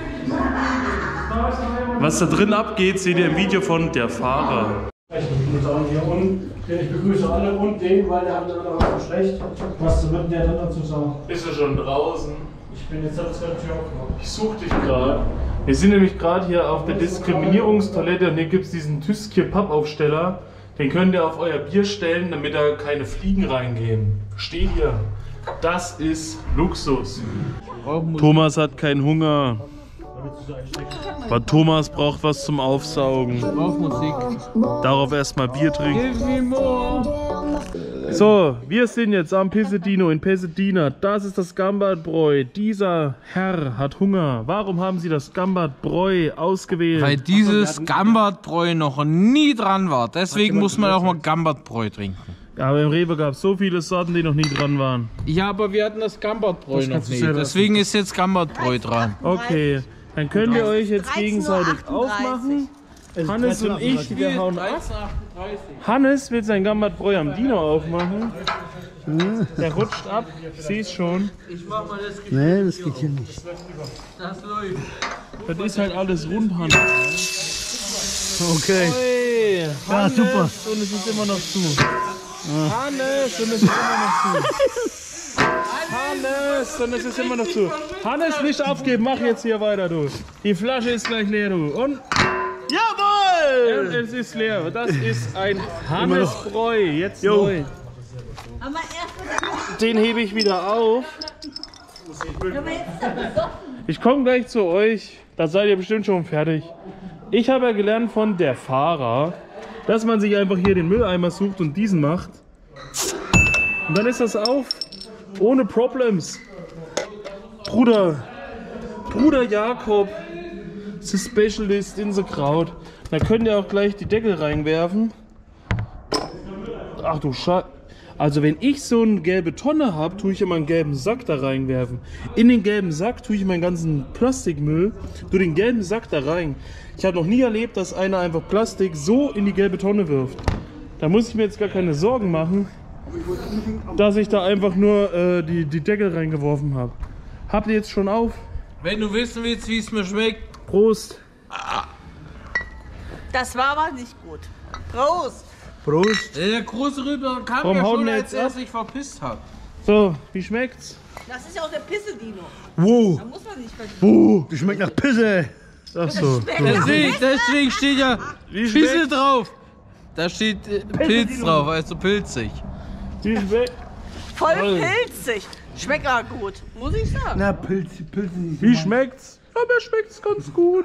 Was da drin abgeht, seht ihr im Video von Der Fahrer. Ich begrüße hier unten. Ich begrüße alle und den, weil der andere war so schlecht. Was wird der dann dazu sagen? Bist du schon draußen? Ich bin jetzt das Tür aufgemacht. Ich such dich gerade. Wir sind nämlich gerade hier auf der Diskriminierungstoilette und hier gibt es diesen Tüskir-Pappaufsteller. Den könnt ihr auf euer Bier stellen, damit da keine Fliegen reingehen. Steht hier. Das ist Luxus. Thomas hat keinen Hunger. Aber Thomas braucht was zum Aufsaugen. Braucht Musik. Darauf erstmal Bier trinken. Give me more. So, wir sind jetzt am Pesedino in Pesedina. Das ist das Gambardbräu. Dieser Herr hat Hunger. Warum haben Sie das Gambardbräu ausgewählt? Weil dieses Gambardbräu noch nie dran war. Deswegen muss man auch mal Gambardbräu trinken. Ja, aber im Rewe gab es so viele Sorten, die noch nie dran waren. Ja, aber wir hatten das Gambardbräu noch nicht. Deswegen ist jetzt Gambardbräu dran. Okay, dann könnt ihr euch jetzt gegenseitig aufmachen. Hannes und ich, wir hauen ab. Hannes wird sein Gambardbräu am Dino aufmachen. Der rutscht ab, ich sehe es schon. Ich mach mal das Gefühl. Nee, das geht hier nicht. Das läuft. Das ist halt alles rund, Hannes. Okay. Hey, Ja, Hannes, super. und es ist immer noch zu. Hannes, und es ist immer noch zu. Hannes, und es ist immer noch zu. Hannes, nicht aufgeben, mach jetzt hier weiter, du. Die Flasche ist gleich leer, du. Und Jawohl! ja, es ist leer. Das ist ein Hannesbräu, jetzt Jo. neu. Den hebe ich wieder auf. Ich komme gleich zu euch. Da seid ihr bestimmt schon fertig. Ich habe ja gelernt von der Fahrer, dass man sich einfach hier den Mülleimer sucht und diesen macht. Und dann ist das auf. Ohne Problems. Bruder. Bruder Jakob. The Specialist in the Kraut. Da könnt ihr auch gleich die Deckel reinwerfen. Ach du Scheiße. Also wenn ich so eine gelbe Tonne habe, tue ich immer einen gelben Sack da reinwerfen. In den gelben Sack tue ich meinen ganzen Plastikmüll, tue den gelben Sack da rein. Ich habe noch nie erlebt, dass einer einfach Plastik so in die gelbe Tonne wirft. Da muss ich mir jetzt gar keine Sorgen machen, dass ich da einfach nur äh, die, die Deckel reingeworfen habe. Habt ihr jetzt schon auf? Wenn du wissen willst, wie es mir schmeckt. Prost. Das war aber nicht gut. Prost! Prost. Der große Rüber kam Warum ja hauen schon, wir als jetzt er ab? sich verpisst hat. So, wie schmeckt's? Das ist ja auch der Pisse-Dino. Wow. Da muss man nicht vergessen. Wow. Das schmeckt nach Pisse. Ach so. Deswegen, deswegen steht ja Wie Pisse schmeckt's? drauf. Da steht äh, Pilz drauf, also pilzig. Wie schmeckt? Voll pilzig. Schmeckt aber gut, muss ich sagen. Na, Pilz, Pilze nicht. Wie schmeckt's? Ja, mir schmeckt's ganz gut.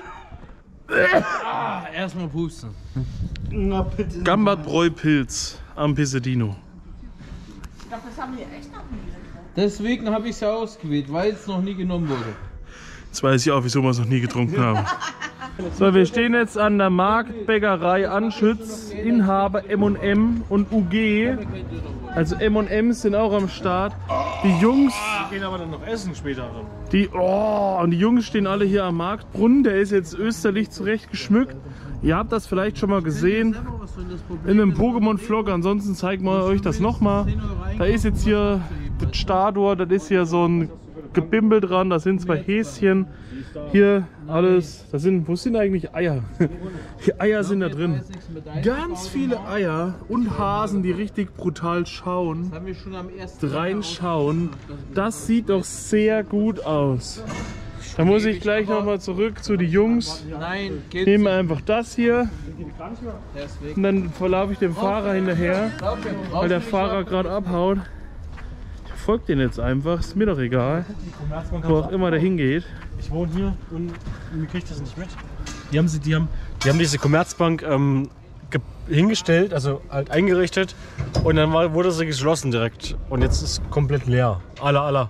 Ah, erstmal pusten. Na, Pilze. Gambardbräu Pilz am Pesedino. Ich glaube, das haben wir echt noch nie getrunken. Deswegen habe ich es ja ausgewählt, weil es noch nie genommen wurde. Jetzt weiß ich auch, wieso wir es noch nie getrunken haben. So, wir stehen jetzt an der Marktbäckerei Anschütz, Inhaber M und M und U G. Also M und M's sind auch am Start. Die Jungs, Wir gehen aber dann noch essen später. die, oh, und die Jungs stehen alle hier am Marktbrunnen. Der ist jetzt österlich zurecht geschmückt. Ihr habt das vielleicht schon mal gesehen in einem Pokémon-Vlog. Ansonsten zeigen wir euch das nochmal. Da ist jetzt hier das Statue, das ist hier so ein Gebimbel dran. Da sind zwei Häschen. Hier alles. Das sind, wo sind eigentlich Eier? Die Eier sind da drin. Ganz viele Eier und Hasen, die richtig brutal schauen. Haben wir schon am ersten Reinschauen. Das sieht doch sehr gut aus. Da muss ich gleich nochmal zurück zu den Jungs. Nein, geht Nehmen wir einfach das hier deswegen. und dann verlaufe ich dem Fahrer hinterher, weil der Fahrer gerade abhaut. Ich folge den jetzt einfach, ist mir doch egal, wo auch immer der hingeht. Ich wohne hier und mir kriegt das nicht mit. Die haben, sie, die haben, die haben diese Commerzbank ähm, ge- hingestellt, also halt eingerichtet und dann war, wurde sie geschlossen direkt. Und jetzt ist komplett leer. Aller, aller.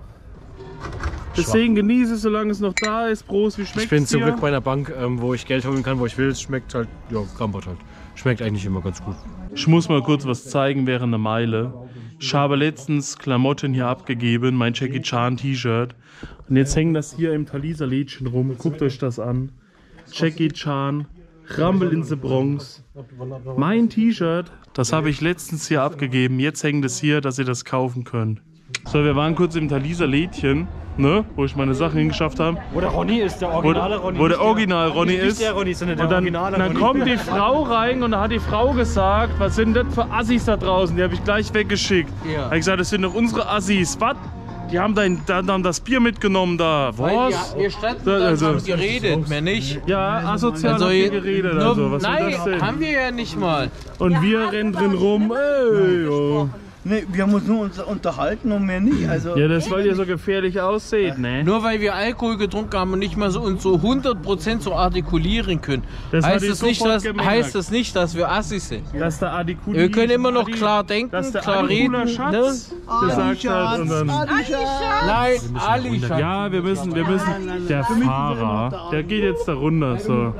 Deswegen genieße es, solange es noch da ist. Prost, wie schmeckt es Ich bin zum dir? Glück bei einer Bank, ähm, wo ich Geld holen kann, wo ich will. Es schmeckt halt, ja, Gambard halt. Schmeckt eigentlich immer ganz gut. Ich muss mal kurz was zeigen während der Meile. Ich habe letztens Klamotten hier abgegeben, mein Jackie Chan T-Shirt. Und jetzt hängt das hier im Thalisa Lädchen rum. Guckt euch das an. Jackie Chan, Rumble in the Bronx. Mein T-Shirt, das habe ich letztens hier abgegeben. Jetzt hängt es hier, dass ihr das kaufen könnt. So, wir waren kurz im Thalisa Lädchen, ne, wo ich meine Sachen hingeschafft habe. Wo der Ronny ist, der Wo, originale Ronny. wo der Original Ronny nicht ist. der Ronny, sondern der Und dann, originale dann Ronny. kommt die Frau rein und da hat die Frau gesagt, was sind das für Assis da draußen? Die habe ich gleich weggeschickt. Ja. Da habe ich gesagt, das sind doch unsere Assis. Was? Die haben, dein, da, haben das Bier mitgenommen da. Weil Was? ihr, ihr standen Da- da also- und habt geredet, mehr nicht. Ja, asozial Also, habt ihr ihr- geredet. nur- Also, was nein, soll das denn? haben wir ja nicht mal. Und wir rennen drin rum. Ey, oh. Nee, wir haben uns nur uns unterhalten und mehr nicht. Also, Ja, das weil ihr so gefährlich aussieht, ne? Nur weil wir Alkohol getrunken haben und nicht mal so uns so hundert Prozent so artikulieren können, Das heißt, hatte ich das nicht, sofort dass, gemerkt. heißt das nicht, dass wir Assis sind. Dass der Adikuli, Wir können immer noch Adi, klar denken, dass der klar Adi reden. cooler Ne? Schatz gesagt hat und dann, Nein, Ali Schatz. ja, wir müssen, wir müssen, der Fahrer, der geht jetzt da runter, so.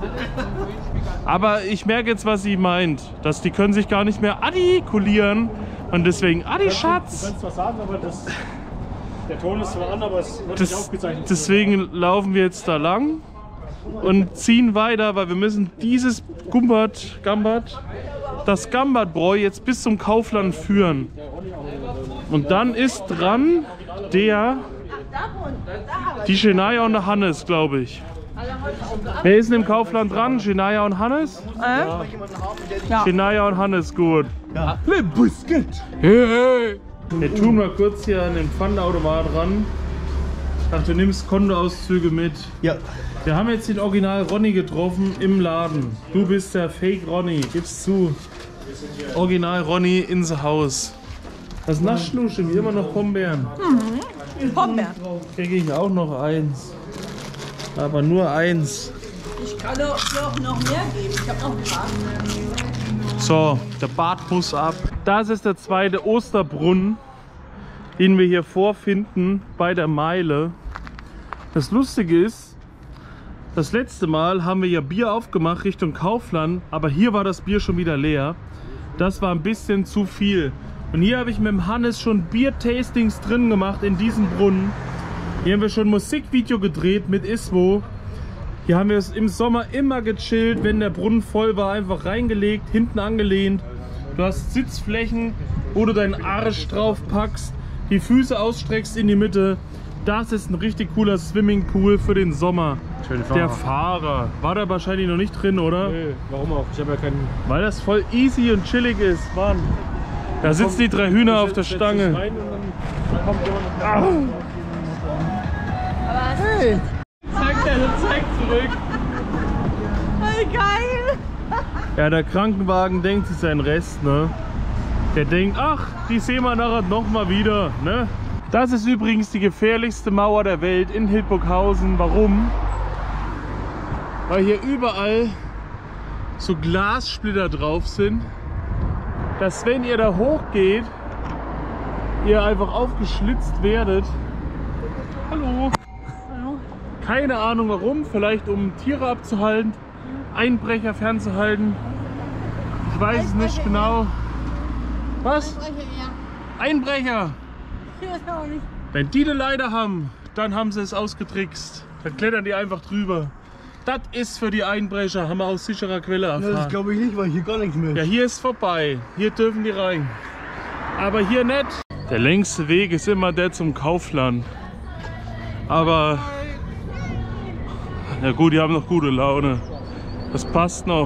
Aber ich merke jetzt, was sie meint, dass die können sich gar nicht mehr adikulieren und deswegen Adi Schatz. Du kannst was sagen, aber das, der Ton ist zwar an, aber es wird nicht Das, aufgezeichnet. deswegen laufen wir jetzt da lang und ziehen weiter, weil wir müssen dieses Gumbert, Gambert, das Gambertbräu jetzt bis zum Kaufland führen. Und dann ist dran der, die Shania und der Hannes, glaube ich. Wer ist denn im Kaufland dran? Shania und Hannes? Äh? Ja. Shania und Hannes, gut. Ja. Biscuit. Hey, hey. Wir tun mal kurz hier an den Pfandautomat ran. Ich dachte, du nimmst Kontoauszüge mit. Ja. Wir haben jetzt den Original Ronny getroffen im Laden. Du bist der Fake Ronny, gib's zu. Original Ronny in the house. Was naschst du schon? Immer noch Pombeeren. Mhm. Pombeeren. Kriege ich auch noch eins. Aber nur eins. Ich kann doch noch mehr geben. Ich hab noch ein paar. So, der Bad muss ab. Das ist der zweite Osterbrunnen, den wir hier vorfinden bei der Meile. Das Lustige ist, das letzte Mal haben wir ja Bier aufgemacht Richtung Kaufland, aber hier war das Bier schon wieder leer. Das war ein bisschen zu viel. Und hier habe ich mit dem Hannes schon Bier-Tastings drin gemacht in diesem Brunnen. Hier haben wir schon ein Musikvideo gedreht mit Iswo. Hier haben wir es im Sommer immer gechillt, wenn der Brunnen voll war, einfach reingelegt, hinten angelehnt. Du hast Sitzflächen, wo du deinen Arsch drauf packst, die Füße ausstreckst in die Mitte. Das ist ein richtig cooler Swimmingpool für den Sommer. Schöne Fahrer. Der Fahrer. War da wahrscheinlich noch nicht drin, oder? Nee, warum auch? Ich habe ja keinen. Weil das voll easy und chillig ist. Mann. Da sitzen die drei Hühner auf der Stange. Rein und dann kommt jemand. Ah. Hey. Zeig der zeig zurück. Voll geil. Ja, der Krankenwagen denkt sich seinen Rest, ne? Der denkt, ach, die sehen wir nachher noch mal wieder, ne? Das ist übrigens die gefährlichste Mauer der Welt in Hildburghausen. Warum? Weil hier überall so Glassplitter drauf sind, dass wenn ihr da hochgeht, ihr einfach aufgeschlitzt werdet. Hallo. Hallo. Keine Ahnung warum, vielleicht um Tiere abzuhalten, Einbrecher fernzuhalten. Ich weiß es nicht genau. Was? Einbrecher! Wenn die eine Leiter haben, dann haben sie es ausgetrickst. Dann klettern die einfach drüber. Das ist für die Einbrecher, haben wir aus sicherer Quelle Ja, das erfahren. glaube ich nicht, weil hier gar nichts mehr ist. Ja, hier ist vorbei. Hier dürfen die rein. Aber hier nicht. Der längste Weg ist immer der zum Kaufland. Aber na gut, die haben noch gute Laune. Das passt noch.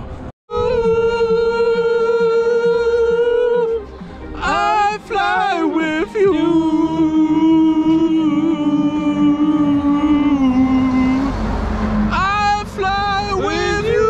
I fly with you. I fly with you.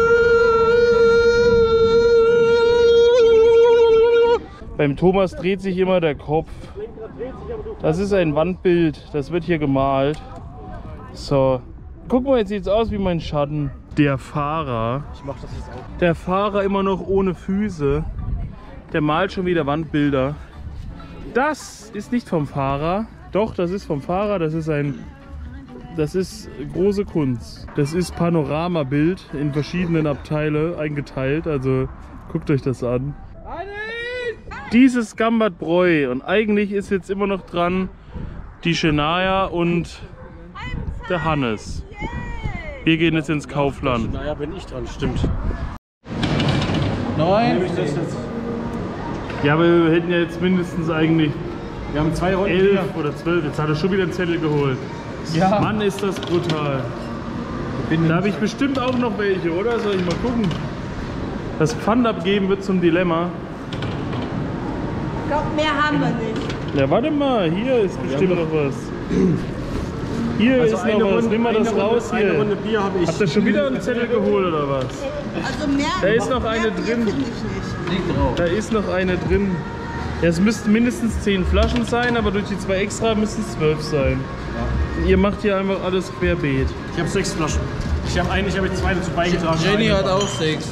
Beim Thomas dreht sich immer der Kopf. Das ist ein Wandbild, das wird hier gemalt. So, guck mal, jetzt sieht es aus wie mein Schatten. Der Fahrer, Ich mach das jetzt auch. der Fahrer immer noch ohne Füße, der malt schon wieder Wandbilder. Das ist nicht vom Fahrer, doch, das ist vom Fahrer, das ist ein, das ist große Kunst. Das ist Panoramabild in verschiedenen Abteile eingeteilt, also guckt euch das an. Dieses Gambertbräu und eigentlich ist jetzt immer noch dran die Shania und der Hannes. Wir gehen jetzt ins Kaufland. Naja, bin ich dran, stimmt. Neun. Ja, aber wir hätten ja jetzt mindestens eigentlich Wir haben zwei Runden. elf Bier. oder zwölf. Jetzt hat er schon wieder einen Zettel geholt. Ja. Mann, ist das brutal. Da habe ich bestimmt auch noch welche, oder? Soll ich mal gucken? Das Pfand abgeben wird zum Dilemma. Ich glaube, mehr haben wir nicht. Ja, warte mal, hier ist bestimmt noch was. Hier Also ist eine noch was. Runde, Nimm mal das eine Runde, raus eine hier. Runde Bier habe ich. Habt ihr schon wieder einen Zettel geholt oder was? Also mehr. Da ist noch eine mehr Bier drin. finde ich nicht. Liegt drauf. Da ist noch eine drin. Ja, es müssten mindestens zehn Flaschen sein, aber durch die zwei extra müssten es zwölf sein. Ja. Ihr macht hier einfach alles querbeet. Ich habe sechs Flaschen. Ich habe eigentlich hab ich zwei dazu beigetragen. Jenny hat auch sechs.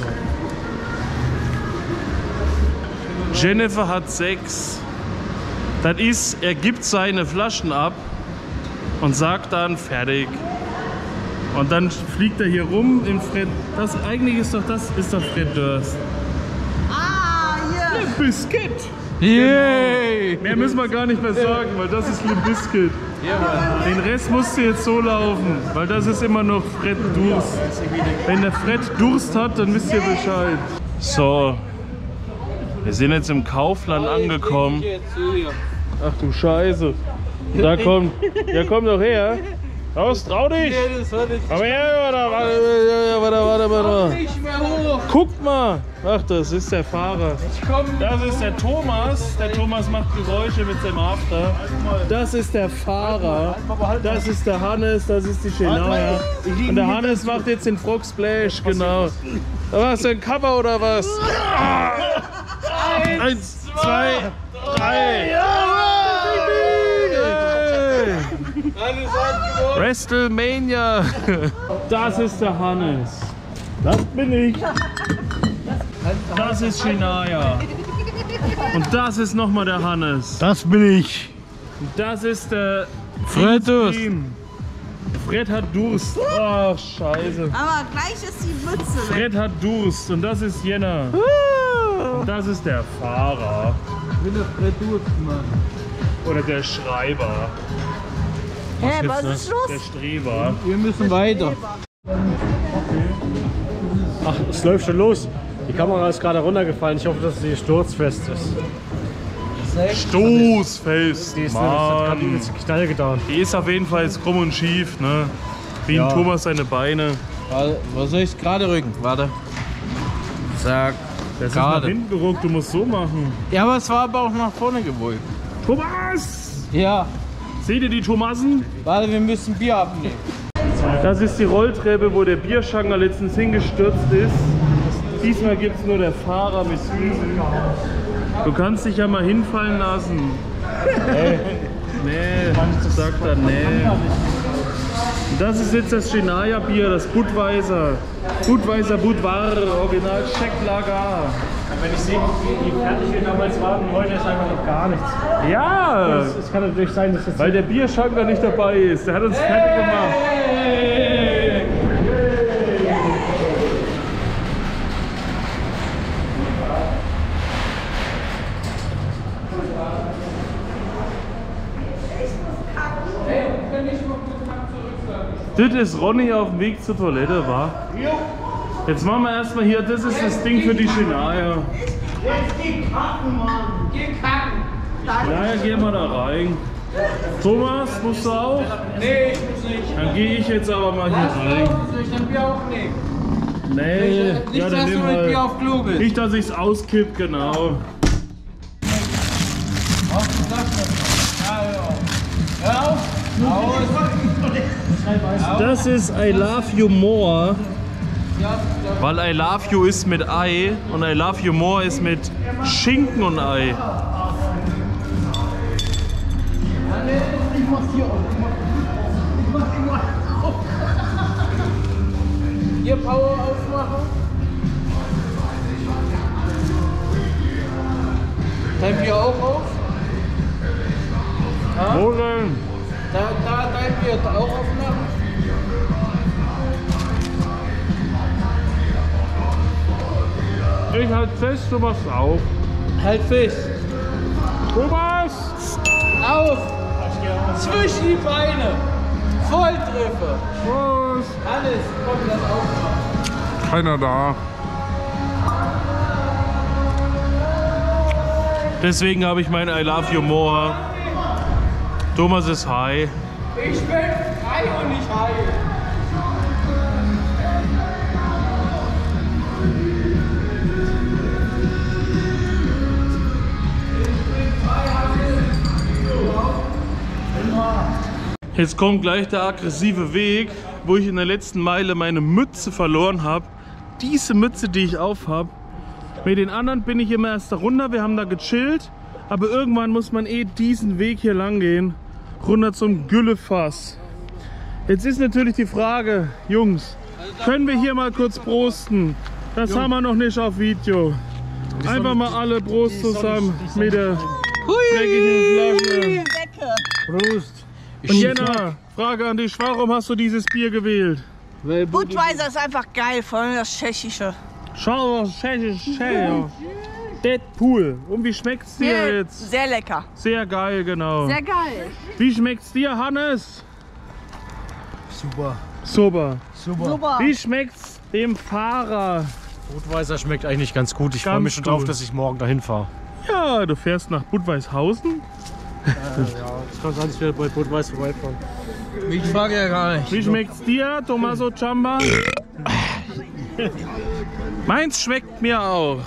Jennifer hat sechs. Das ist, er gibt seine Flaschen ab und sagt dann fertig. Und dann fliegt er hier rum im Fred. Das eigentlich ist doch das ist doch Fred Durst. Ah, hier. Limp Bizkit. Yay! Genau. Mehr müssen wir gar nicht mehr sagen, weil das ist Limp Bizkit. Den Rest musst du jetzt so laufen, weil das ist immer noch Fred Durst. Wenn der Fred Durst hat, dann wisst ihr Bescheid. So, wir sind jetzt im Kaufland angekommen. Ach du Scheiße. Da kommt, ja komm doch her. Raus, trau dich! Komm her, warte, warte, warte, warte, warte. Nicht mehr hoch! Guck mal! Ach, das ist der Fahrer. Das ist der Thomas. Der Thomas macht Geräusche mit seinem After. Das ist der Fahrer. Das ist der Hannes. Das ist die Shania. Und der Hannes macht jetzt den Frog Splash, genau. Da machst du ein Cover oder was? Eins, zwei, drei. WrestleMania! Das ist der Hannes. Das bin ich. Das ist Shania. Und das ist nochmal der Hannes. Das bin ich. Und das ist der Fred Durst. Fred hat Durst. Oh, scheiße. Aber gleich ist die Mütze weg. Fred hat Durst und das ist Jenna. Und das ist der Fahrer. Ich bin der Fred Durst, Mann. Oder der Schreiber. Hä, hey, was ist los? Der Streber. Wir müssen weiter. Ach, es läuft schon los. Die Kamera ist gerade runtergefallen. Ich hoffe, dass sie sturzfest ist. Stoßfest. Die ist hat Mann. jetzt Knall getan. Die ist auf jeden Fall jetzt krumm und schief, ne? Wie Ja. ein Thomas seine Beine. Warte, was soll ich gerade rücken? Warte. Zack. Das ist nach Gerade. hinten gerückt, du musst so machen. Ja, aber es war aber auch nach vorne gebeugt. Thomas! Ja. Seht ihr die Thomasen? Warte, wir müssen Bier abnehmen. Das ist die Rolltreppe, wo der Bierschanger letztens hingestürzt ist. Diesmal gibt es nur der Fahrer mit Füßen. Du kannst dich ja mal hinfallen lassen. Nee, nee, sagt er, nee. Und das ist jetzt das Shania-Bier, das Budweiser. Budweiser Budvar, Original Czech-Lager. Wenn ich sehe, wie fertig wir damals waren, heute ist einfach noch gar nichts. Ja! Es, es kann natürlich sein, dass jetzt Weil der Bierschanger nicht dabei ist. Der hat uns fertig gemacht. Das ist Ronny auf dem Weg zur Toilette, war. Jetzt machen wir erstmal hier, das ist das Ding für die Shania. Naja, gehen wir da rein. Thomas, musst du auch? Nee, ich muss nicht. Dann gehe ich jetzt aber mal hier rein. Soll ich dann Bier aufnehmen? Nee, Nicht, ja, dann dass du nimm mit Bier mal. auf Klo bist. Nicht, dass ich's auskipp, genau. Auf die Flasche. Ja, hör auf. Hör auf. Aus. Das ist I Love You More, Ja, weil I Love You ist mit Ei und I Love You More ist mit Schinken und Ei. hier Power aufmachen. Dein Bier auch auf? Ja? Wo denn? Da, da dein Bier auch aufmachen. Ich halt fest, du machst auf. Halt fest. Thomas! Auf! Zwischen die Beine! Volltreffer! Was? Alles! Komm, lass auf! Keiner da. Deswegen habe ich mein I Love You More. Thomas ist high. Ich bin frei und nicht high! Jetzt kommt gleich der aggressive Weg, wo ich in der letzten Meile meine Mütze verloren habe. Diese Mütze, die ich auf habe. Mit den anderen bin ich immer erst da runter, wir haben da gechillt. Aber irgendwann muss man eh diesen Weg hier lang gehen, runter zum Güllefass. Jetzt ist natürlich die Frage, Jungs, können wir hier mal kurz prosten? Das Jung. haben wir noch nicht auf Video. Einfach mal alle Prost zusammen mit der dreckigen Flasche. Prost. Und Jenna, Frage an dich, warum hast du dieses Bier gewählt? Budweiser ist einfach geil, vor allem das Tschechische. Schau, was Tschechisch, Deadpool. Und wie schmeckt's dir Sehr, jetzt? sehr lecker. Sehr geil, genau. Sehr geil. Wie schmeckt's dir, Hannes? Super. Super. Super. Super. Wie schmeckt's dem Fahrer? Budweiser schmeckt eigentlich ganz gut. Ich Ganz freue mich schon drauf, gut. dass ich morgen dahin fahre. Ja, du fährst nach Budweishausen. Äh, ja, ich kann sonst wieder bei Budweiser vorbeifahren. Ich frage ja gar nicht. Wie schmeckt's dir, Tommaso Ciampa? Meins schmeckt mir auch.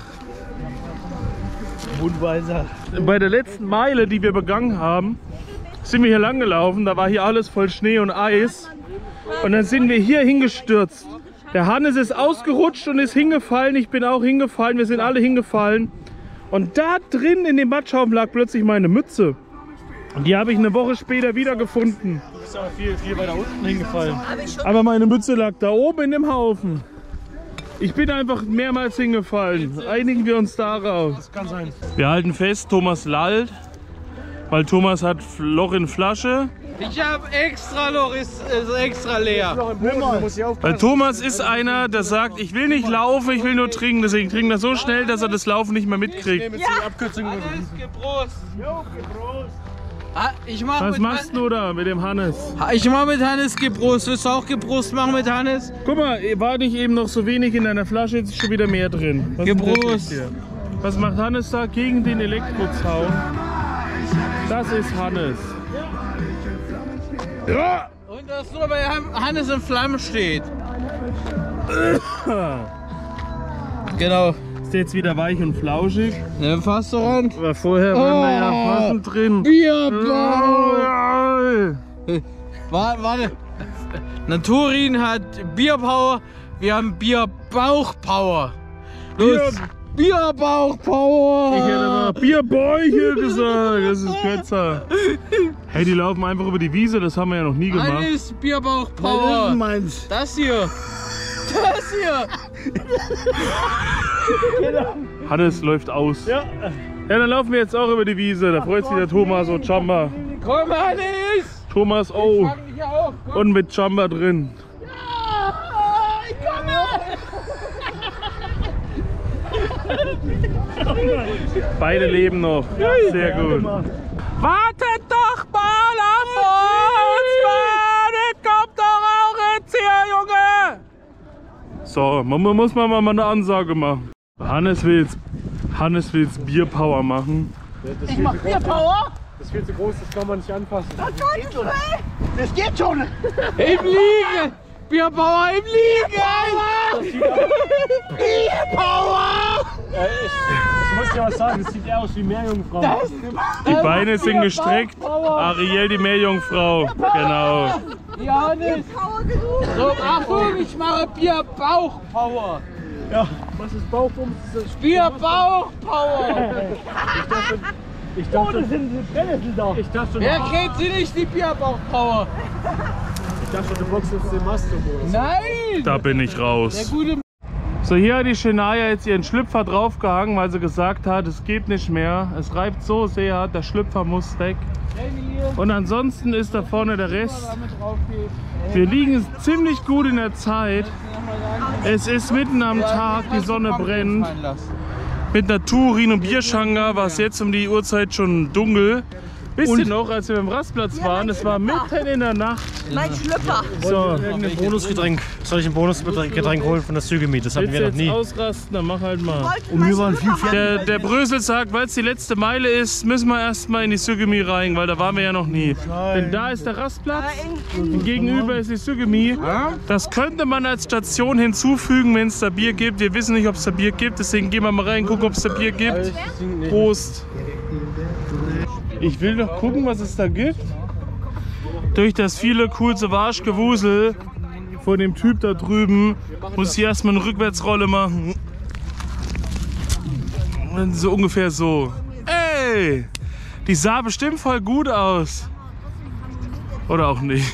Budweiser. Bei der letzten Meile, die wir begangen haben, sind wir hier lang gelaufen. Da war hier alles voll Schnee und Eis. Und dann sind wir hier hingestürzt. Der Hannes ist ausgerutscht und ist hingefallen. Ich bin auch hingefallen. Wir sind alle hingefallen. Und da drin in dem Matschhaufen lag plötzlich meine Mütze. Und die habe ich eine Woche später wiedergefunden. Du bist aber viel, viel weiter unten hingefallen. Aber meine Mütze lag da oben in dem Haufen. Ich bin einfach mehrmals hingefallen. Einigen wir uns darauf. Das kann sein. Wir halten fest, Thomas lallt, weil Thomas hat Loch in Flasche. Ich habe extra Loch, ist, ist extra leer. Weil Thomas ist einer, der sagt, ich will nicht laufen, ich will nur trinken. Deswegen trinkt er so schnell, dass er das Laufen nicht mehr mitkriegt. Ja. Hannes, Geprost. Ah, ich mach Was mit machst du da mit dem Hannes? Han ich mach mit Hannes Geprost. Willst du auch Geprost machen mit Hannes? Guck mal, war nicht eben noch so wenig in deiner Flasche, jetzt ist schon wieder mehr drin. Was ist denn das Geprost. hier? Was macht Hannes da gegen den Elektrozaun? Das ist Hannes. Ja! Und dass nur bei Hannes in Flammen steht. Genau. Ist jetzt wieder weich und flauschig. Ne, fast so ran. Aber vorher waren wir ja fast drin. Bierbauch. Ja. Warte, warte. Naturin hat Bierpower, wir haben Bierbauchpower. Los. Bierbauchpower. Ich hätte mal Bierbäuche gesagt, das ist kürzer. Hey, die laufen einfach über die Wiese, das haben wir ja noch nie gemacht. Alles Bierbauchpower. Meins. Das hier. Das hier. Hannes läuft aus. Ja. Ja, dann laufen wir jetzt auch über die Wiese, da freut sich der Thomas und Ciampa. Komm, Hannes. Thomas O. Fang dich auf. Komm. Und mit Ciampa drin. Ich komme. Beide leben noch. Sehr gut. Wartet doch mal auf uns, Mann! Kommt doch auch jetzt hier, Junge! So, man muss mal mal eine Ansage machen. Hannes will jetzt, Hannes will jetzt Bierpower machen. Ich mach Bierpower. Das ist viel zu groß, das kann man nicht anfassen. Das geht schon. Das geht schon. Im Liegen. Bierpower im Liegen. Bierpower. Äh, ich, ich muss dir was sagen, das sieht eher aus wie Meerjungfrau. Das, Die Beine sind gestreckt. Ariel, die Meerjungfrau. Genau. Johannes. So, Achtung, ich mache Bierbauchpower. Ja, was ist Bauchbums? Das ist Bierbauchpower. Ich dachte, sind Brennnessel da. ich dachte, Wer kennt sie nicht, die Bierbauchpower? ich dachte, du boxst jetzt den Mast um oder so. Nein. Da bin ich Der raus. gute So, hier hat die Shania jetzt ihren Schlüpfer draufgehangen, weil sie gesagt hat, es geht nicht mehr. Es reibt so sehr, der Schlüpfer muss weg. Und ansonsten ist da vorne der Rest. Wir liegen ziemlich gut in der Zeit. Es ist mitten am Tag, die Sonne brennt. Mit Naturin und Bierschanga war es jetzt um die Uhrzeit schon dunkel. Wisst ihr noch, als wir am Rastplatz waren, es war mitten in der Nacht. Mein Schlüpper. So, Irgendein Bonusgetränk. Soll ich ein Bonusgetränk holen von der Zügemi? Das hatten willst wir du noch jetzt nie. ausrasten, dann mach halt mal. Und wir waren viel fertig. Der, der Brösel sagt, weil es die letzte Meile ist, müssen wir erstmal in die Sugemi rein, weil da waren wir ja noch nie. Denn da ist der Rastplatz und gegenüber ist die Sugemi. Das könnte man als Station hinzufügen, wenn es da Bier gibt. Wir wissen nicht, ob es da Bier gibt, deswegen gehen wir mal rein, gucken, ob es da Bier gibt. Prost! Ich will doch gucken, was es da gibt. Durch das viele cool Sauvage-Gewusel von dem Typ da drüben muss ich erstmal eine Rückwärtsrolle machen. So ungefähr so. Ey! ey. Die sah bestimmt voll gut aus. Oder auch nicht.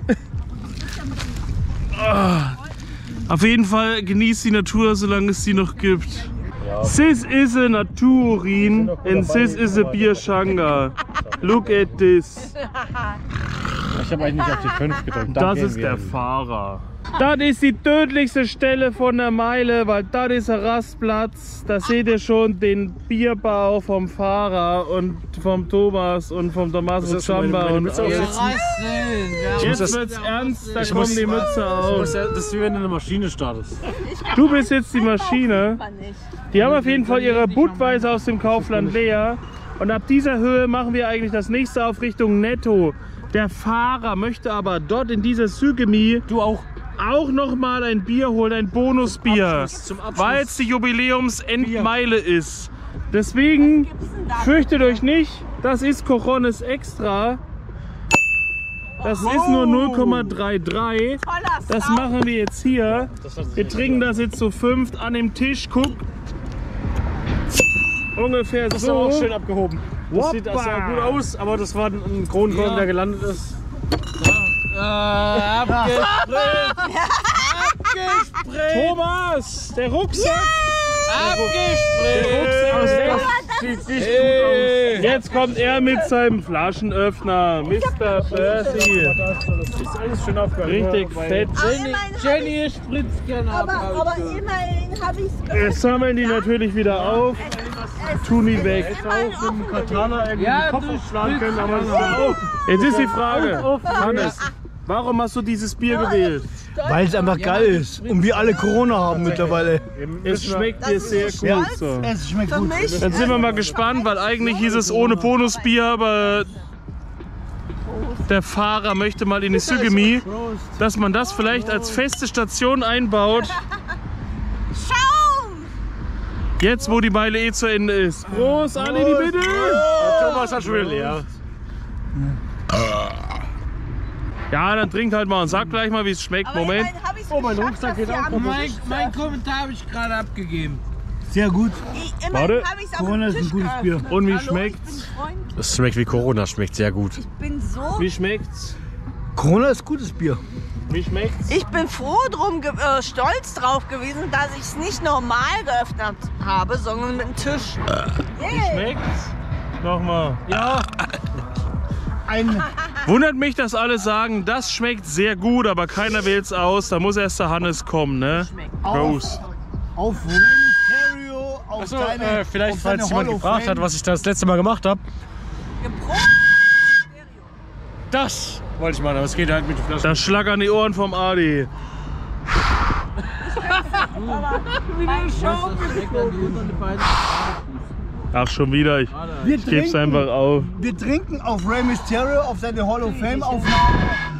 Oh. Auf jeden Fall genießt die Natur, solange es sie noch gibt. This is a Naturin and this is a Bierschanga. Look at this. Ich habe eigentlich nicht auf die fünf gedrückt. Das ist der Fahrer. Das ist die tödlichste Stelle von der Meile, weil das ist ein Rastplatz. Da seht ihr schon den Bierbau vom Fahrer und vom Thomas und vom Tommaso Ciamba. Und jetzt wird's ernst, da ich kommen muss, die Mütze auf. Das ist wie wenn du eine Maschine startest. Du bist jetzt die Maschine. Die haben auf jeden Fall ihre Budweiser aus dem Kaufland leer. Und ab dieser Höhe machen wir eigentlich das nächste auf Richtung Netto. Der Fahrer möchte aber dort in dieser Sugemi Du auch. auch noch mal ein Bier holen, ein Bonusbier, Zum Abschluss. weil es die Jubiläumsendmeile ist. Deswegen fürchtet euch nicht, das ist Cojones Extra. Das ist nur null Komma dreiunddreißig. Das machen wir jetzt hier. Wir trinken das jetzt zu fünft an dem Tisch. Guck. Ungefähr Das ist aber so. auch schön abgehoben. Das sieht das sah gut aus, aber das war ein Kronkorken, Ja. der gelandet ist. Äh, abgespritzt! Abgespritzt! Thomas, der Rucksack. Abgespritzt! Sieht nicht Hey. gut aus. Jetzt kommt er mit seinem Flaschenöffner. Mister Percy. Das ist alles schön aufgehoben. Richtig fett. Jenny, Jenny spritzt gerne ab. Aber, aber immerhin habe ich es Jetzt sammeln die natürlich wieder auf. Tun die weg. Auch mit dem Katana irgendwie Ja, den Kopf du aufschlagen können, aber das ist spritzt auch. Jetzt ist die Frage, Hannes, warum hast du dieses Bier gewählt? Weil es einfach geil ist und wir alle Corona haben mittlerweile. Es schmeckt dir sehr gut. So. Es schmeckt für gut. mich. Dann sind wir mal gespannt, weil eigentlich hieß es ohne Bonusbier, aber der Fahrer möchte mal in die Sugemi, dass man das vielleicht als feste Station einbaut. Schaum! Jetzt, wo die Meile eh zu Ende ist. Prost, alle in die Mitte! Thomas hat schon wieder leer. Ja, dann trinkt halt mal und sagt gleich mal, wie es schmeckt. Aber Moment. immerhin habe ich es Oh, mein geschafft, Rucksack dass geht wir auch. am Mein, Tisch mein surfen. Kommentar habe ich gerade abgegeben. Sehr gut. Ich- Warte. Immerhin habe ich es am Corona ist ein Tisch gutes Bier. geöffnet. Und wie Hallo, schmeckt's? Ich bin Freund. Das schmeckt wie Corona, schmeckt sehr gut. Ich bin so. Wie schmeckt's? Corona ist gutes Bier. Wie schmeckt's? Ich bin froh drum, ge- äh, stolz drauf gewesen, dass ich es nicht normal geöffnet habe, sondern mit dem Tisch. Yeah. Schmeckt's? Nochmal. Ja. Ein, Wundert mich, dass alle sagen, das schmeckt sehr gut, aber keiner wählt's aus. Da muss erst der Hannes kommen, ne? Prost. auf Remisterio, auf Achso, deine, äh, vielleicht auf falls deine jemand Hall of gefragt Fame. hat, was ich da das letzte Mal gemacht habe. Geprobt. Das wollte ich machen, aber es geht halt mit der Flasche. Das schlagern die Ohren vom Adi. Ach, schon wieder. Ich, Wir ich geb's trinken, einfach auf. wir trinken auf Rey Mysterio, auf seine Hall of Fame Aufnahme.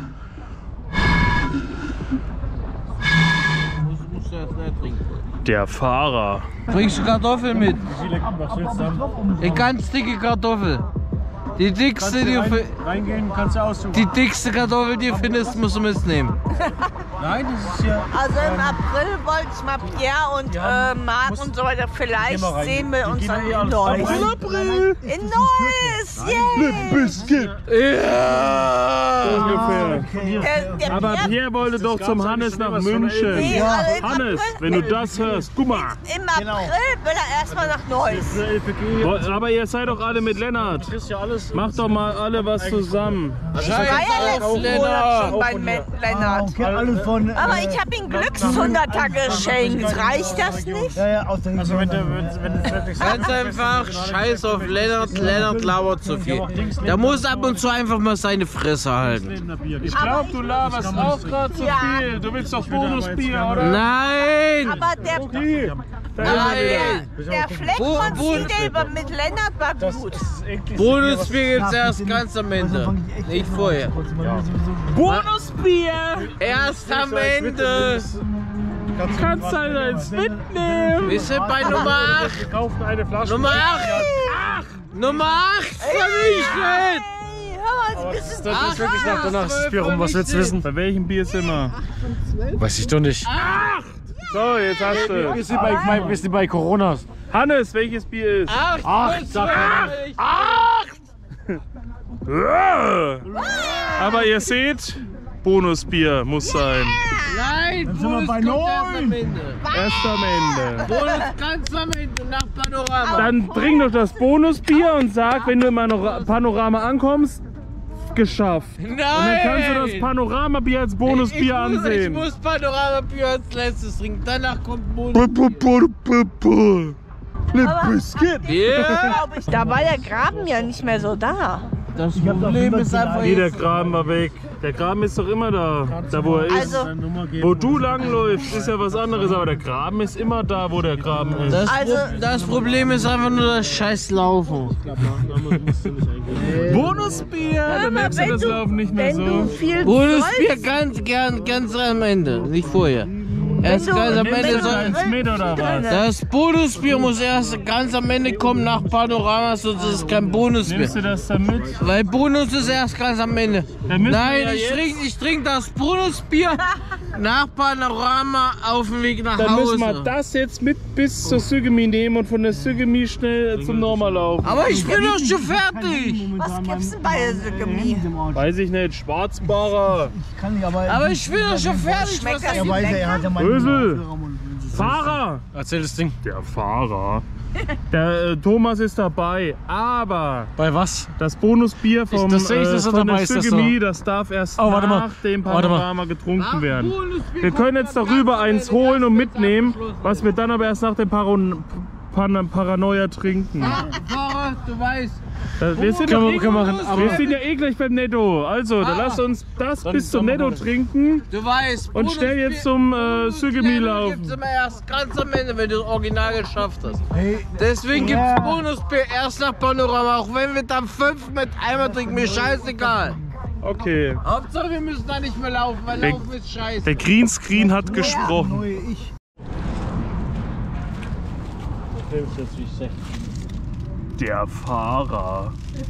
Der Fahrer. Bringst du Kartoffeln mit? Was willst du haben? Eine ganz dicke Kartoffel. Die dickste, die du, fi- Reingehen, kannst du aussuchen. die dickste Kartoffel, die du findest, musst du mitnehmen. Nein, das ist ja. Also im April wollte ich mal Pierre und äh, Marc und so weiter. Vielleicht mal rein. sehen wir Die uns gehen dann eh in alles Neuss. rein. April. In Neuss! Yay! Biscuit. Ungefähr. Der, der Aber Pierre Pierre wollte doch zum Hannes nach Nee, München. also im Hannes, April- wenn du das hörst, guck mal. Im April will er erstmal nach Neuss. Aber ihr seid doch alle mit Lennart. Das ist ja alles. Macht doch mal alle was zusammen. Ich war ja letzten Monat schon bei Me- Ah, Lennart. okay, alles von. Aber äh, ich habe ihm Glückshunderter geschenkt. Reicht das nicht? Ja, ja, aus der Also wenn du wenn, wenn du wirklich Ganz einfach, scheiß auf Lennart, Lennart labert zu viel. Der muss ab und zu einfach mal seine Fresse halten. Ich glaube, du laberst auch gerade zu Ja. viel. Du willst doch Bonusbier, oder? Nein! Aber der, Die. Da ist er Nein! der Fleck Wo- von wo- Ziegelber mit Lennart war gut. Bonusbier gibt's erst ganz am Ende. Nicht vorher. Bonusbier! Erst am Ende. Kannst halt eins mitnehmen. Wir sind bei Nummer acht. Wir kaufen eine Flasche. Nummer acht. Nummer acht vernichtet. Hey, hör mal, das ist Das ist wirklich nach danach ist das Bier rum. Was willst du wissen? Bei welchem Bier sind wir? Weiß ich doch nicht. So, jetzt hast Wir du. sind bei, bei, wir sind bei Corona. Hannes, welches Bier ist? Acht. Ach, sag mal. Acht. Aber ihr seht, Bonusbier muss sein. Nein, Dann sind wir Bonus bei kommt erst neun. am Ende. Erst am Ende. Bonus ganz am Ende nach Panorama. Dann trink doch das Bonusbier und sag, wenn du im Panora- Panorama ankommst, geschafft. Nein! Und dann kannst du das Panoramabier als Bonusbier ich muss, ansehen. Ich muss Panoramabier als letztes trinken. Danach kommt Bonus. Yeah. Da war der Graben ja nicht mehr so da. Das Problem ist einfach Nee, der jetzt, Graben war weg. Der Graben ist doch immer da, da wo er ist. Also, Wo du langläufst, ist ja was anderes, aber der Graben ist immer da, wo der Graben ist. das, Also- Pro das Problem ist einfach nur das scheiß Laufen. Bonusbier! Dann merkst du wenn das du- Laufen nicht mehr wenn du so. viel Bonusbier sollst, ganz, ganz, ganz am Ende, nicht vorher. Erst du- ganz am wenn Ende du- soll. Eins mit oder was? Das Bonusbier muss erst ganz am Ende kommen nach Panorama, sonst ist es kein Bonusbier. Nimmst du das dann mit? Weil Bonus ist erst ganz am Ende. Dann müssen wir Nein, ja ich jetzt- trinke ich trink das Bonusbier nach Panorama auf dem Weg nach Dann Hause. müssen wir das jetzt mit bis zur Sügemi nehmen und von der Sügemi schnell zum Normal laufen. Aber ich bin doch schon fertig. was gibt's denn bei der Sygemie? Weiß ich nicht, Schwarzbarer, Ich kann nicht, aber. Aber ich bin doch schon fertig. Schmeckt Was das Er weiß ja, er hat ja meine Ösel. Kopfhörer und- Fahrer. Erzähl das Ding. Der Fahrer. Der äh, Thomas ist dabei, aber Bei was? das Bonusbier vom, Ich- das sehe ich, dass äh, er von dabei der ist, das Sügemi, das darf erst Oh, warte mal. nach dem Warte mal. Panorama getrunken werden. Wir können jetzt darüber eins holen und mitnehmen, was wir dann aber erst nach dem Paron Pan Paranoia trinken. Fahrer, du weißt. Das, wir, sind Können doch wir- eh, können wir machen, aber- wir sind ja eh gleich beim Netto. Also, dann Ah. lass uns das Dann- bis zum dann Netto machen wir- trinken Du weißt. und schnell jetzt zum äh, Sügemi Gibt's laufen. immer erst ganz am Ende, wenn du das Original geschafft hast. Hey, Deswegen gibt's Ja. Bonusbier erst nach Panorama, auch wenn wir dann fünf mit Eimer trinken, mir scheißegal. Okay. Hauptsache wir müssen da nicht mehr laufen, weil Der- Laufen ist scheiße. Der Greenscreen hat gesprochen. neue Ich. Der Fahrer.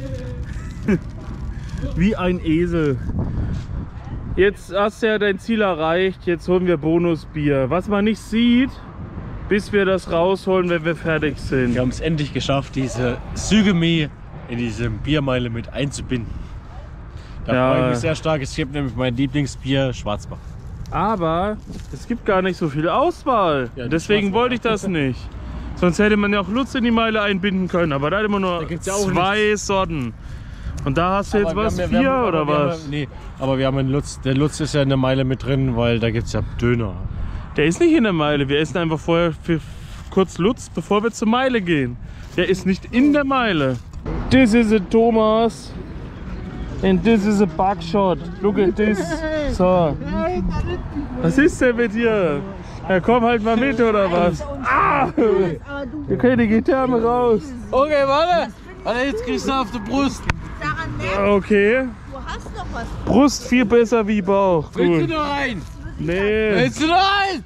Wie ein Esel. Jetzt hast du ja dein Ziel erreicht. Jetzt holen wir Bonusbier. Was man nicht sieht, bis wir das rausholen, wenn wir fertig sind. Wir haben es endlich geschafft, diese Sügemi in diese Biermeile mit einzubinden. Da Ja. freue ich mich sehr stark. Es gibt nämlich mein Lieblingsbier, Schwarzbach. Aber es gibt gar nicht so viel Auswahl. Ja, die Deswegen Schwarzwald. wollte ich das nicht. Sonst hätte man ja auch Lutz in die Meile einbinden können. Aber da hat immer nur gibt's ja auch zwei Sorten. Und da hast du jetzt Aber wir was? haben ja- wir Vier haben- oder aber wir haben was? ja- Nee, aber wir haben einen Lutz. Der Lutz ist ja in der Meile mit drin, weil da gibt es ja Döner. Der ist nicht in der Meile. Wir essen einfach vorher für kurz Lutz, bevor wir zur Meile gehen. Der ist nicht in der Meile. This is a Thomas. And this is a Buckshot. Look at this. So. Was ist denn mit dir? Ja, komm halt mal mit, oder was? Ah! Okay, die Gitarre raus. Okay, warte. Warte, jetzt kriegst du auf die Brust. Daran merkt, Okay. du hast noch was. Brust viel besser wie Bauch. Willst du Gut. noch rein? Nee. Willst du noch rein?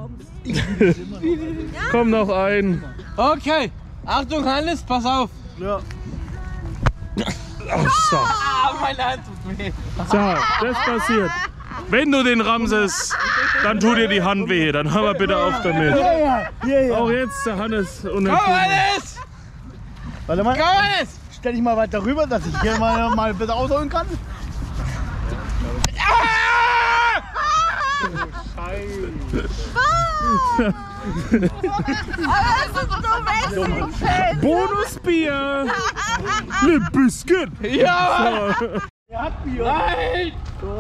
Komm noch ein. Okay. Achtung, Hannes, pass auf. Oh, so. Ah, meine Hand tut weh. So, das passiert. Wenn du den ramsest, dann tut dir die Hand weh. Dann hör mal bitte auf damit. Ja, ja, ja, ja. Auch jetzt der Hannes Komm, unentschieden. Hannes! Warte mal, Komm, Hannes! stell dich mal weiter rüber, dass ich hier mal, mal bitte ausholen kann. Das ist so Wrestling-Fan. Bonusbier! Le Biscuit! Ja! So. Nein!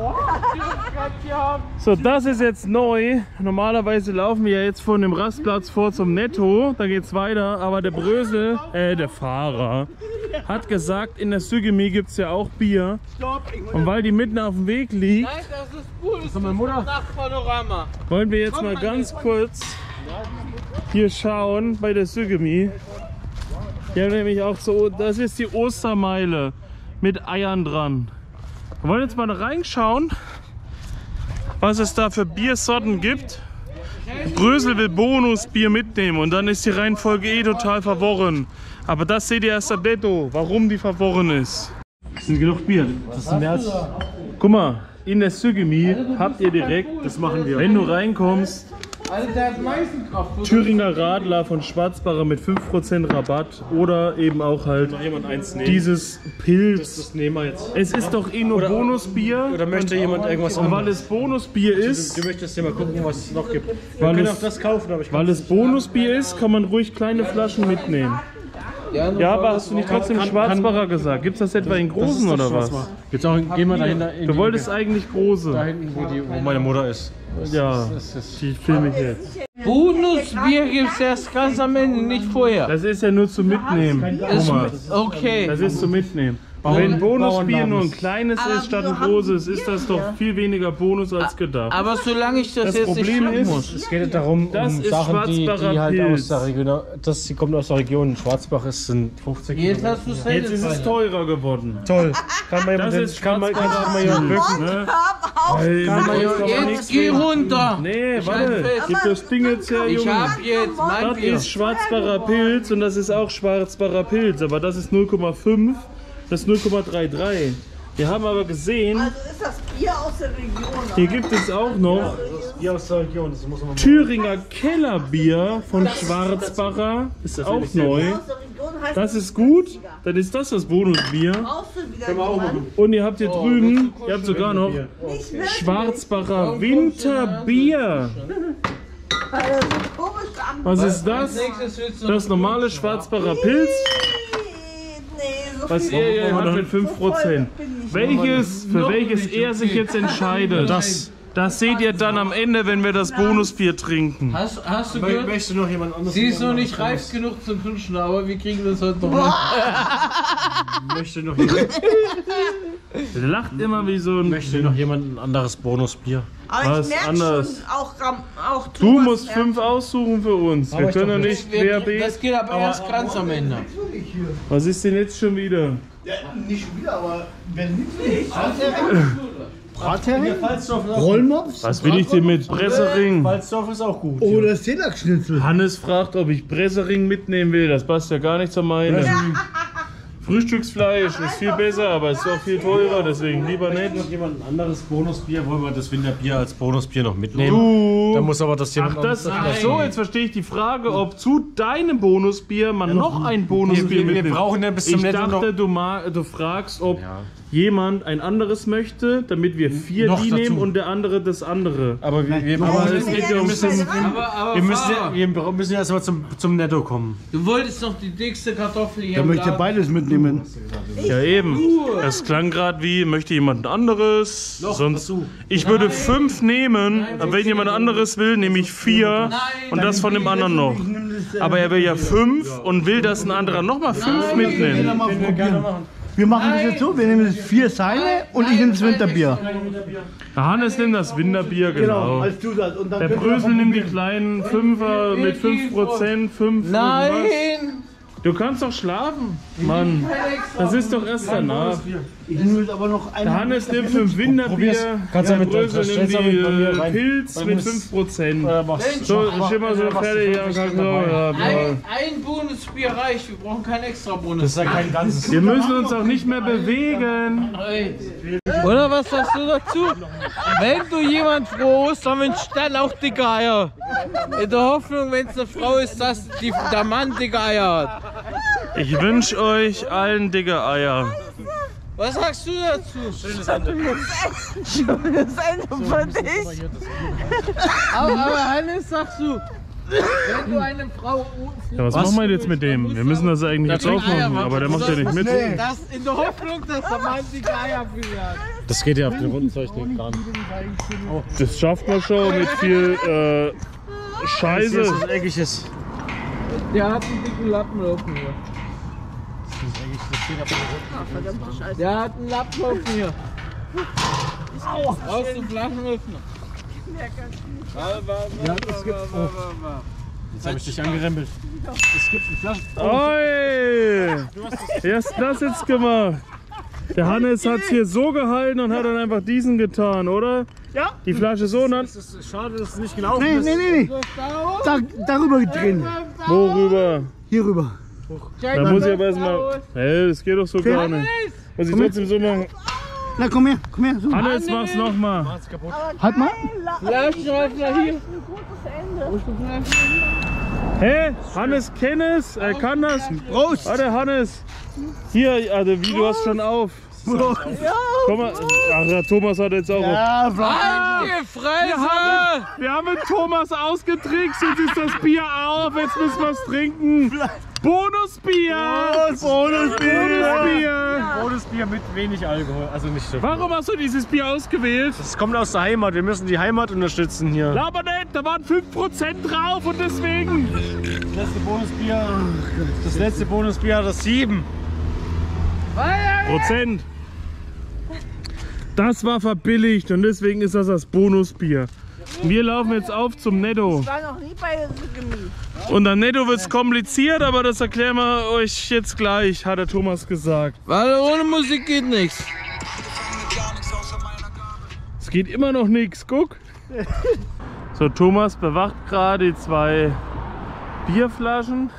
So, das ist jetzt neu. Normalerweise laufen wir ja jetzt von dem Rastplatz vor zum Netto. Da geht's weiter. Aber der Brösel, äh, der Fahrer, hat gesagt, in der Sügemi gibt's ja auch Bier. Und weil die mitten auf dem Weg liegt, Nein, das ist cool. Das ist meine Mutter. Nach Panorama. wollen wir jetzt mal ganz kurz hier schauen bei der Sügemi. Die haben nämlich auch so, das ist die Ostermeile mit Eiern dran. Wir wollen jetzt mal da reinschauen, was es da für Biersorten gibt. Brösel will Bonusbier mitnehmen und dann ist die Reihenfolge eh total verworren. Aber das seht ihr erst am Netto, warum die verworren ist. Es sind genug Bier. Das ist mehr als. Guck mal, in der Sügemi habt ihr direkt, Das machen wir. wenn du reinkommst, Also der hat Meisenkraft. Thüringer Radler von Schwarzbacher mit fünf Prozent Rabatt oder eben auch halt jemand eins nehmen? dieses Pilz. Das, das nehmen wir jetzt. Es ist doch eh nur Oder- Bonusbier. Oder möchte jemand irgendwas Und weil anderes? es Bonusbier ist, Du möchtest ja mal gucken, was es noch gibt. Wir Weil können es- auch das kaufen, aber ich weil es Bonusbier ist, kann man ruhig kleine Flaschen mitnehmen. Ja, aber hast du nicht trotzdem Kann- Schwarzbacher gesagt? Gibt es das etwa in großen oder was? Jetzt auch, gehen wir dahinter in Du die wolltest Ecke. eigentlich große. Da hinten, wo, die, wo meine Mutter ist. Ja, Das ist, die filme ich jetzt. Bonusbier gibt's erst ganz am Ende, nicht vorher. Das ist ja nur zum Mitnehmen, Thomas. Okay. Das ist zum Mitnehmen. Wenn Bonusbier nur ein kleines ist statt ein großes, ist das doch viel weniger Bonus als gedacht. Aber solange ich das, Das jetzt nicht Problem schlucken ist, muss. es geht darum, Das um ist Sachen, die, Schwarzbacher die halt Pilz. aus der Region, das die kommt aus der Region. Schwarzbach ist sind fünfzig Jetzt hast du es Jetzt ist es teurer geworden. Toll. Kann man Das jemand, ist kann man, kann man jemand bücken? Ne? Hör auf! Ey, Kann man mit ja- uns aber Jetzt nichts geh mehr. runter. Nee, Ich warte. halt fest. Gib das Ding jetzt her, Ich Junge. hab jetzt mein Das Bier. ist Schwarzbacher Pilz und das ist auch Schwarzbacher Pilz, aber das ist null Komma fünf, das ist null Komma dreiunddreißig. Wir haben aber gesehen, Also ist das Bier aus der Region. hier gibt es auch noch Hier aus der Region, das muss man mal. Thüringer Kellerbier von Schwarzbacher, ist auch neu. Aus der Region heißt Das ist gut, dann ist das das Bonusbier. brauchst du wieder jemanden. Und ihr habt hier drüben, ihr habt sogar noch Nicht wirklich, Schwarzbacher Winterbier. weil das so komisch an. Was ist das? Das normale Schwarzbacher Pilz, Nee, so was viel- er hier hat mit fünf Prozent. Welches, für Noch welches nicht, er sich okay. jetzt entscheidet, Das. das seht ihr dann am Ende, wenn wir das Bonusbier trinken. Hast, hast du Mö- gehört? Möchte noch jemand anderes? Sie ist noch nicht reif genug zum Knutschen, aber wir kriegen das heute noch hin. Möchte noch jemand, Der lacht immer wie so ein... möchte noch jemand ein anderes Bonusbier? Aber Was ich merke anderes? schon, auch, auch Du Thomas musst merkt- fünf aussuchen für uns. Wir Aber ich können doch doch nicht. nicht querbeet. Das geht aber erst ganz am Ende. Was ist denn jetzt schon wieder? Ja, nicht schon wieder, aber wenn nicht. Brathering? Rollmops? Was will ich denn mit Bressering? Walzdorf ist auch gut. Oder Seelachsschnitzel? Hannes fragt, ob ich Bressering mitnehmen will. Das passt ja gar nicht zur Meinung. Frühstücksfleisch ist viel besser, aber es ist auch viel teurer, deswegen lieber nicht. Noch jemand ein anderes Bonusbier? Wollen wir das Winterbier als Bonusbier noch mitnehmen? Du. Da muss aber das jemand Ach, das, anderes- ach so, jetzt verstehe ich die Frage, ob zu deinem Bonusbier man noch ein Bonusbier wir- wir mitnimmt. brauchen ja bis zum Ich Netto dachte, noch- du, ma- du fragst, ob jemand ein anderes möchte, damit wir vier Noch die dazu. nehmen und der andere das andere. Aber wir, wir, Aber brauchen- es geht ja um müssen, Aber, aber wir, müssen, Fahrer, ja- wir müssen ja erstmal zum, zum Netto kommen. du wolltest noch die dickste Kartoffel hier Der im möchte Laden. beides mitnehmen. Ja eben. Das klang gerade wie, möchte jemand anderes? Sonst, dazu. ich würde fünf nehmen, aber wenn jemand anderes will, nehme ich vier und das von dem anderen noch. Aber er will ja fünf und will, dass ein anderer nochmal fünf mitnimmt. Mal probieren. Wir machen das jetzt so, wir nehmen jetzt vier Seile und ich nehme das Winterbier. Der Hannes nimmt das Winterbier, genau. als Zusatz. Und dann Der könnt ihr Brösel davon nimmt die probieren. kleinen Fünfer mit fünf Prozent, fünf Nein! irgendwas. Du kannst doch schlafen, Mann. Das ist doch erst danach. Ich nehme jetzt aber noch Der eine. Hannes nimmt fünf Winterbier, Kannst du der mit- Brösel stellst nimmt du die mit bei mir äh, rein. Pilz Weil mit du fünf Prozent. Oder machst So, ich immer so fertig. Ja, kann so, ja, ja. Ein, ein Bonusbier reicht, wir brauchen kein extra Das Bonus. ist ja kein ganzes. Wir müssen uns auch nicht mehr bewegen. Oder was sagst du dazu? Wenn du jemand froh ist, dann wünschst du dann auch dicke Eier. In der Hoffnung, wenn es eine Frau ist, dass die, der Mann dicke Eier hat. Ich wünsche euch allen dicke Eier. Was sagst du dazu? Schönes Ende für dich. Aber, aber Hannes, sagst du, wenn du eine Frau... Ja, was, machen wir jetzt mit dem? Wir müssen das eigentlich jetzt aufmachen, aber der macht ja nicht mit. Das in der Hoffnung, dass der Mann dicke Eier für sie hat. Das geht ja auf den Rundenzeichnen gar nicht. Das schafft man schon mit viel äh, Scheiße. Das ist eckiges. Der hat einen dicken Lappenlaufen hier. Der hat einen Lappenlaufen hier. Aus dem Flaschenöffner. Ja, es gibt. Oh. Jetzt habe ich dich angerempelt. Es gibt eine Flasche. Oi! Wer hast das jetzt gemacht? Der Hannes hat es hier so gehalten und hat dann einfach diesen getan, oder? Ja. Die Flasche so und dann. Es ist schade, dass es nicht gelaufen Nee, ist. nee, nee, nee. Da, darüber drin. Worüber? Hier rüber. Da muss ich aber erstmal. Hey, das geht doch so gar nicht. Muss ich trotzdem so machen. Na komm her, komm her. So. Hannes, mach's nochmal. Halt mal. Fleischstreifler hier. Hä? Hannes kennt es? Er kann das? Prost. Warte, Hannes. Hier, also wie, du hast schon auf. Prost. Thomas, ach ja, Thomas hat jetzt auch auf. Ja, Fleisch. Die Fresse! Wir haben mit Thomas ausgetrickst, jetzt ist das Bier auf, jetzt müssen wir es trinken. Bonusbier! Prost. Bonusbier. Bonusbier! Bonusbier mit wenig Alkohol, also nicht so. Warum hast du dieses Bier ausgewählt? Das kommt aus der Heimat, wir müssen die Heimat unterstützen hier. Laber nicht, da waren fünf Prozent drauf und deswegen. Das letzte Bonusbier, das letzte Bonusbier hat das sieben. Prozent. Das war verbilligt und deswegen ist das das Bonusbier. Wir laufen jetzt auf zum Netto. Ich war noch nie bei Chemie. Und am Netto wird es kompliziert, aber das erklären wir euch jetzt gleich, hat der Thomas gesagt. Weil ohne Musik geht nichts. Es geht immer noch nichts, guck. So, Thomas bewacht gerade die zwei Bierflaschen.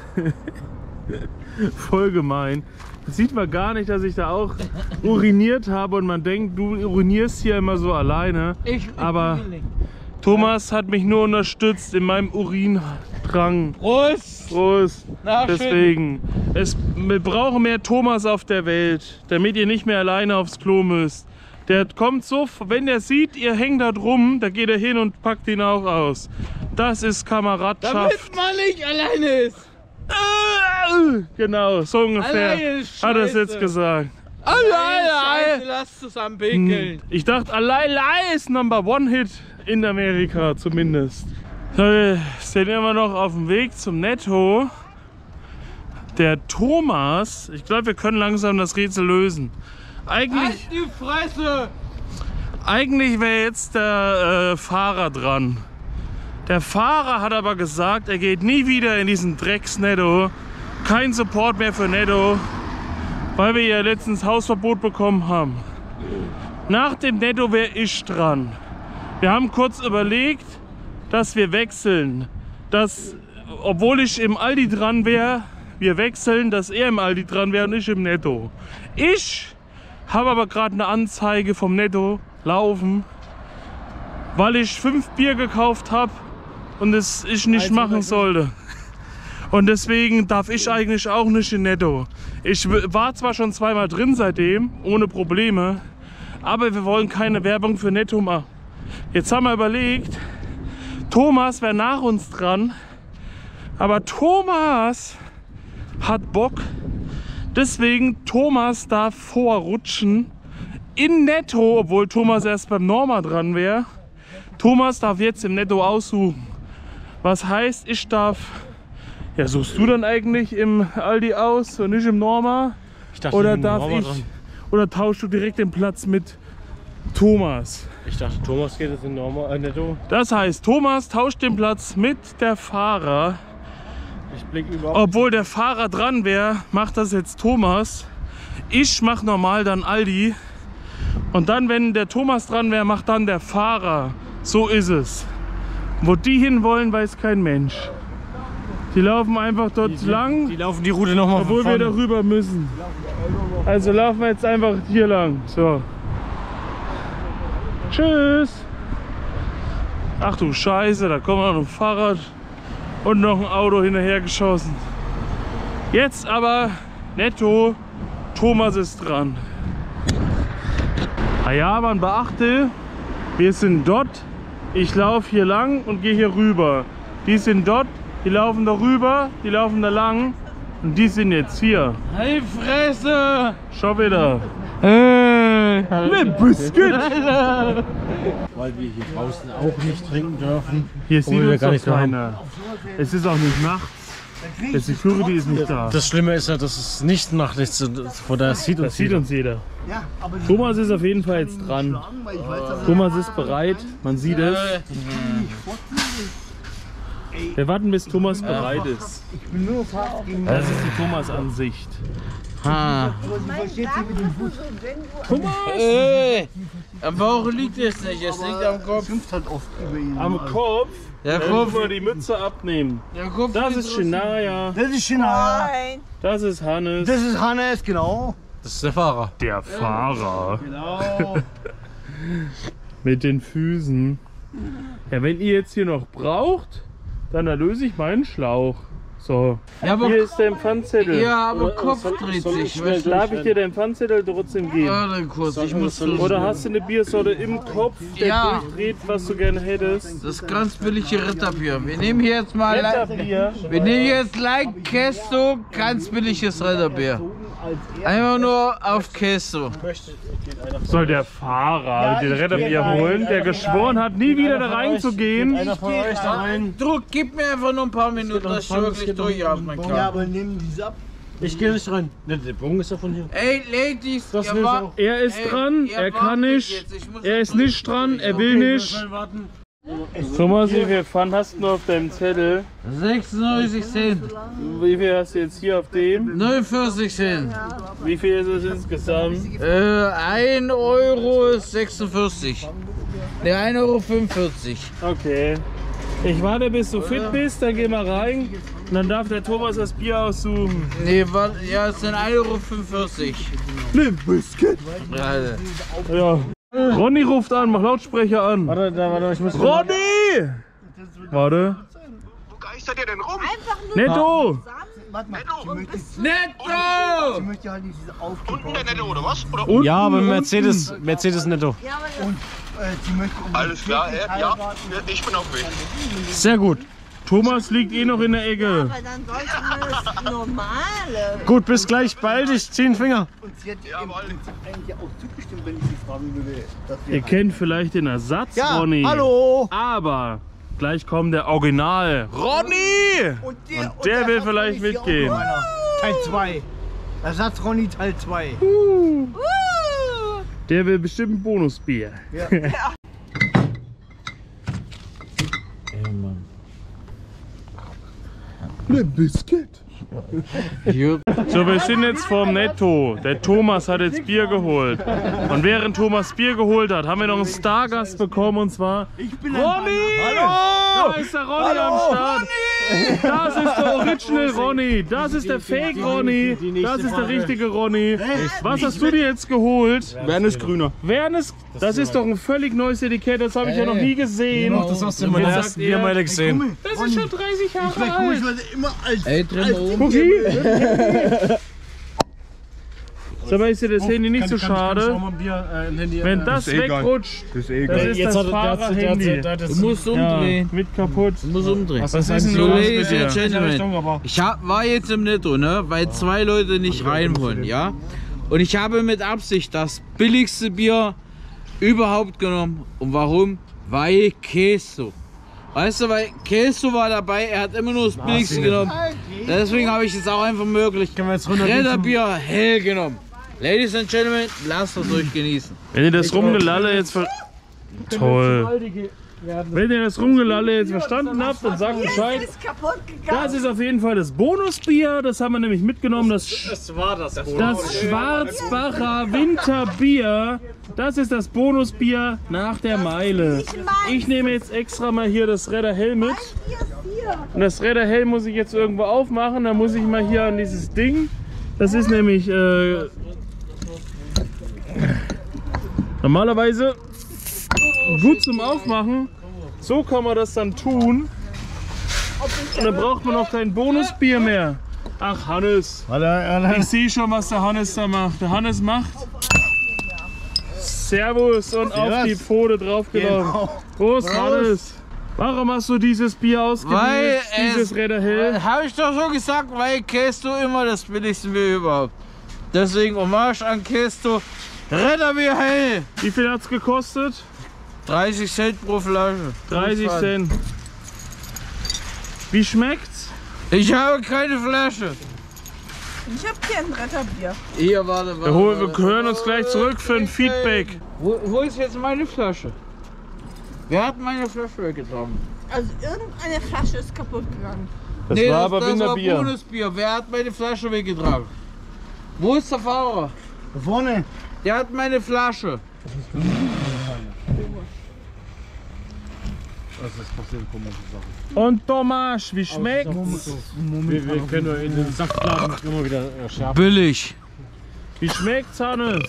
Voll gemein. Das sieht man gar nicht, dass ich da auch uriniert habe und man denkt, du urinierst hier immer so alleine. Ich, ich Aber Thomas hat mich nur unterstützt in meinem Urindrang. Prost! Prost! Na, Deswegen, es, wir brauchen mehr Thomas auf der Welt, damit ihr nicht mehr alleine aufs Klo müsst. Der kommt so, wenn der sieht, ihr hängt da drum, da geht er hin und packt ihn auch aus. Das ist Kameradschaft. Damit man nicht alleine ist. Genau, so ungefähr Alleine ist hat er es scheiße. jetzt gesagt. Scheiße, lass zusammen pinkeln. Ich dachte, allein ist Number One Hit in Amerika zumindest. So, wir sind immer noch auf dem Weg zum Netto. Der Thomas, ich glaube, wir können langsam das Rätsel lösen. Eigentlich, Halt die Fresse! eigentlich wäre jetzt der äh, Fahrer dran. Der Fahrer hat aber gesagt, er geht nie wieder in diesen Drecks-Netto. Kein Support mehr für Netto, weil wir ja letztens Hausverbot bekommen haben. Nach dem Netto wäre ich dran. Wir haben kurz überlegt, dass wir wechseln. Dass, obwohl ich im Aldi dran wäre, wir wechseln, dass er im Aldi dran wäre und ich im Netto. Ich habe aber gerade eine Anzeige vom Netto laufen, weil ich fünf Bier gekauft habe und es ich nicht machen sollte. Und deswegen darf ich eigentlich auch nicht in Netto. Ich war zwar schon zweimal drin seitdem, ohne Probleme, aber wir wollen keine Werbung für Netto machen. Jetzt haben wir überlegt, Thomas wäre nach uns dran, aber Thomas hat Bock. Deswegen Thomas darf vorrutschen in Netto, obwohl Thomas erst beim Norma dran wäre. Thomas darf jetzt im Netto aussuchen. Was heißt, ich darf... Ja, suchst du dann eigentlich im Aldi aus und nicht im Norma? Ich dachte, Oder im darf Norma ich... dran. Oder tauschst du direkt den Platz mit Thomas? Ich dachte, Thomas geht jetzt in Norma, äh, Netto. Das heißt, Thomas tauscht den Platz mit der Fahrer. Ich blick überhaupt. Obwohl der Fahrer dran wäre, macht das jetzt Thomas. Ich mache normal dann Aldi. Und dann, wenn der Thomas dran wäre, macht dann der Fahrer. So ist es. Wo die hin wollen, weiß kein Mensch. Die laufen einfach dort die, lang, Die laufen die Route nochmal obwohl wir darüber müssen. Also laufen wir jetzt einfach hier lang. So. Tschüss. Ach du Scheiße, da kommt noch ein Fahrrad und noch ein Auto hinterher geschossen. Jetzt aber Netto, Thomas ist dran. Ah ja, man beachte, wir sind dort. Ich laufe hier lang und gehe hier rüber. Die sind dort, die laufen da rüber, die laufen da lang und die sind jetzt hier. Hey Fresse! Schau wieder. Hey! Ne Biscuit! Weil wir hier draußen auch nicht trinken dürfen. Hier sieht Obwohl wir uns gar doch nicht so haben. keiner. Es ist auch nicht nachts. Der Security ist nicht da. Das Schlimme ist ja, dass es nicht Nacht ist. Von daher sieht uns Das sieht jeder. uns jeder. Ja, aber die Thomas ist auf jeden Fall jetzt dran. weil ich weiß, dass Thomas ist bereit, man sieht es. Wir warten, bis Thomas bereit ist. ich bin nur fast gegen Das ist die Thomas-Ansicht. Ha. aber sie versteht sich mit dem Fuß. Thomas! Ey, am Bauch liegt es nicht, es liegt am Kopf. Schimpft halt oft über ihn. Am Kopf. Der Dann Kopf, mal die Mütze abnehmen. der Kopf Das liegt ist draußen. Shania. Das ist China. Nein. Das ist Hannes. Das ist Hannes, genau. Das ist der Fahrer. Der Fahrer. Genau. Mit den Füßen. Ja, wenn ihr jetzt hier noch braucht, dann erlöse ich meinen Schlauch. So, Ja, aber, hier ist der Empfangszettel. ja, aber Kopf dreht sich. weißt du? Darf ich dir den Empfangszettel trotzdem geben? Warte kurz, ich muss Oder hast du eine Biersorte im Kopf, der Ja. durchdreht, was du gerne hättest? das ganz billige Ritterbier. Wir nehmen hier jetzt mal Ritterbier. Wir nehmen jetzt like Queso, ganz billiges Ritterbier. Einfach nur auf Queso. Soll der Fahrer den Ritterbier holen, der geschworen hat, nie wieder da reinzugehen? Einer von euch da rein. Druck, gib mir einfach nur ein paar Minuten, dass ich wirklich durchatmen Ja, kann. aber nehmen diese ab. Ich gehe nicht rein. Ne, der Bogen ist ja von hier. Ey, Ladies, Das ihr will ich wa- auch. Er ist Ey, dran, ihr er kann wartet nicht, jetzt, ich muss er jetzt ist nicht dran, er will nicht. Warten. Thomas, wie viel Pfand hast du auf deinem Zettel? sechsundneunzig Cent, Wie viel hast du jetzt hier auf dem? neunundvierzig Cent, Wie viel ist es insgesamt? äh, ein Euro sechsundvierzig. Ne, ein Euro fünfundvierzig. Okay. Ich warte, bis du fit bist, dann geh mal rein. Und dann darf der Thomas das Bier aussuchen. Ne, warte, ja, es sind ein Euro fünfundvierzig. Limp Bizkit. Ja, Ja. Ronny ruft an, mach Lautsprecher an. Warte, da, warte, ich muss. Ronny! Warte. Wo geistert ihr denn rum? Einfach nur Netto! Warte mal, sie möchte, sie Netto! möchte halt nicht diese Aufgabe. Unten der Netto, oder was? Oder? Unten, Ja, aber unten. Mercedes, Mercedes Netto. Ja, aber das Äh, sie möchte um Alles klar, ja, ja, ich bin auf dem Weg. Sehr gut. Thomas liegt eh noch in der Ecke. aber dann sollte man das normale. Gut, bis gleich. Beeil dich, zieh den Finger. Und sie hat Jawohl. im Prinzip eigentlich auch zugestimmt, wenn ich sie fragen würde. Dass wir Ihr kennt vielleicht den Ersatz, ja, Ronny. hallo! Aber gleich kommt der Original. Ronny! Und Und der will Ersatz vielleicht Ronny ist hier auch mitgehen. noch einer. Teil zwei. Ersatz Ronny Teil zwei. Der will bestimmt ein Bonusbier. Limp Bizkit. So, wir sind jetzt vorm Netto. Der Thomas hat jetzt Bier geholt. Und während Thomas Bier geholt hat, haben wir noch einen Stargast bekommen, und zwar Ronny! Hallo! Da ist der Ronny am Start. Das ist der Original Ronny. Das ist der Fake Ronny. Das ist der richtige Ronny. Was hast du dir jetzt geholt? Wernes Grüner. Wernes, das ist doch ein völlig neues Etikett. Das habe ich ja noch nie gesehen. Das hast du in meiner Jetzt ersten sagt er, Biermeile gesehen. Das ist schon dreißig Jahre Vielleicht komisch, alt. weil sie immer als, Ey, drin als oben. Cookie. Sag mal, ist dir das Handy nicht so schade? Wenn das wegrutscht, Das ist eh das ist Jetzt das hat er- der hat- der hat- Fahrerhandy. der hat Du jetzt- musst Ja, umdrehen. mit kaputt. Du musst umdrehen. Was ist denn So, los Ladies mit and dir? Gentlemen, ich hab, war jetzt im Netto, ne, weil zwei Leute nicht rein wollen, ja. Und ich habe mit Absicht das billigste Bier überhaupt genommen. Und warum? Weil Queso. Weißt du, weil Queso war dabei, er hat immer nur das billigste genommen. Deswegen habe ich jetzt auch einfach möglich Können wir jetzt runtergehen zum- Ritterbier hell genommen. Ladies and Gentlemen, lasst es euch genießen. Wenn ihr das Rumgelalle jetzt ver... Toll. Wenn ihr das Rumgelalle jetzt verstanden habt, dann sagt Bescheid. ist kaputt gegangen. Das ist auf jeden Fall das Bonusbier. Das haben wir nämlich mitgenommen. Das, Das war das. das Schwarzbacher Winterbier. Das ist das Bonusbier nach der Meile. Ich nehme jetzt extra mal hier das Redder Hell mit. Hier ist hier. Und das Redder Hell muss ich jetzt irgendwo aufmachen. Da muss ich mal hier an dieses Ding. Das ist nämlich äh, normalerweise gut zum Aufmachen. So kann man das dann tun. Und dann braucht man auch kein Bonusbier mehr. Ach, Hannes. Ich sehe schon, was der Hannes da macht. Der Hannes macht Servus und auf die Pfote draufgenommen. Prost, Hannes. Warum hast du dieses Bier ausgewählt? Weil Dieses es- Redder Hell? Habe ich doch schon gesagt, weil Queso immer das billigste Bier überhaupt. Deswegen Hommage an Queso. Ritterbier hell. Wie viel hat's gekostet? dreißig Cent pro Flasche. dreißig Cent. Wie schmeckt's? Ich habe keine Flasche. Ich hab hier ein Retterbier. Hier, warte, warte. Wir, holen, wir warte. hören uns gleich zurück für ein Feedback. Wo, wo ist jetzt meine Flasche? Wer hat meine Flasche weggetragen? Also irgendeine Flasche ist kaputt gegangen. Das Nee, war aber das war Winterbier. Bonusbier. Wer hat meine Flasche weggetragen? Wo ist der Fahrer? Da vorne. Der hat meine Flasche. Und Thomas, wie schmeckt's? Wir, wir können nur in den Saftladen immer wieder äh, schärfen. Billig. Wie schmeckt's, Hannes?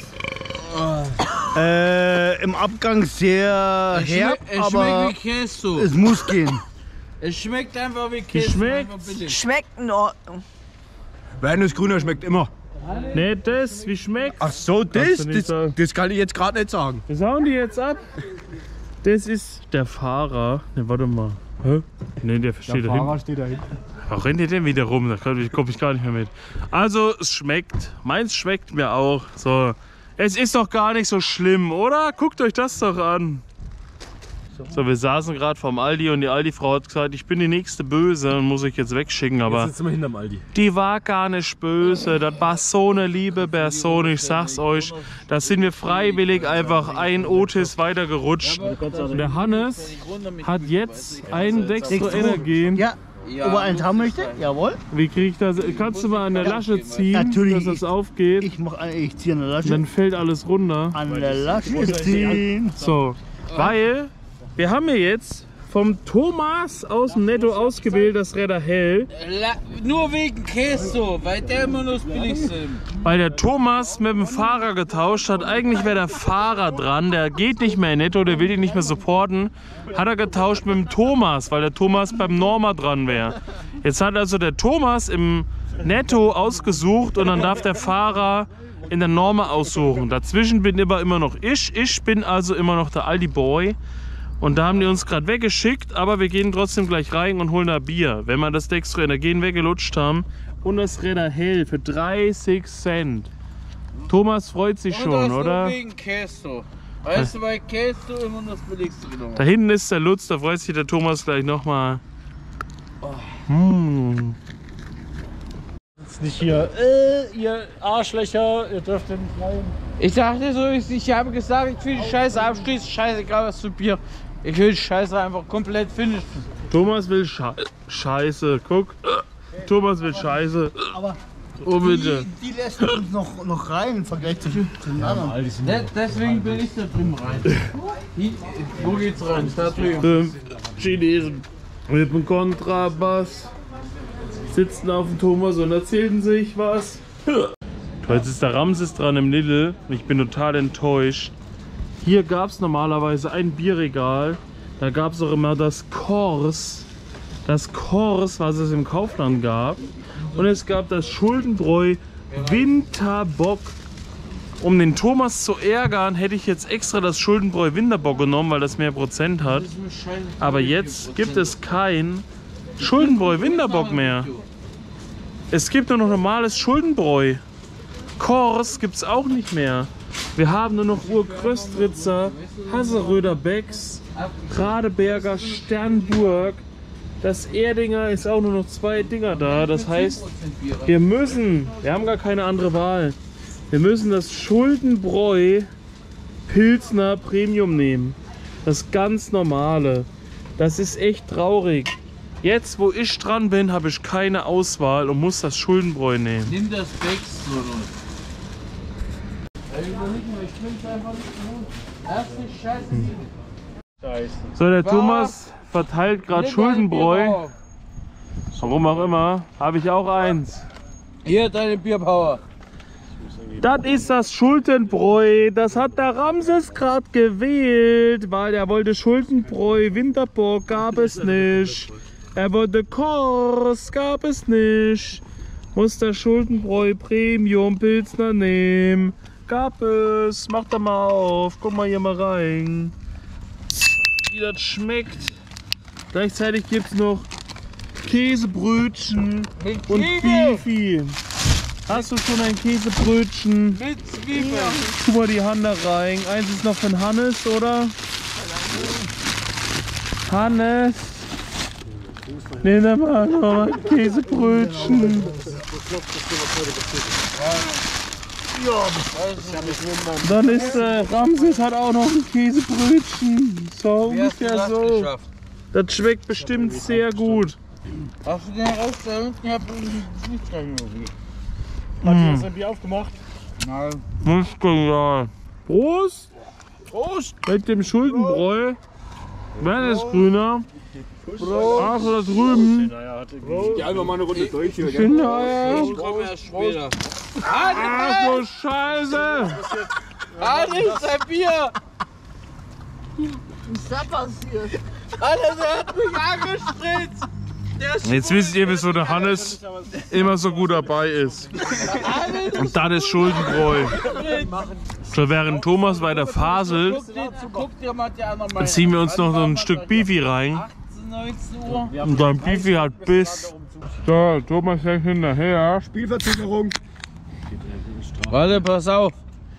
Äh, im Abgang sehr Es herb, schmeckt, es aber schmeckt wie Käse. es muss gehen. Es schmeckt einfach wie Wie Käse. schmeckt's? einfach billig. Schmeckt in Ordnung. Wernes Grüner schmeckt immer. Nee, das, wie schmeckt's? Ach so, das, Kannst du nicht das, sagen. das kann ich jetzt gerade nicht sagen. Wir hauen die jetzt ab. Das ist der Fahrer. Ne, warte mal. Hä? Ne, der steht da hinten. steht da hinten. Warum rennt ihr denn wieder rum? Da komme ich, komm ich gar nicht mehr mit. Also, es schmeckt. Meins schmeckt mir auch. So. Es ist doch gar nicht so schlimm, oder? Guckt euch das doch an. So, wir saßen gerade vorm Aldi und die Aldi-Frau hat gesagt, ich bin die nächste Böse und muss ich jetzt wegschicken. Aber Jetzt sitzen wir hinterm Aldi. die war gar nicht böse. Das war so eine liebe Person, ich sag's euch. Da sind wir freiwillig einfach ein Otis weitergerutscht. Und der Hannes hat jetzt einen Dextro Energen. Ja, ob er eins haben möchte? Jawohl. Wie krieg ich das? Kannst du mal an der Lasche ziehen, Natürlich, dass das aufgeht? Ich, mach, ich ziehe an der Lasche. Dann fällt alles runter. An der Lasche ziehen. So, weil wir haben hier jetzt vom Thomas aus dem Netto ausgewählt das Redder Hell. La nur wegen Käse, weil der immer nur das Billigste ist. Weil der Thomas mit dem Fahrer getauscht hat. Eigentlich wäre der Fahrer dran, der geht nicht mehr in Netto, der will ihn nicht mehr supporten. Hat er getauscht mit dem Thomas, weil der Thomas beim Norma dran wäre. Jetzt hat also der Thomas im Netto ausgesucht und dann darf der Fahrer in der Norma aussuchen. Dazwischen bin aber immer noch ich. Ich bin also immer noch der Aldi-Boy. Und da haben die uns gerade weggeschickt, aber wir gehen trotzdem gleich rein und holen da Bier. Wenn wir das Dextro Energen weggelutscht haben und das Redder Hell für dreißig Cent. Thomas freut sich Und schon, das oder? nur wegen Käse. Weißt du, weil Käse immer nur das Billigste genommen. Da hinten ist der Lutz, da freut sich der Thomas gleich nochmal. Mmh. Jetzt nicht hier, äh, ihr Arschlöcher, ihr dürft ja nicht rein. Ich sagte so, ich, ich habe gesagt, ich will die Scheiße abschließen, scheißegal was zu Bier. Ich will die Scheiße einfach komplett finishen. Thomas will Sche Scheiße, guck. Thomas will Scheiße. Aber Oh bitte. die, die lässt uns noch, noch rein im Vergleich zu den anderen. De deswegen bin ich da drüben rein. Hier, wo geht's rein? Da drüben. Fünf Chinesen mit dem Kontrabass sitzen auf dem Thomas und erzählten sich was. Jetzt ist der Ramses dran im Lidl und ich bin total enttäuscht. Hier gab es normalerweise ein Bierregal, da gab es auch immer das Kors. Das Kors, was es im Kaufland gab. Und es gab das Schuldenbräu Winterbock. Um den Thomas zu ärgern, hätte ich jetzt extra das Schuldenbräu Winterbock genommen, weil das mehr Prozent hat. Aber jetzt gibt es kein Schuldenbräu Winterbock mehr. Es gibt nur noch normales Schuldenbräu. Kors gibt es auch nicht mehr. Wir haben nur noch Urkröstritzer, Hasseröder Becks, Radeberger, Sternburg. Das Erdinger ist auch nur noch zwei Dinger da. Das heißt, wir müssen, wir haben gar keine andere Wahl. Wir müssen das Schuldenbräu Pilsner Premium nehmen. Das ganz normale. Das ist echt traurig. Jetzt, wo ich dran bin, habe ich keine Auswahl und muss das Schuldenbräu nehmen. Nimm das Becks so los. Ich trinke einfach nicht Scheiße. So, der Thomas verteilt gerade Schuldenbräu. Warum auch immer, habe ich auch eins. Hier, deine Bierpower. Das ist das Schuldenbräu. Das hat der Ramses gerade gewählt, weil er wollte Schuldenbräu Winterbock, gab es nicht. Er wollte Kors, gab es nicht. Muss der Schuldenbräu Premium Pilsner nehmen. Gab es. Mach da mal auf. Guck mal hier mal rein. Wie das schmeckt. Gleichzeitig gibt es noch Käsebrötchen und Beefy. Hast du schon ein Käsebrötchen? Mit Zwiebeln. Tu mal die Hand da rein. Eins ist noch von Hannes, oder? Hannes. Nimm da mal noch mal ein Käsebrötchen. Dann ist äh, Ramses hat auch noch ein Käsebrötchen. So ungefähr so. Das schmeckt bestimmt sehr gut. Hast du den Rest da unten gehabt und nicht dran irgendwie? Hat ihr das Bier aufgemacht? Nein. Muskeln. Prost! Prost! Mit dem Schuldenbräu. Wer ist grüner? Ach, da drüben. Die einfach mal eine Runde durch hier. Genau. Ich komme erst später. Ach du Scheiße! Hannes, dein Bier! Was ist da passiert? Hannes, er hat mich angespritzt! Jetzt wisst ihr, wieso der Hannes immer so gut dabei ist. Und das ist Schuldenbräu. So, während Thomas weiter faselt, dann ziehen wir uns noch so ein Stück Beefy rein. Und dein Beefy hat Biss. So, Thomas hängt hinterher. Spielverzögerung. Warte, pass auf.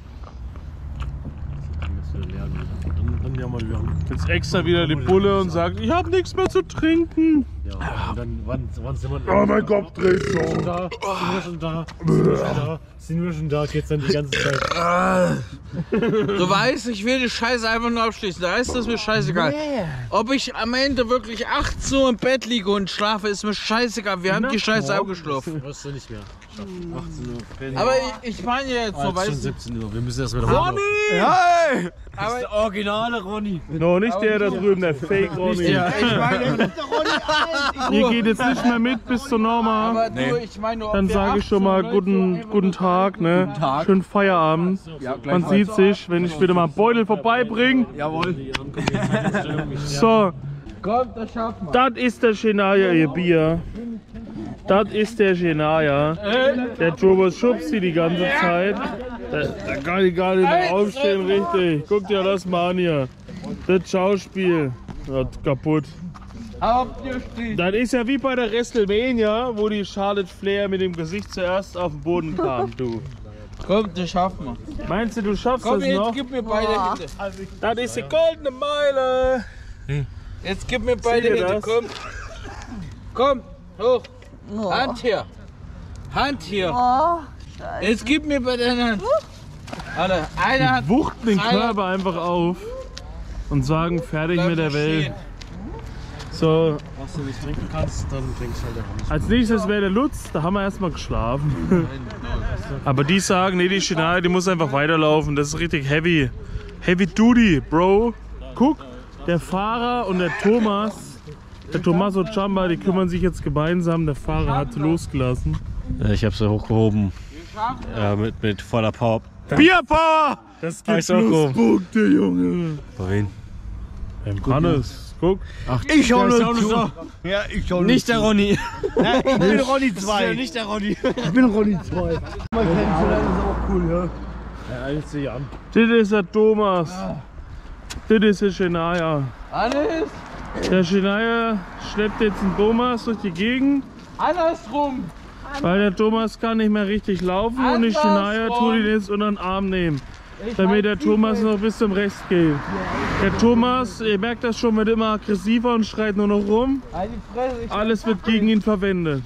Jetzt extra wieder die Bulle und sagt, ich habe nichts mehr zu trinken. Ja, und dann wann, wann sind wir Oh, mein Kopf dreht so. schon da, sind wir schon da, sind wir schon da, sind wir schon da, geht's dann die ganze Zeit. Du weißt, ich will die Scheiße einfach nur abschließen. Da ist das mir scheißegal. Ob ich am Ende wirklich achtzehn Uhr im Bett liege und schlafe, ist mir scheißegal. Wir haben die Scheiße abgeschlafen. Wirst du nicht mehr. achtzehn Uhr. Aber ich, ich meine jetzt so, Ah, jetzt schon weißt du. siebzehn Uhr, wir müssen erst wieder Ronny! Hey! Das ist der originale Ronny. No, nicht der da drüben, der Fake Ronny. Ja, ich meine, Ihr geht jetzt nicht mehr mit bis zur Norma. aber du, ich meine, ob Dann wir sage ich schon mal achtzehn Uhr guten, guten Tag, ne? Schönen Feierabend. Man sieht sich, wenn ich wieder mal einen Beutel vorbeibringe. Jawohl. So, Kommt, das schaffen wir. das ist der Schenaya, ihr Bier. Das ist der Schenaya. Der Thomas schubst sie die ganze Zeit. Da, da kann ich gar nicht mehr aufstehen, richtig. Guck dir das mal an hier. Das Schauspiel. Das ist kaputt. Habt ihr Stich. Das ist ja wie bei der WrestleMania, wo die Charlotte Flair mit dem Gesicht zuerst auf den Boden kam, du. Kommt, das schaffen wir. Meinst du, du schaffst Komm, das jetzt noch? gib mir beide Hände. Das ist die goldene Meile. Jetzt gib mir beide Seht ihr Hände, das? komm. Komm, hoch. Hand hier. Hand hier. Oh, Jetzt gib mir beide Hände. Alle, eine Hand. Wuchten den Einer- Körper einfach auf und sagen, fertig Bleib mit der Welt. stehen. So, Was du nicht trinken kannst, dann trinkst halt auch nicht. als nächstes wäre der Lutz, da haben wir erstmal geschlafen. Aber die sagen, nee, die Schenaya, die muss einfach weiterlaufen. Das ist richtig heavy. Heavy duty, Bro. Guck, der Fahrer und der Thomas, der Tommaso Ciampa, die kümmern sich jetzt gemeinsam. Der Fahrer hat losgelassen. Ich hab's ja hochgehoben. Ja, mit, mit voller Power. Bierpower! Das gibt Ist auch gut. Pluspunkte, Junge. Bei wen? Beim Hannes, guck. Ich schau Der ist nur auch zu. noch Ja, ich schau nur Nicht der zu. Ronny. Ja, ich bin Ronny zwei. Nicht der Ronny. Ich bin Ronny zwei. Mal kennenzulernen ist auch cool, ja. Ja, alles sehe ich an. Das ist der Thomas. Das ist der Schenaya. Hannes, Der Schenaya schleppt jetzt den Thomas durch die Gegend, andersrum. weil der Thomas kann nicht mehr richtig laufen und die Schenaya tut ihn jetzt unter den Arm nehmen, damit der Thomas noch bis zum Rest geht. Der Thomas, ihr merkt das schon, wird immer aggressiver und schreit nur noch rum. Halt die Fresse, ich Alles wird gegen ihn verwendet.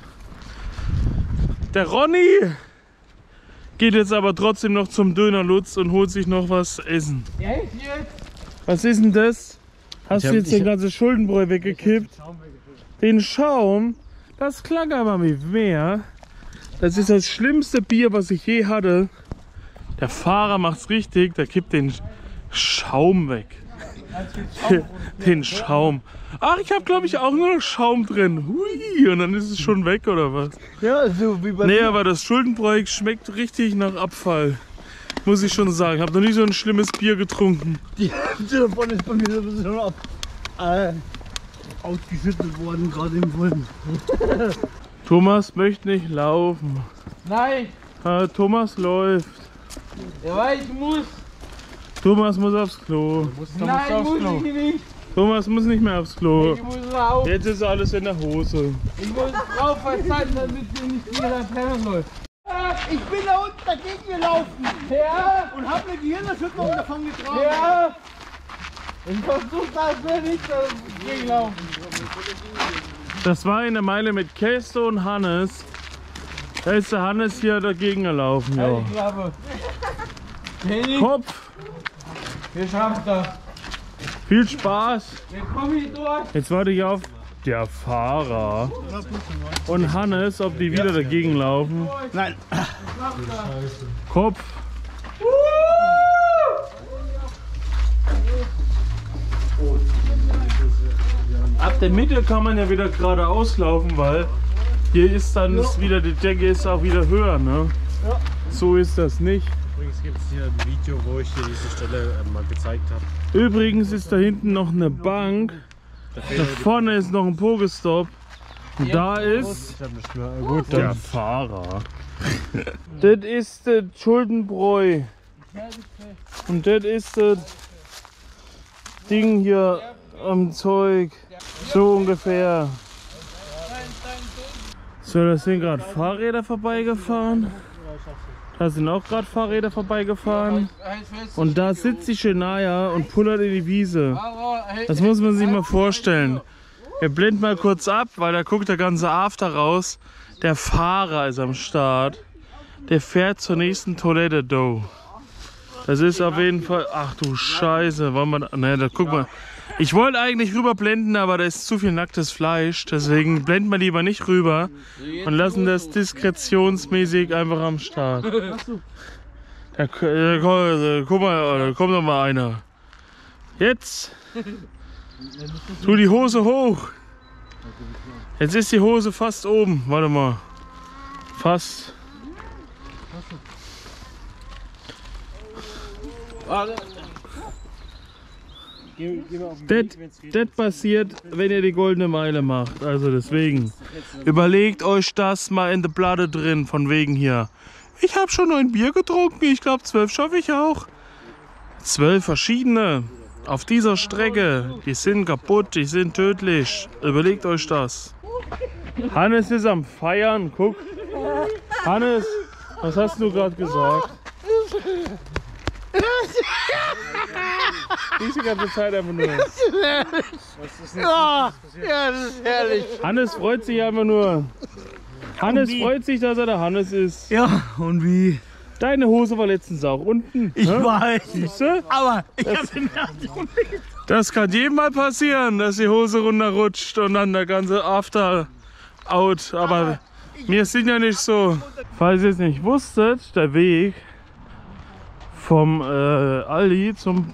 Der Ronny geht jetzt aber trotzdem noch zum Döner Lutz und holt sich noch was essen. Echt jetzt? Was ist denn das? Hast Ich du hab- jetzt ich den hab- ganzen Schuldenbräu weggekippt? Den Schaum? Das klang aber wie mehr. Das ist das schlimmste Bier, was ich je hatte. Der Fahrer macht's richtig, der kippt den Schaum weg. Den Schaum. Ach, ich habe glaube ich auch nur noch Schaum drin. Hui, und dann ist es schon weg oder was? Ja, so wie bei Nee, aber das Schuldenbräu schmeckt richtig nach Abfall. Muss ich schon sagen. Ich habe noch nie so ein schlimmes Bier getrunken. die Hälfte davon ist bei mir sowieso schon ab, äh, ausgeschüttet worden, gerade im Wollen. Thomas möchte nicht laufen. Nein, Ah, Thomas läuft. ja, weil ich muss. Thomas muss aufs Klo. Nein, muss ich nicht. Thomas muss nicht mehr aufs Klo. Ich muss rauf. Jetzt ist alles in der Hose. Ich muss drauf verteilen, damit sie nicht wieder Laterne läuft. Ich bin da unten dagegen gelaufen Ja, und habe eine Gehirnerschütterung davon getragen. ja. Ich versuche das ja nicht dagegen laufen. Das war in der Meile mit Kesto und Hannes. Da ist der Hannes hier dagegen gelaufen. Ja. Halt die Klappe. Henning, Kopf, wir schaffen das. viel Spaß. Wir kommen hier durch. Jetzt warte ich auf der Fahrer und Hannes, ob die wieder dagegen laufen. Nein. Kopf. Ab der Mitte kann man ja wieder geradeaus laufen, weil hier ist dann ist wieder, die Decke ist auch wieder höher, ne? Ja. So ist das nicht. Übrigens gibt es hier ein Video, wo ich dir diese Stelle äh, mal gezeigt habe. Übrigens ist da hinten noch eine Bank. Da vorne ist noch ein Pokestop. Und da ist Ich hab nicht mehr. Gut, der dann. Fahrer. Das ist das Schuldenbräu. Und das ist das Ding hier am Zeug. So ungefähr. So, da sind gerade Fahrräder vorbeigefahren. Da sind auch gerade Fahrräder vorbeigefahren. Und da sitzt die Shania und pullert in die Wiese. Das muss man sich mal vorstellen. Wir blenden mal kurz ab, weil da guckt der ganze After raus. Der Fahrer ist am Start. Der fährt zur nächsten Toilette, do. Das ist auf jeden Fall... Ach du Scheiße. Wollen wir... Ne, da guck mal. Ich wollte eigentlich rüber blenden, aber da ist zu viel nacktes Fleisch. Deswegen blenden wir lieber nicht rüber und lassen das diskretionsmäßig einfach am Start. Da, da, da, guck mal, da kommt noch mal einer. Jetzt. Tu die Hose hoch. Jetzt ist die Hose fast oben. Warte mal. Fast. Das passiert, wenn ihr die goldene Meile macht. Also deswegen. Überlegt euch das mal in der Platte drin. Von wegen hier. Ich habe schon ein Bier getrunken. Ich glaube, zwölf schaffe ich auch. Zwölf verschiedene. Auf dieser Strecke. Die sind kaputt. Die sind tödlich. Überlegt euch das. Hannes ist am Feiern. Guck. Hannes, was hast du gerade gesagt? Diese ganze Zeit einfach nur. Ja, ja, das ist herrlich. Hannes freut sich einfach nur. Hannes freut sich, dass er der Hannes ist. Ja, und wie? Deine Hose war letztens auch unten. Ich ne? weiß. Siehste? Aber ich Das- hab den Das kann jedem mal passieren, dass die Hose runterrutscht und dann der ganze After out. Aber wir sind ja nicht so. Falls ihr es nicht wusstet, der Weg vom äh, Aldi zum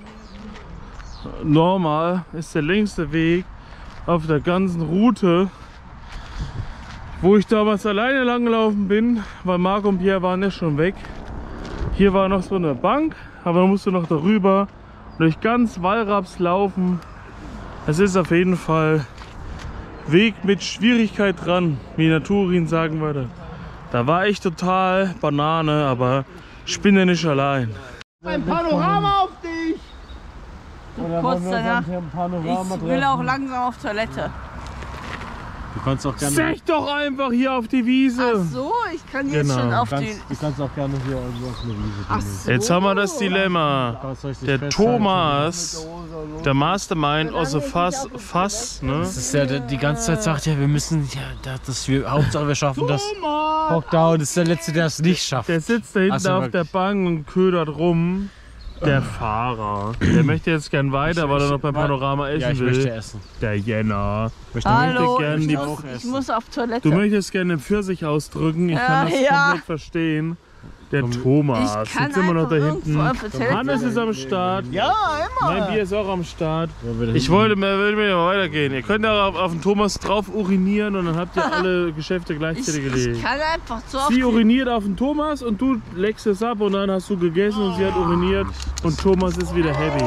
Normal ist der längste Weg auf der ganzen Route, wo ich damals alleine lang gelaufen bin, weil Marc und Pierre waren ja schon weg. Hier war noch so eine Bank, aber man musste noch darüber durch ganz Wallraps laufen. Es ist auf jeden Fall Weg mit Schwierigkeit dran, wie Naturin sagen würde. Da war ich total Banane, aber ich bin ja nicht allein. ein Panorama auf dich. Kurz danach. Ich will auch langsam auf Toilette. Du kannst auch gerne. Sech doch einfach hier auf die Wiese. Ach so, ich kann jetzt Genau. schon auf Du die... kannst, du kannst auch gerne hier irgendwo auf eine Wiese Ach gehen. so. Jetzt haben wir das Dilemma. Kannst richtig Der festhalten. Thomas, der Mastermind aus der Fass, Fass, ne? Das ist ja der, die ganze Zeit sagt, ja, wir müssen, ja, da- das wir, Hauptsache wir schaffen das. Hockt da und ist der Letzte, der es nicht schafft. Der sitzt da hinten Ach so, auf wirklich. der Bank und ködert rum. Der Fahrer. Der möchte jetzt gern weiter, weil er noch beim Panorama essen Ja, ich will. möchte essen. Der Jenner. Möchte Hallo, gern ich, die- muss, ich muss auf Toilette. Du möchtest gerne Pfirsich ausdrücken. Ich kann Ja, das ja. komplett verstehen. Der Thomas ich kann sitzt immer noch da einfach hinten. irgendwo auf der Toilette. Hannes ist am Start. Ja, Mein immer. Bier ist auch am Start. Ja, wieder Ich hinten. wollte mir, will mir mal weitergehen. Ihr könnt ja auf, auf den Thomas drauf urinieren und dann habt ihr alle Geschäfte Ich, gleichzeitig ich gelegt. kann einfach so auf Sie die... uriniert auf den Thomas und du leckst es ab und dann hast du gegessen und sie hat uriniert und Thomas ist wieder happy.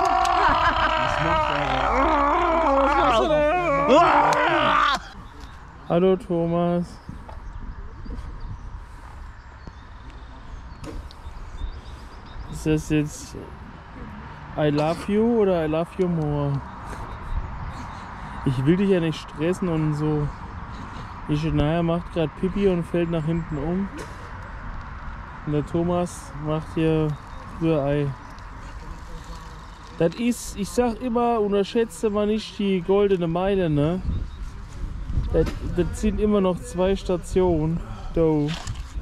Hallo Thomas. Ist das jetzt I love you oder I love you more? Ich will dich ja nicht stressen und so. Die Shania macht gerade Pipi und fällt nach hinten um. Und der Thomas macht hier Rührei. Das ist, ich sag immer, unterschätze mal nicht die goldene Meile, ne? Das, das sind immer noch zwei Stationen. Do.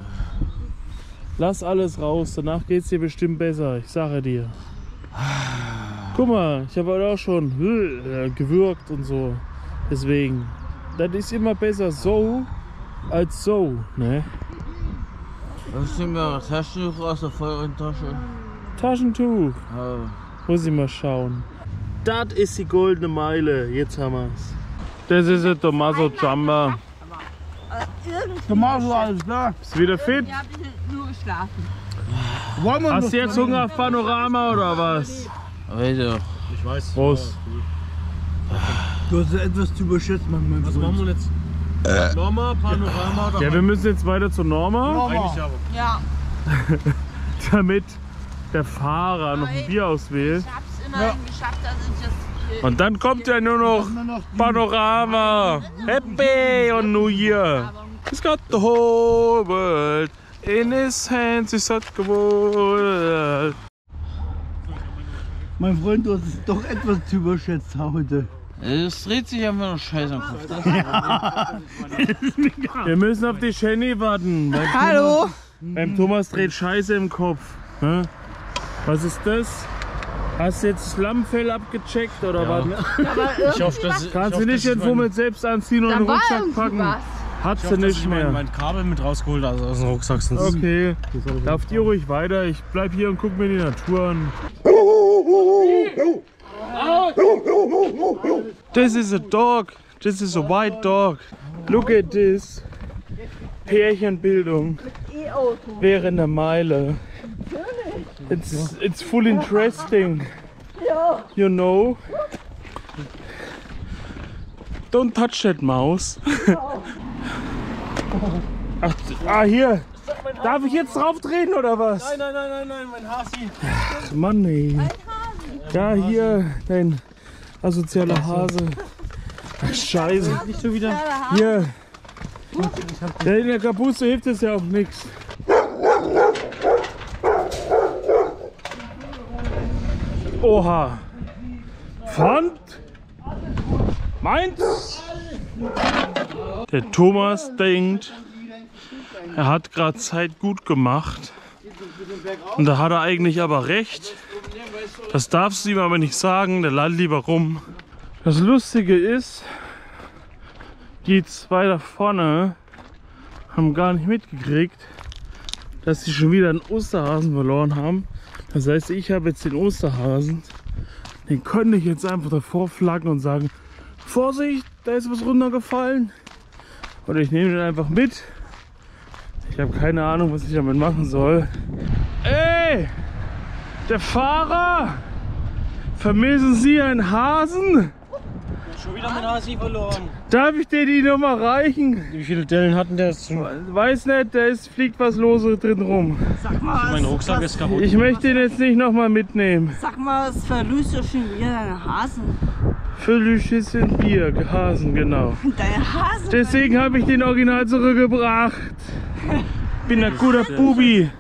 Lass alles raus, danach geht's dir bestimmt besser, ich sage dir. Guck mal, ich habe heute auch schon äh, gewürgt und so. Deswegen, das ist immer besser so als so, ne? Was ist denn mir Taschentuch aus der vollen Tasche? Taschentuch, Ja. muss ich mal schauen. Das ist die goldene Meile, jetzt haben wir's. Das ist der Tommaso Ciampa. Tommaso, alles klar. Ist wieder fit? Ja, ich bin nur geschlafen. Wollen wir Hast noch du jetzt Hunger auf Panorama oder was? Weiter. Ich weiß. Prost. Du hast etwas zu überschätzt, mein Freund. Was machen wir jetzt? Äh. Norma, Panorama oder Ja, wir müssen jetzt weiter zu Norma, eigentlich aber. Ja. damit der Fahrer noch ein Bier auswählt. Ich hab's immerhin geschafft, dass ich das. Und dann kommt ja nur noch Panorama. Happy on New Year. He's got the whole world in his hands. He's such a world. Mein Freund, du hast es doch etwas zu überschätzt heute. Es dreht sich einfach nur Scheiße am Kopf. Das Wir müssen auf die Jenny warten. Beim Hallo. Thomas, beim Thomas dreht Scheiße im Kopf. Hä? Was ist das? Hast du jetzt das Lammfell abgecheckt oder Ja. was? Ich hoffe, dass ich Kannst hoffe, du nicht dass ich irgendwo mein- mit selbst anziehen und in den Da war Rucksack irgendwie packen? was. Hat Ich sie hoffe, dass nicht ich mein, mehr. mein Kabel mit rausgeholt also aus dem Rucksack. Sonst Okay, lauft ihr ruhig weiter. Ich bleib hier und guck mir die Natur an. This is a dog. This is a white dog. Look at this. Pärchenbildung während der Meile. It's, it's full interesting. You know. Don't touch that mouse. Ach, ah, hier. Darf ich jetzt drauf drehen oder was? Nein, nein, nein, nein, nein, mein Hasi. Ach Mann, ey. Ja, hier, dein asozialer Hase. Ach, Scheiße. Nicht so wieder. Hier. Ja, in der Kapuze hilft es ja auch nichts. Oha. Pfand. Meins. Der Thomas denkt, er hat gerade Zeit gut gemacht. Und da hat er eigentlich aber recht. Das darfst du ihm aber nicht sagen, der lallt lieber rum. Das Lustige ist, die zwei da vorne haben gar nicht mitgekriegt, dass sie schon wieder einen Osterhasen verloren haben. Das heißt, ich habe jetzt den Osterhasen. Den könnte ich jetzt einfach davor flaggen und sagen, Vorsicht, da ist was runtergefallen. Oder ich nehme den einfach mit. Ich habe keine Ahnung, was ich damit machen soll. Ey, der Fahrer! Vermissen Sie einen Hasen? Schon wieder mein Hasi verloren. Darf ich dir die Nummer reichen? Wie viele Dellen hatten der jetzt schon? Weiß nicht, da ist, fliegt was Lose drin rum. Sag mal, Mein was, Rucksack ist kaputt. Ich möchte ihn jetzt nicht nochmal mitnehmen. sag mal, was verlust du schon wieder deine Hasen? Füllischissen Bier, Hasen, genau. Deine Hasen? Deswegen habe ich den Original zurückgebracht. Bin ein guter Bubi.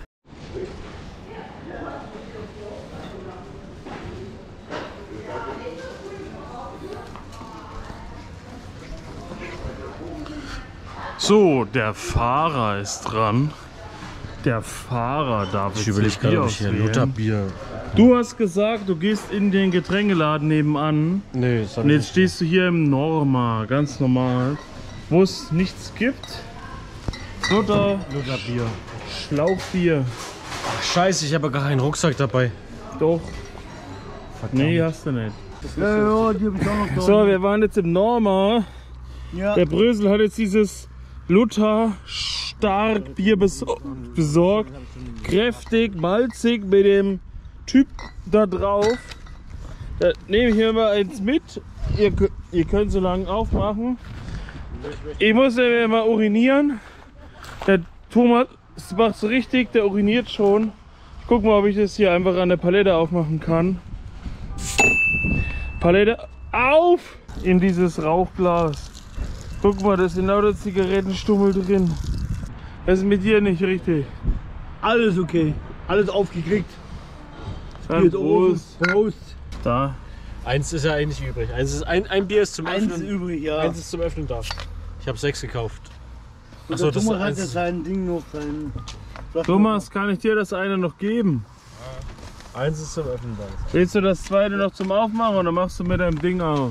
So, der Fahrer ist dran. Der Fahrer darf Ich jetzt überlege das gerade, Bier ob ich hier auswählen. Lutherbier. Du hast gesagt, du gehst in den Getränkeladen nebenan. Nee, das hab Und ich jetzt nicht. stehst du hier im Norma, ganz normal, wo es nichts gibt. Oder Lutherbier. Schlauchbier. Ach, scheiße, ich habe gar keinen Rucksack dabei. Doch. Nee, hast du nicht. Ja, ja, die hab ich auch noch da. So, wir waren jetzt im Norma. Ja. Der Brösel hat jetzt dieses Luther stark Bier bes besorgt. Kräftig, malzig mit dem Typ da drauf. Da nehme ich mir mal eins mit. Ihr, kö- ihr könnt so lange aufmachen. Ich muss ja mal urinieren. Der Thomas macht so richtig, der uriniert schon. Guck mal, ob ich das hier einfach an der Palette aufmachen kann. Palette auf in dieses Rauchglas. Guck mal, da ist lauter Zigarettenstummel drin. Das ist mit dir nicht richtig. Alles okay. Alles aufgekriegt. Dann Geht oben. Prost. Prost. Da. Eins ist ja eigentlich übrig. Eins ist, ein, ein Bier ist zum Eins Öffnen. übrig, ja. Eins ist zum Öffnen da. Ich habe sechs gekauft. Achso, Der das ist Thomas hat ja eins. sein Ding noch, sein... Thomas, kann ich dir das eine noch geben? Eins ist zum Öffnen da. Willst du das zweite noch zum Aufmachen oder machst du mit deinem Ding auf?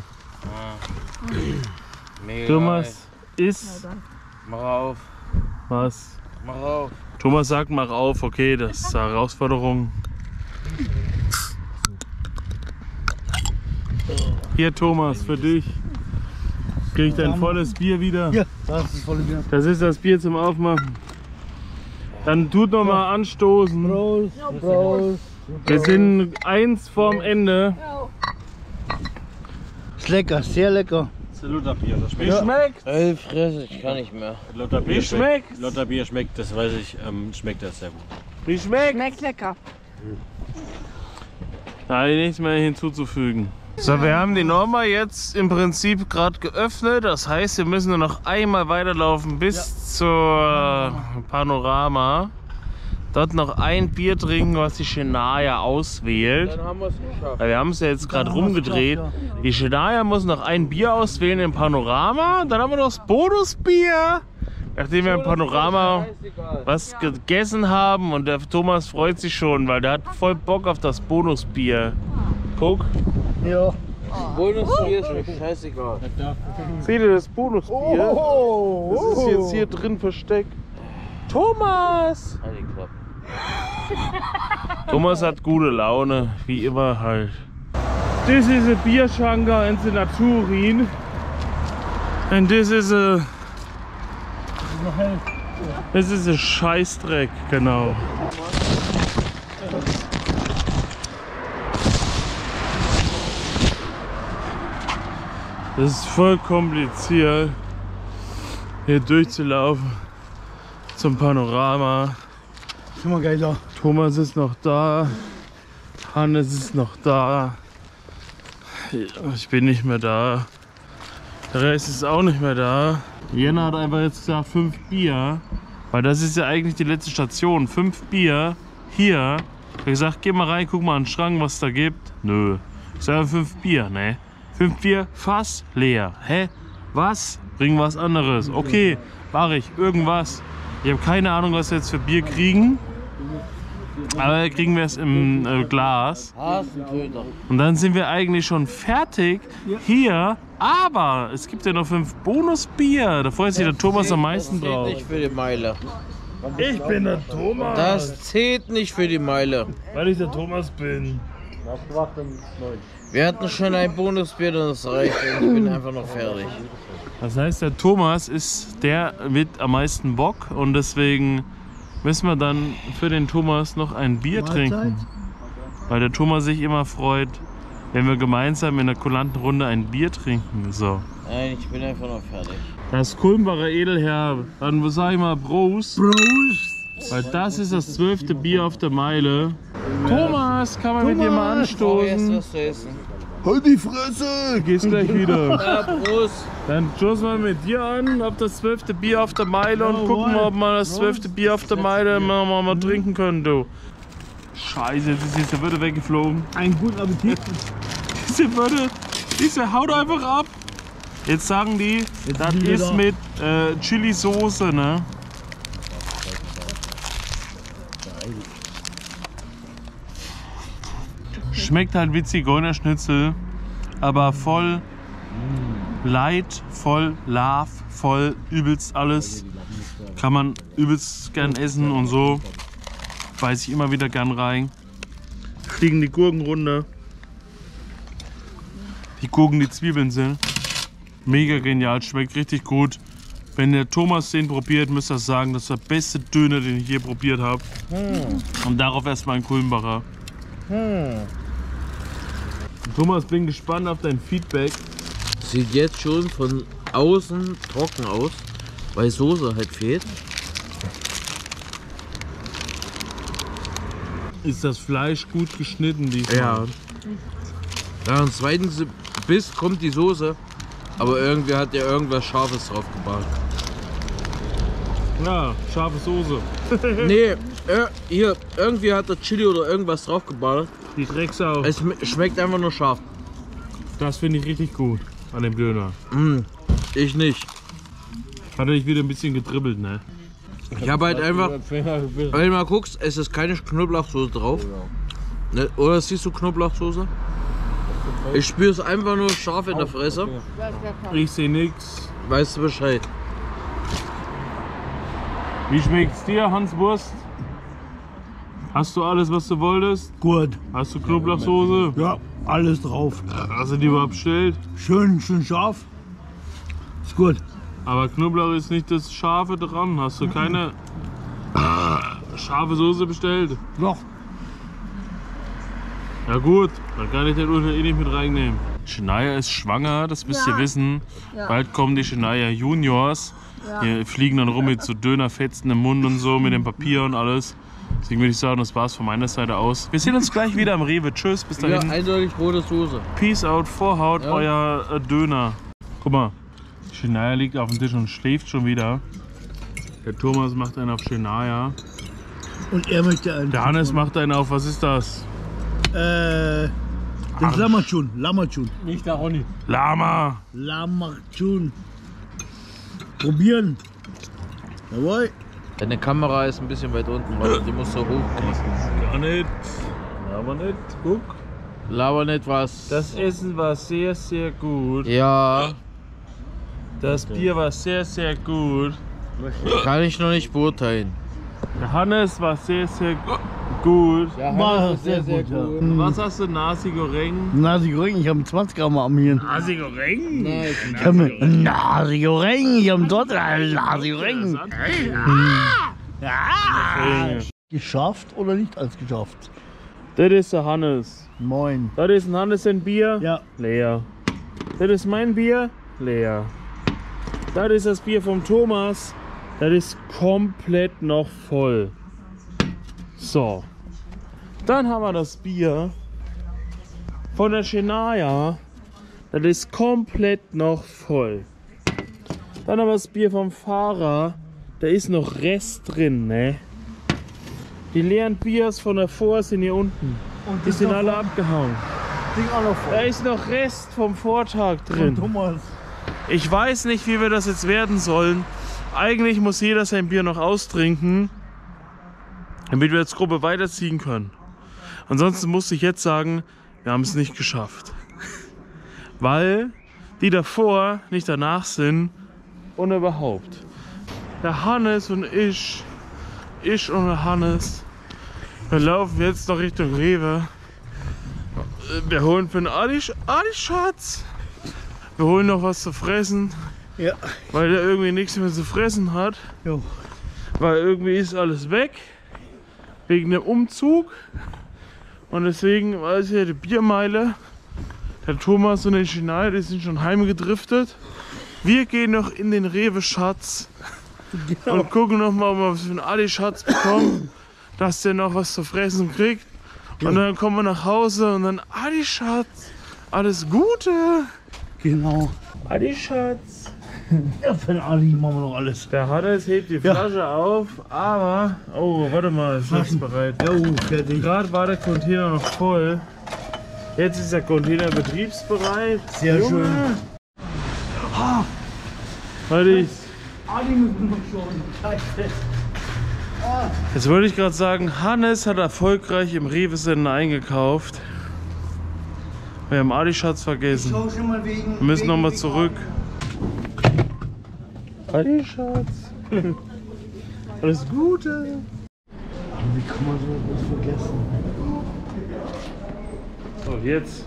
Mega Thomas, ist geil. Mach auf. was? Mach auf. Thomas sagt, mach auf, okay, das ist eine Herausforderung. Hier Thomas, für dich. Krieg ich dein volles Bier wieder? Ja, das ist das volle Bier. Das ist das Bier zum Aufmachen. Dann tut noch mal anstoßen. Prost, Prost. Wir sind eins vorm Ende. Ist lecker, sehr lecker. Das ist Lutherbier. Das Wie schmeckt. schmeckt? Ey, Fresse, ich kann nicht mehr. Lutherbier Wie schmeckt's? Lutherbier schmeckt, das weiß ich, ähm, schmeckt das sehr gut. Wie schmeckt? Schmeckt lecker. Da habe ich nichts mehr hinzuzufügen. So, wir haben die Norma jetzt im Prinzip gerade geöffnet. Das heißt, wir müssen nur noch einmal weiterlaufen bis ja. zur Panorama. Dort noch ein Bier trinken, was die Shania auswählt. Dann haben wir es geschafft. Wir haben es ja jetzt gerade rumgedreht. Die Shania muss noch ein Bier auswählen im Panorama. Dann haben wir noch das Bonusbier. Nachdem wir im Panorama was gegessen haben und der Thomas freut sich schon, weil der hat voll Bock auf das Bonusbier. Guck. Ja. Bonusbier ist mir scheißegal. Seht ihr das Bonusbier? Das ist jetzt hier drin versteckt. Thomas! Thomas hat gute Laune, wie immer halt. This is a beer shankar in the Naturin. And this is a... Das ist ein Scheißdreck, genau. Das ist voll kompliziert, hier durchzulaufen zum Panorama. Schon mal geil da. Thomas ist noch da, Hannes ist noch da, ich bin nicht mehr da, der Rest ist auch nicht mehr da. Jena hat einfach jetzt gesagt fünf Bier, weil das ist ja eigentlich die letzte Station. Fünf Bier hier. Ich habe gesagt, geh mal rein, guck mal an den Schrank, was es da gibt. Nö. Ich sage fünf Bier, ne? Fünf Bier, Fass leer. Hä? Was? Bring was anderes. Okay, mache ich. Irgendwas. Ich habe keine Ahnung, was wir jetzt für Bier kriegen. Aber kriegen wir es im äh, Glas. Und dann sind wir eigentlich schon fertig hier. Aber es gibt ja noch fünf Bonusbier. Da freut sich der Thomas am meisten drauf. Das zählt nicht für die Meile. Ich bin der Thomas. Das zählt nicht für die Meile. Weil ich der Thomas bin. Wir hatten schon ein Bonusbier, das reicht. Und ich bin einfach noch fertig. Das heißt, der Thomas ist der mit am meisten Bock. Und deswegen müssen wir dann für den Thomas noch ein Bier trinken. Weil der Thomas sich immer freut, wenn wir gemeinsam in einer kulanten Runde ein Bier trinken. So. Nein, ich bin einfach noch fertig. Das Kulmbacher Edelherr. Dann sag ich mal Prost. Prost. Weil das ist das zwölfte Bier auf der Meile. Thomas, kann man Thomas. mit dir mal anstoßen? Was zu essen. Halt die Fresse! Du gehst gleich wieder. Ja, Prost. Dann stoßen wir mit dir an, auf das zwölfte Bier auf der Meile und gucken mal, ob wir das zwölfte Bier auf der Meile mal, mal, mal trinken können, du. Scheiße, jetzt ist diese Würde weggeflogen. Einen guten Appetit. Diese Würde, diese haut einfach ab. Jetzt sagen die, jetzt das ist da. mit äh, Chili-Soße, ne? Schmeckt halt wie Zigeunerschnitzel, aber voll light, voll love, voll übelst alles. Kann man übelst gern essen und so. Beiß ich immer wieder gern rein. Fliegen die Gurken runter. Die Gurken, die Zwiebeln sind. Mega genial, schmeckt richtig gut. Wenn der Thomas den probiert, müsst ihr sagen, das ist der beste Döner, den ich je probiert habe. Hm. Und darauf erstmal ein Kulmbacher. Hm. Thomas, bin gespannt auf dein Feedback. Sieht jetzt schon von außen trocken aus, weil Soße halt fehlt. Ist das Fleisch gut geschnitten diesmal? Ja. Ja, und zweitens Biss kommt die Soße, aber irgendwie hat ja irgendwas Scharfes drauf gebracht. Ja, scharfe Soße. Nee, äh, hier, irgendwie hat der Chili oder irgendwas drauf geballert. Die Drecksau. Es schmeckt einfach nur scharf. Das finde ich richtig gut an dem Döner. Mm, ich nicht. Hat er dich wieder ein bisschen gedribbelt, ne? Ich habe halt einfach, wenn du mal guckst, es ist keine Knoblauchsoße drauf. Ne? Oder siehst du Knoblauchsoße? Ich spüre es einfach nur scharf in der Fresse. Ich sehe nichts. Weißt du Bescheid? Wie schmeckt's dir, Hans Wurst? Hast du alles, was du wolltest? Gut. Hast du Knoblauchsoße? Ja, alles drauf. Hast du die überhaupt bestellt? Schön, schön scharf. gut. Aber Knoblauch ist nicht das Scharfe dran. Hast du keine scharfe Soße bestellt? Doch. Ja gut, dann kann ich den unten eh nicht mit reinnehmen. Shania ist schwanger, das müsst Ja. ihr wissen. Ja. Bald kommen die Shania Juniors. Ja. Die fliegen dann rum mit so Dönerfetzen im Mund und so, mit dem Papier und alles. Deswegen würde ich sagen, das war's von meiner Seite aus. Wir sehen uns gleich wieder am Rewe. Tschüss, bis Ja, dahin. eindeutig rote Soße. Peace out, Vorhaut, Ja. euer äh, Döner. Guck mal, Shania liegt auf dem Tisch und schläft schon wieder. Der Thomas macht einen auf Shania. Und er möchte einen. Der Hannes macht einen auf, was ist das? Äh, das ist Lamachun. Lamachun. Nicht der Ronny. Lama! Lamachun. Probieren. Jawohl. Deine Kamera ist ein bisschen weit unten, weil die muss so hochklicken. Gar nicht. Aber nicht. Guck. Laber nicht was. Das Essen war sehr, sehr gut. Ja, Das Bier war sehr, sehr gut. kann ich noch nicht beurteilen. Der Hannes war sehr, sehr gut. Ja, War sehr, sehr gut. Ja. Was hast du? Nasi Goreng? Nasi Goreng, ich habe zwanzig Gramm am hier. Nasi Goreng? Ich habe Nasi Goreng, ich habe dort Nasi Goreng. Ja. Geschafft oder nicht als geschafft? Das ist der Hannes. Moin. Das ist ein Hannes ein Bier? Ja. Leer. Das ist mein Bier? Leer. Das ist das Bier vom Thomas. Das ist komplett noch voll. So. Dann haben wir das Bier von der Shania. Das ist komplett noch voll. Dann haben wir das Bier vom Fahrer. Da ist noch Rest drin, ne? Die leeren Biers von davor sind hier unten. Und Die sind alle abgehauen. Ding auch noch voll. Da ist noch Rest vom Vortag drin. Thomas. Ich weiß nicht, wie wir das jetzt werden sollen. Eigentlich muss jeder sein Bier noch austrinken, damit wir als Gruppe weiterziehen können. Ansonsten muss ich jetzt sagen, wir haben es nicht geschafft. Weil die davor nicht danach sind und überhaupt. Der Hannes und ich, ich und der Hannes, wir laufen jetzt noch Richtung Rewe. Wir holen für den Adi, Adi Schatz. Wir holen noch was zu fressen, Ja. weil der irgendwie nichts mehr zu fressen hat. Jo. Weil irgendwie ist alles weg, wegen dem Umzug. Und deswegen war es ja die Biermeile. Der Thomas und der Shania, die sind schon heimgedriftet. Wir gehen noch in den Rewe-Schatz und gucken noch mal, ob wir was für einen Adi-Schatz bekommen, dass der noch was zu fressen kriegt. Und dann kommen wir nach Hause und dann Adi-Schatz, alles Gute. Genau. Adi-Schatz. Ja, für den Ali machen wir noch alles. Der Hannes hebt die Ja. Flasche auf, aber... Oh, warte mal, ist jetzt bereit. Jo, fertig. Gerade war der Container noch voll. Jetzt ist der Container betriebsbereit. Sehr Junge. schön. Warte, ich... Ali müssen wir schon. Jetzt wollte ich gerade sagen, Hannes hat erfolgreich im Rewe-Sender eingekauft. Wir haben Adi-Schatz vergessen. Schau schon mal wegen. Wir müssen wegen- nochmal zurück. Adi-Schatz. Alles Gute. Wie kann man so was vergessen? So, jetzt.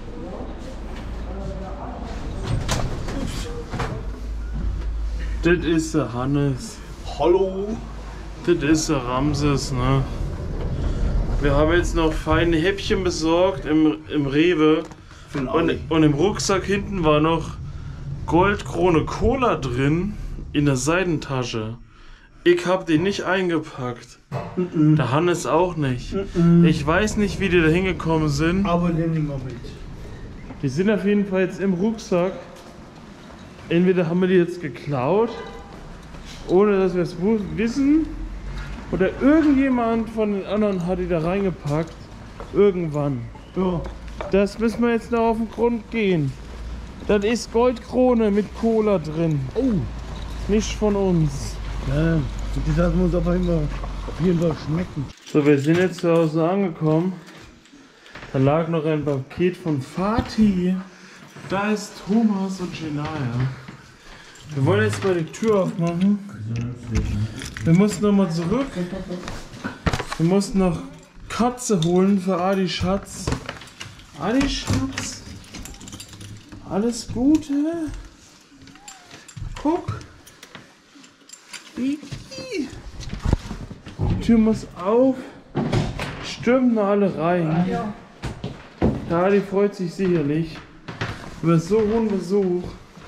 Das ist der Hannes. Hallo. Das ist der Ramses, ne? Wir haben jetzt noch feine Häppchen besorgt im, im Rewe. Für den Und, Ali. und im Rucksack hinten war noch Goldkrone Cola drin in der Seitentasche. Ich hab den nicht eingepackt. Der Hannes auch nicht. Ich weiß nicht, wie die da hingekommen sind. Aber den nehmen wir mit. Die sind auf jeden Fall jetzt im Rucksack. Entweder haben wir die jetzt geklaut, ohne dass wir es wu- wissen, oder irgendjemand von den anderen hat die da reingepackt. Irgendwann. Ja. Das müssen wir jetzt noch auf den Grund gehen. Das ist Goldkrone mit Cola drin. Oh. Nicht von uns. Ja, das lassen wir uns auf jeden Fall, auf jeden Fall schmecken. So, wir sind jetzt zu Hause angekommen. Da lag noch ein Paket von Fatih. Da ist Thomas und Shania. Wir wollen jetzt mal die Tür aufmachen. Wir mussten noch mal zurück. Wir mussten noch Katze holen für Adi Schatz. Adi Schatz. Alles Gute. guck. Die Tür muss auf. Stürmen alle rein. Ja. Ja, die freut sich sicherlich über so hohen Besuch.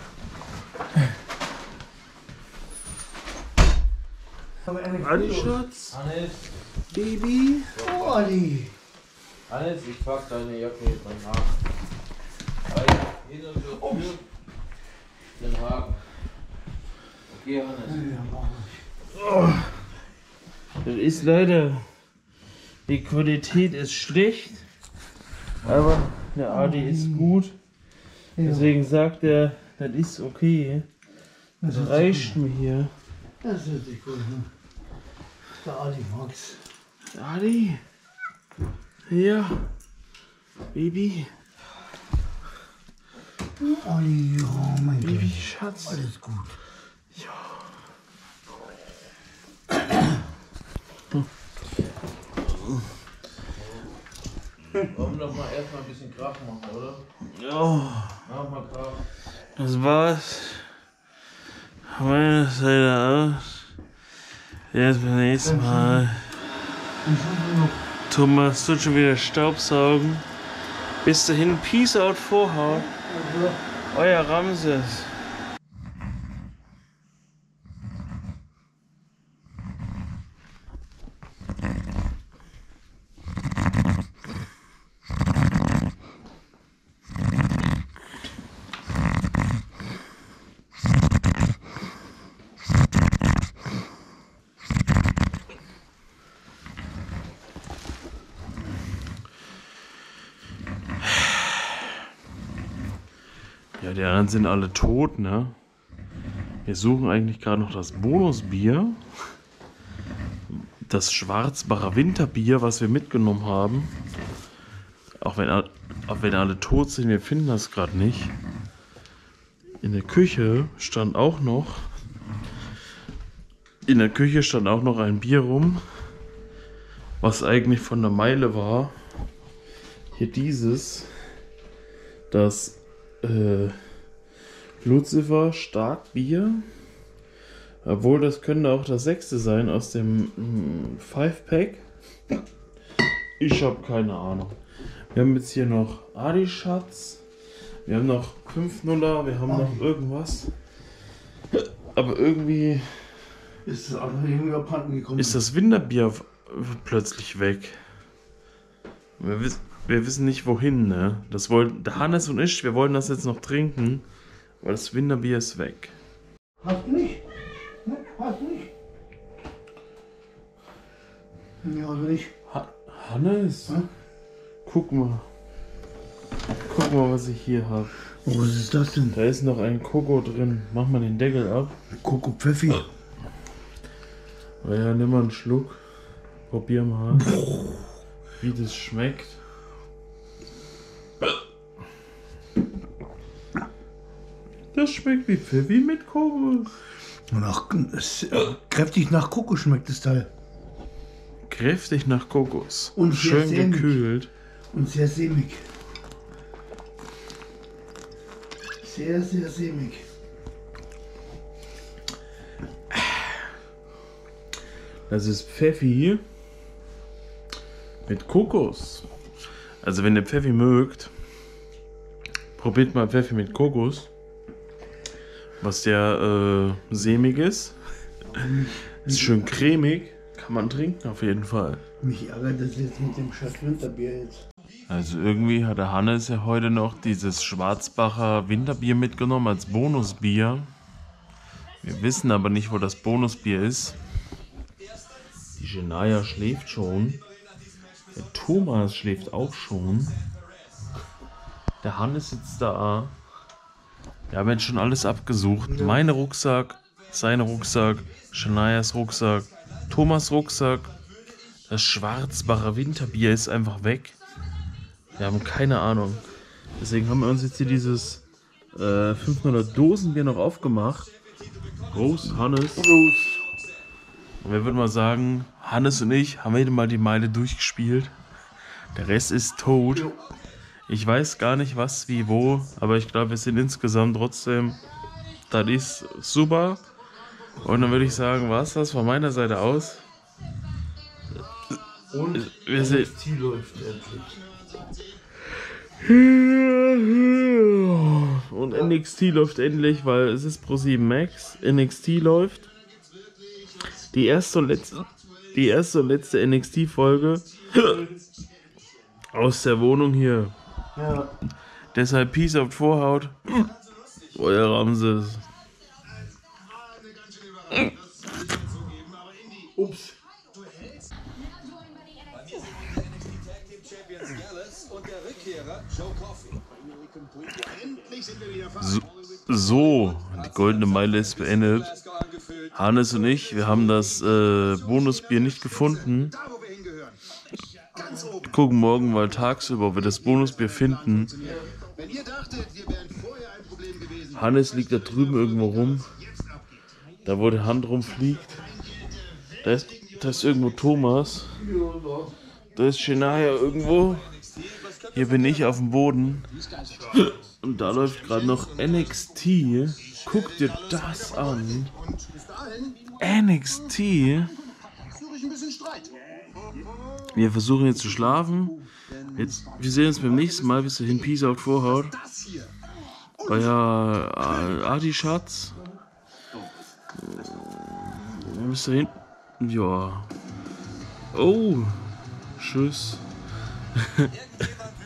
Adi, Schatz. Hannes. Baby. Oh, Adi. Hannes, ich pack deine Jacke jetzt beim Haken. Jeder wird oh. den Haken. Okay, Hannes. Oh. Das ist leider, die Qualität ist schlecht, aber der Adi ist gut. Deswegen sagt er, das ist okay. Das reicht mir hier. Das hört sich gut an. Der Adi mag's. Adi? Ja. Baby. Adi, oh mein Gott. Baby, Schatz. Alles gut. Ja. Wollen wir doch mal erstmal ein bisschen Krach machen, oder? Ja. Mach mal Krach. Das war's. Meine Seite aus. Jetzt beim nächsten Mal. Thomas tut schon wieder Staubsaugen. Bis dahin, Peace out, Vorhaut. Euer Ramses. Ja, die anderen sind alle tot, ne? Wir suchen eigentlich gerade noch das Bonusbier. Das Schwarzbacher Winterbier, was wir mitgenommen haben. Auch wenn, auch wenn alle tot sind, wir finden das gerade nicht. In der Küche stand auch noch... In der Küche stand auch noch ein Bier rum. Was eigentlich von der Meile war. Hier dieses. Das... Äh, Lucifer Starkbier. Obwohl, das könnte auch das sechste sein aus dem mm, Five-Pack. Ich habe keine Ahnung. Wir haben jetzt hier noch Adi Schatz. Wir haben noch fünf Nuller. Wir haben noch irgendwas. Aber irgendwie ist das andere irgendwie abhanden gekommen. Ist das Winterbier plötzlich weg. Wir wissen Wir wissen nicht wohin, ne? Das wollten, der Hannes und ich, wir wollen das jetzt noch trinken, weil das Winterbier ist weg. Hast du nicht? Hast du nicht? Ja, also nicht. Ha Hannes? Hm? Guck mal. Guck mal, was ich hier habe. Oh, was ist das denn? Da ist noch ein Koko drin. Mach mal den Deckel ab. Koko Pfeffi. Oh ja, nimm mal einen Schluck. Probier mal, wie das schmeckt. Das schmeckt wie Pfeffi mit Kokos. Nach, kräftig nach Kokos schmeckt das Teil. Kräftig nach Kokos. Und schön sämig. gekühlt. Und sehr sämig. Sehr, sehr sämig. Das ist Pfeffi mit Kokos. Also wenn ihr Pfeffi mögt, probiert mal Pfeffi mit Kokos. Was ja äh, sämig ist. Ist schön cremig. Kann man trinken auf jeden Fall. Mich ärgert das jetzt mit dem Schatz Winterbier jetzt. Also irgendwie hat der Hannes ja heute noch dieses Schwarzbacher Winterbier mitgenommen als Bonusbier. Wir wissen aber nicht, wo das Bonusbier ist. Die Genaya schläft schon. Der Thomas schläft auch schon. Der Hannes sitzt da. Wir haben jetzt schon alles abgesucht. Ja. Mein Rucksack, sein Rucksack, Genayas Rucksack, Thomas Rucksack. Das Schwarzbacher Winterbier ist einfach weg. Wir haben keine Ahnung. Deswegen haben wir uns jetzt hier dieses äh, fünfhundert Dosenbier noch aufgemacht. Groß, Hannes. Groß. Und wir würden mal sagen, Hannes und ich haben wieder mal die Meile durchgespielt. Der Rest ist tot. Ich weiß gar nicht was, wie, wo, aber ich glaube, wir sind insgesamt trotzdem Das ist super. Und dann würde ich sagen, war's das von meiner Seite aus. Und wir sehen. N X T läuft endlich. Und N X T läuft endlich, weil es ist Pro sieben Max. N X T läuft. Die erste und letzte, die erste und letzte N X T-Folge aus der Wohnung hier. Ja. Deshalb Peace auf Vorhaut. Euer Ramses. Ups. So, so, die goldene Meile ist beendet. Hannes und ich, wir haben das äh, Bonusbier nicht gefunden. Wir gucken morgen mal tagsüber, ob wir das Bonusbier finden. Hannes liegt da drüben irgendwo rum. Da wo die Hand rumfliegt. Da ist, da ist irgendwo Thomas. Da ist Shania irgendwo. Hier bin ich auf dem Boden. Und da läuft gerade noch N X T. Guck dir das an. N X T. Wir versuchen jetzt zu schlafen. Jetzt, wir sehen uns beim nächsten Mal. Bis dahin, Peace out, Vorhaut. Euer Adi Schatz. Bis dahin. Ja. Oh. Tschüss.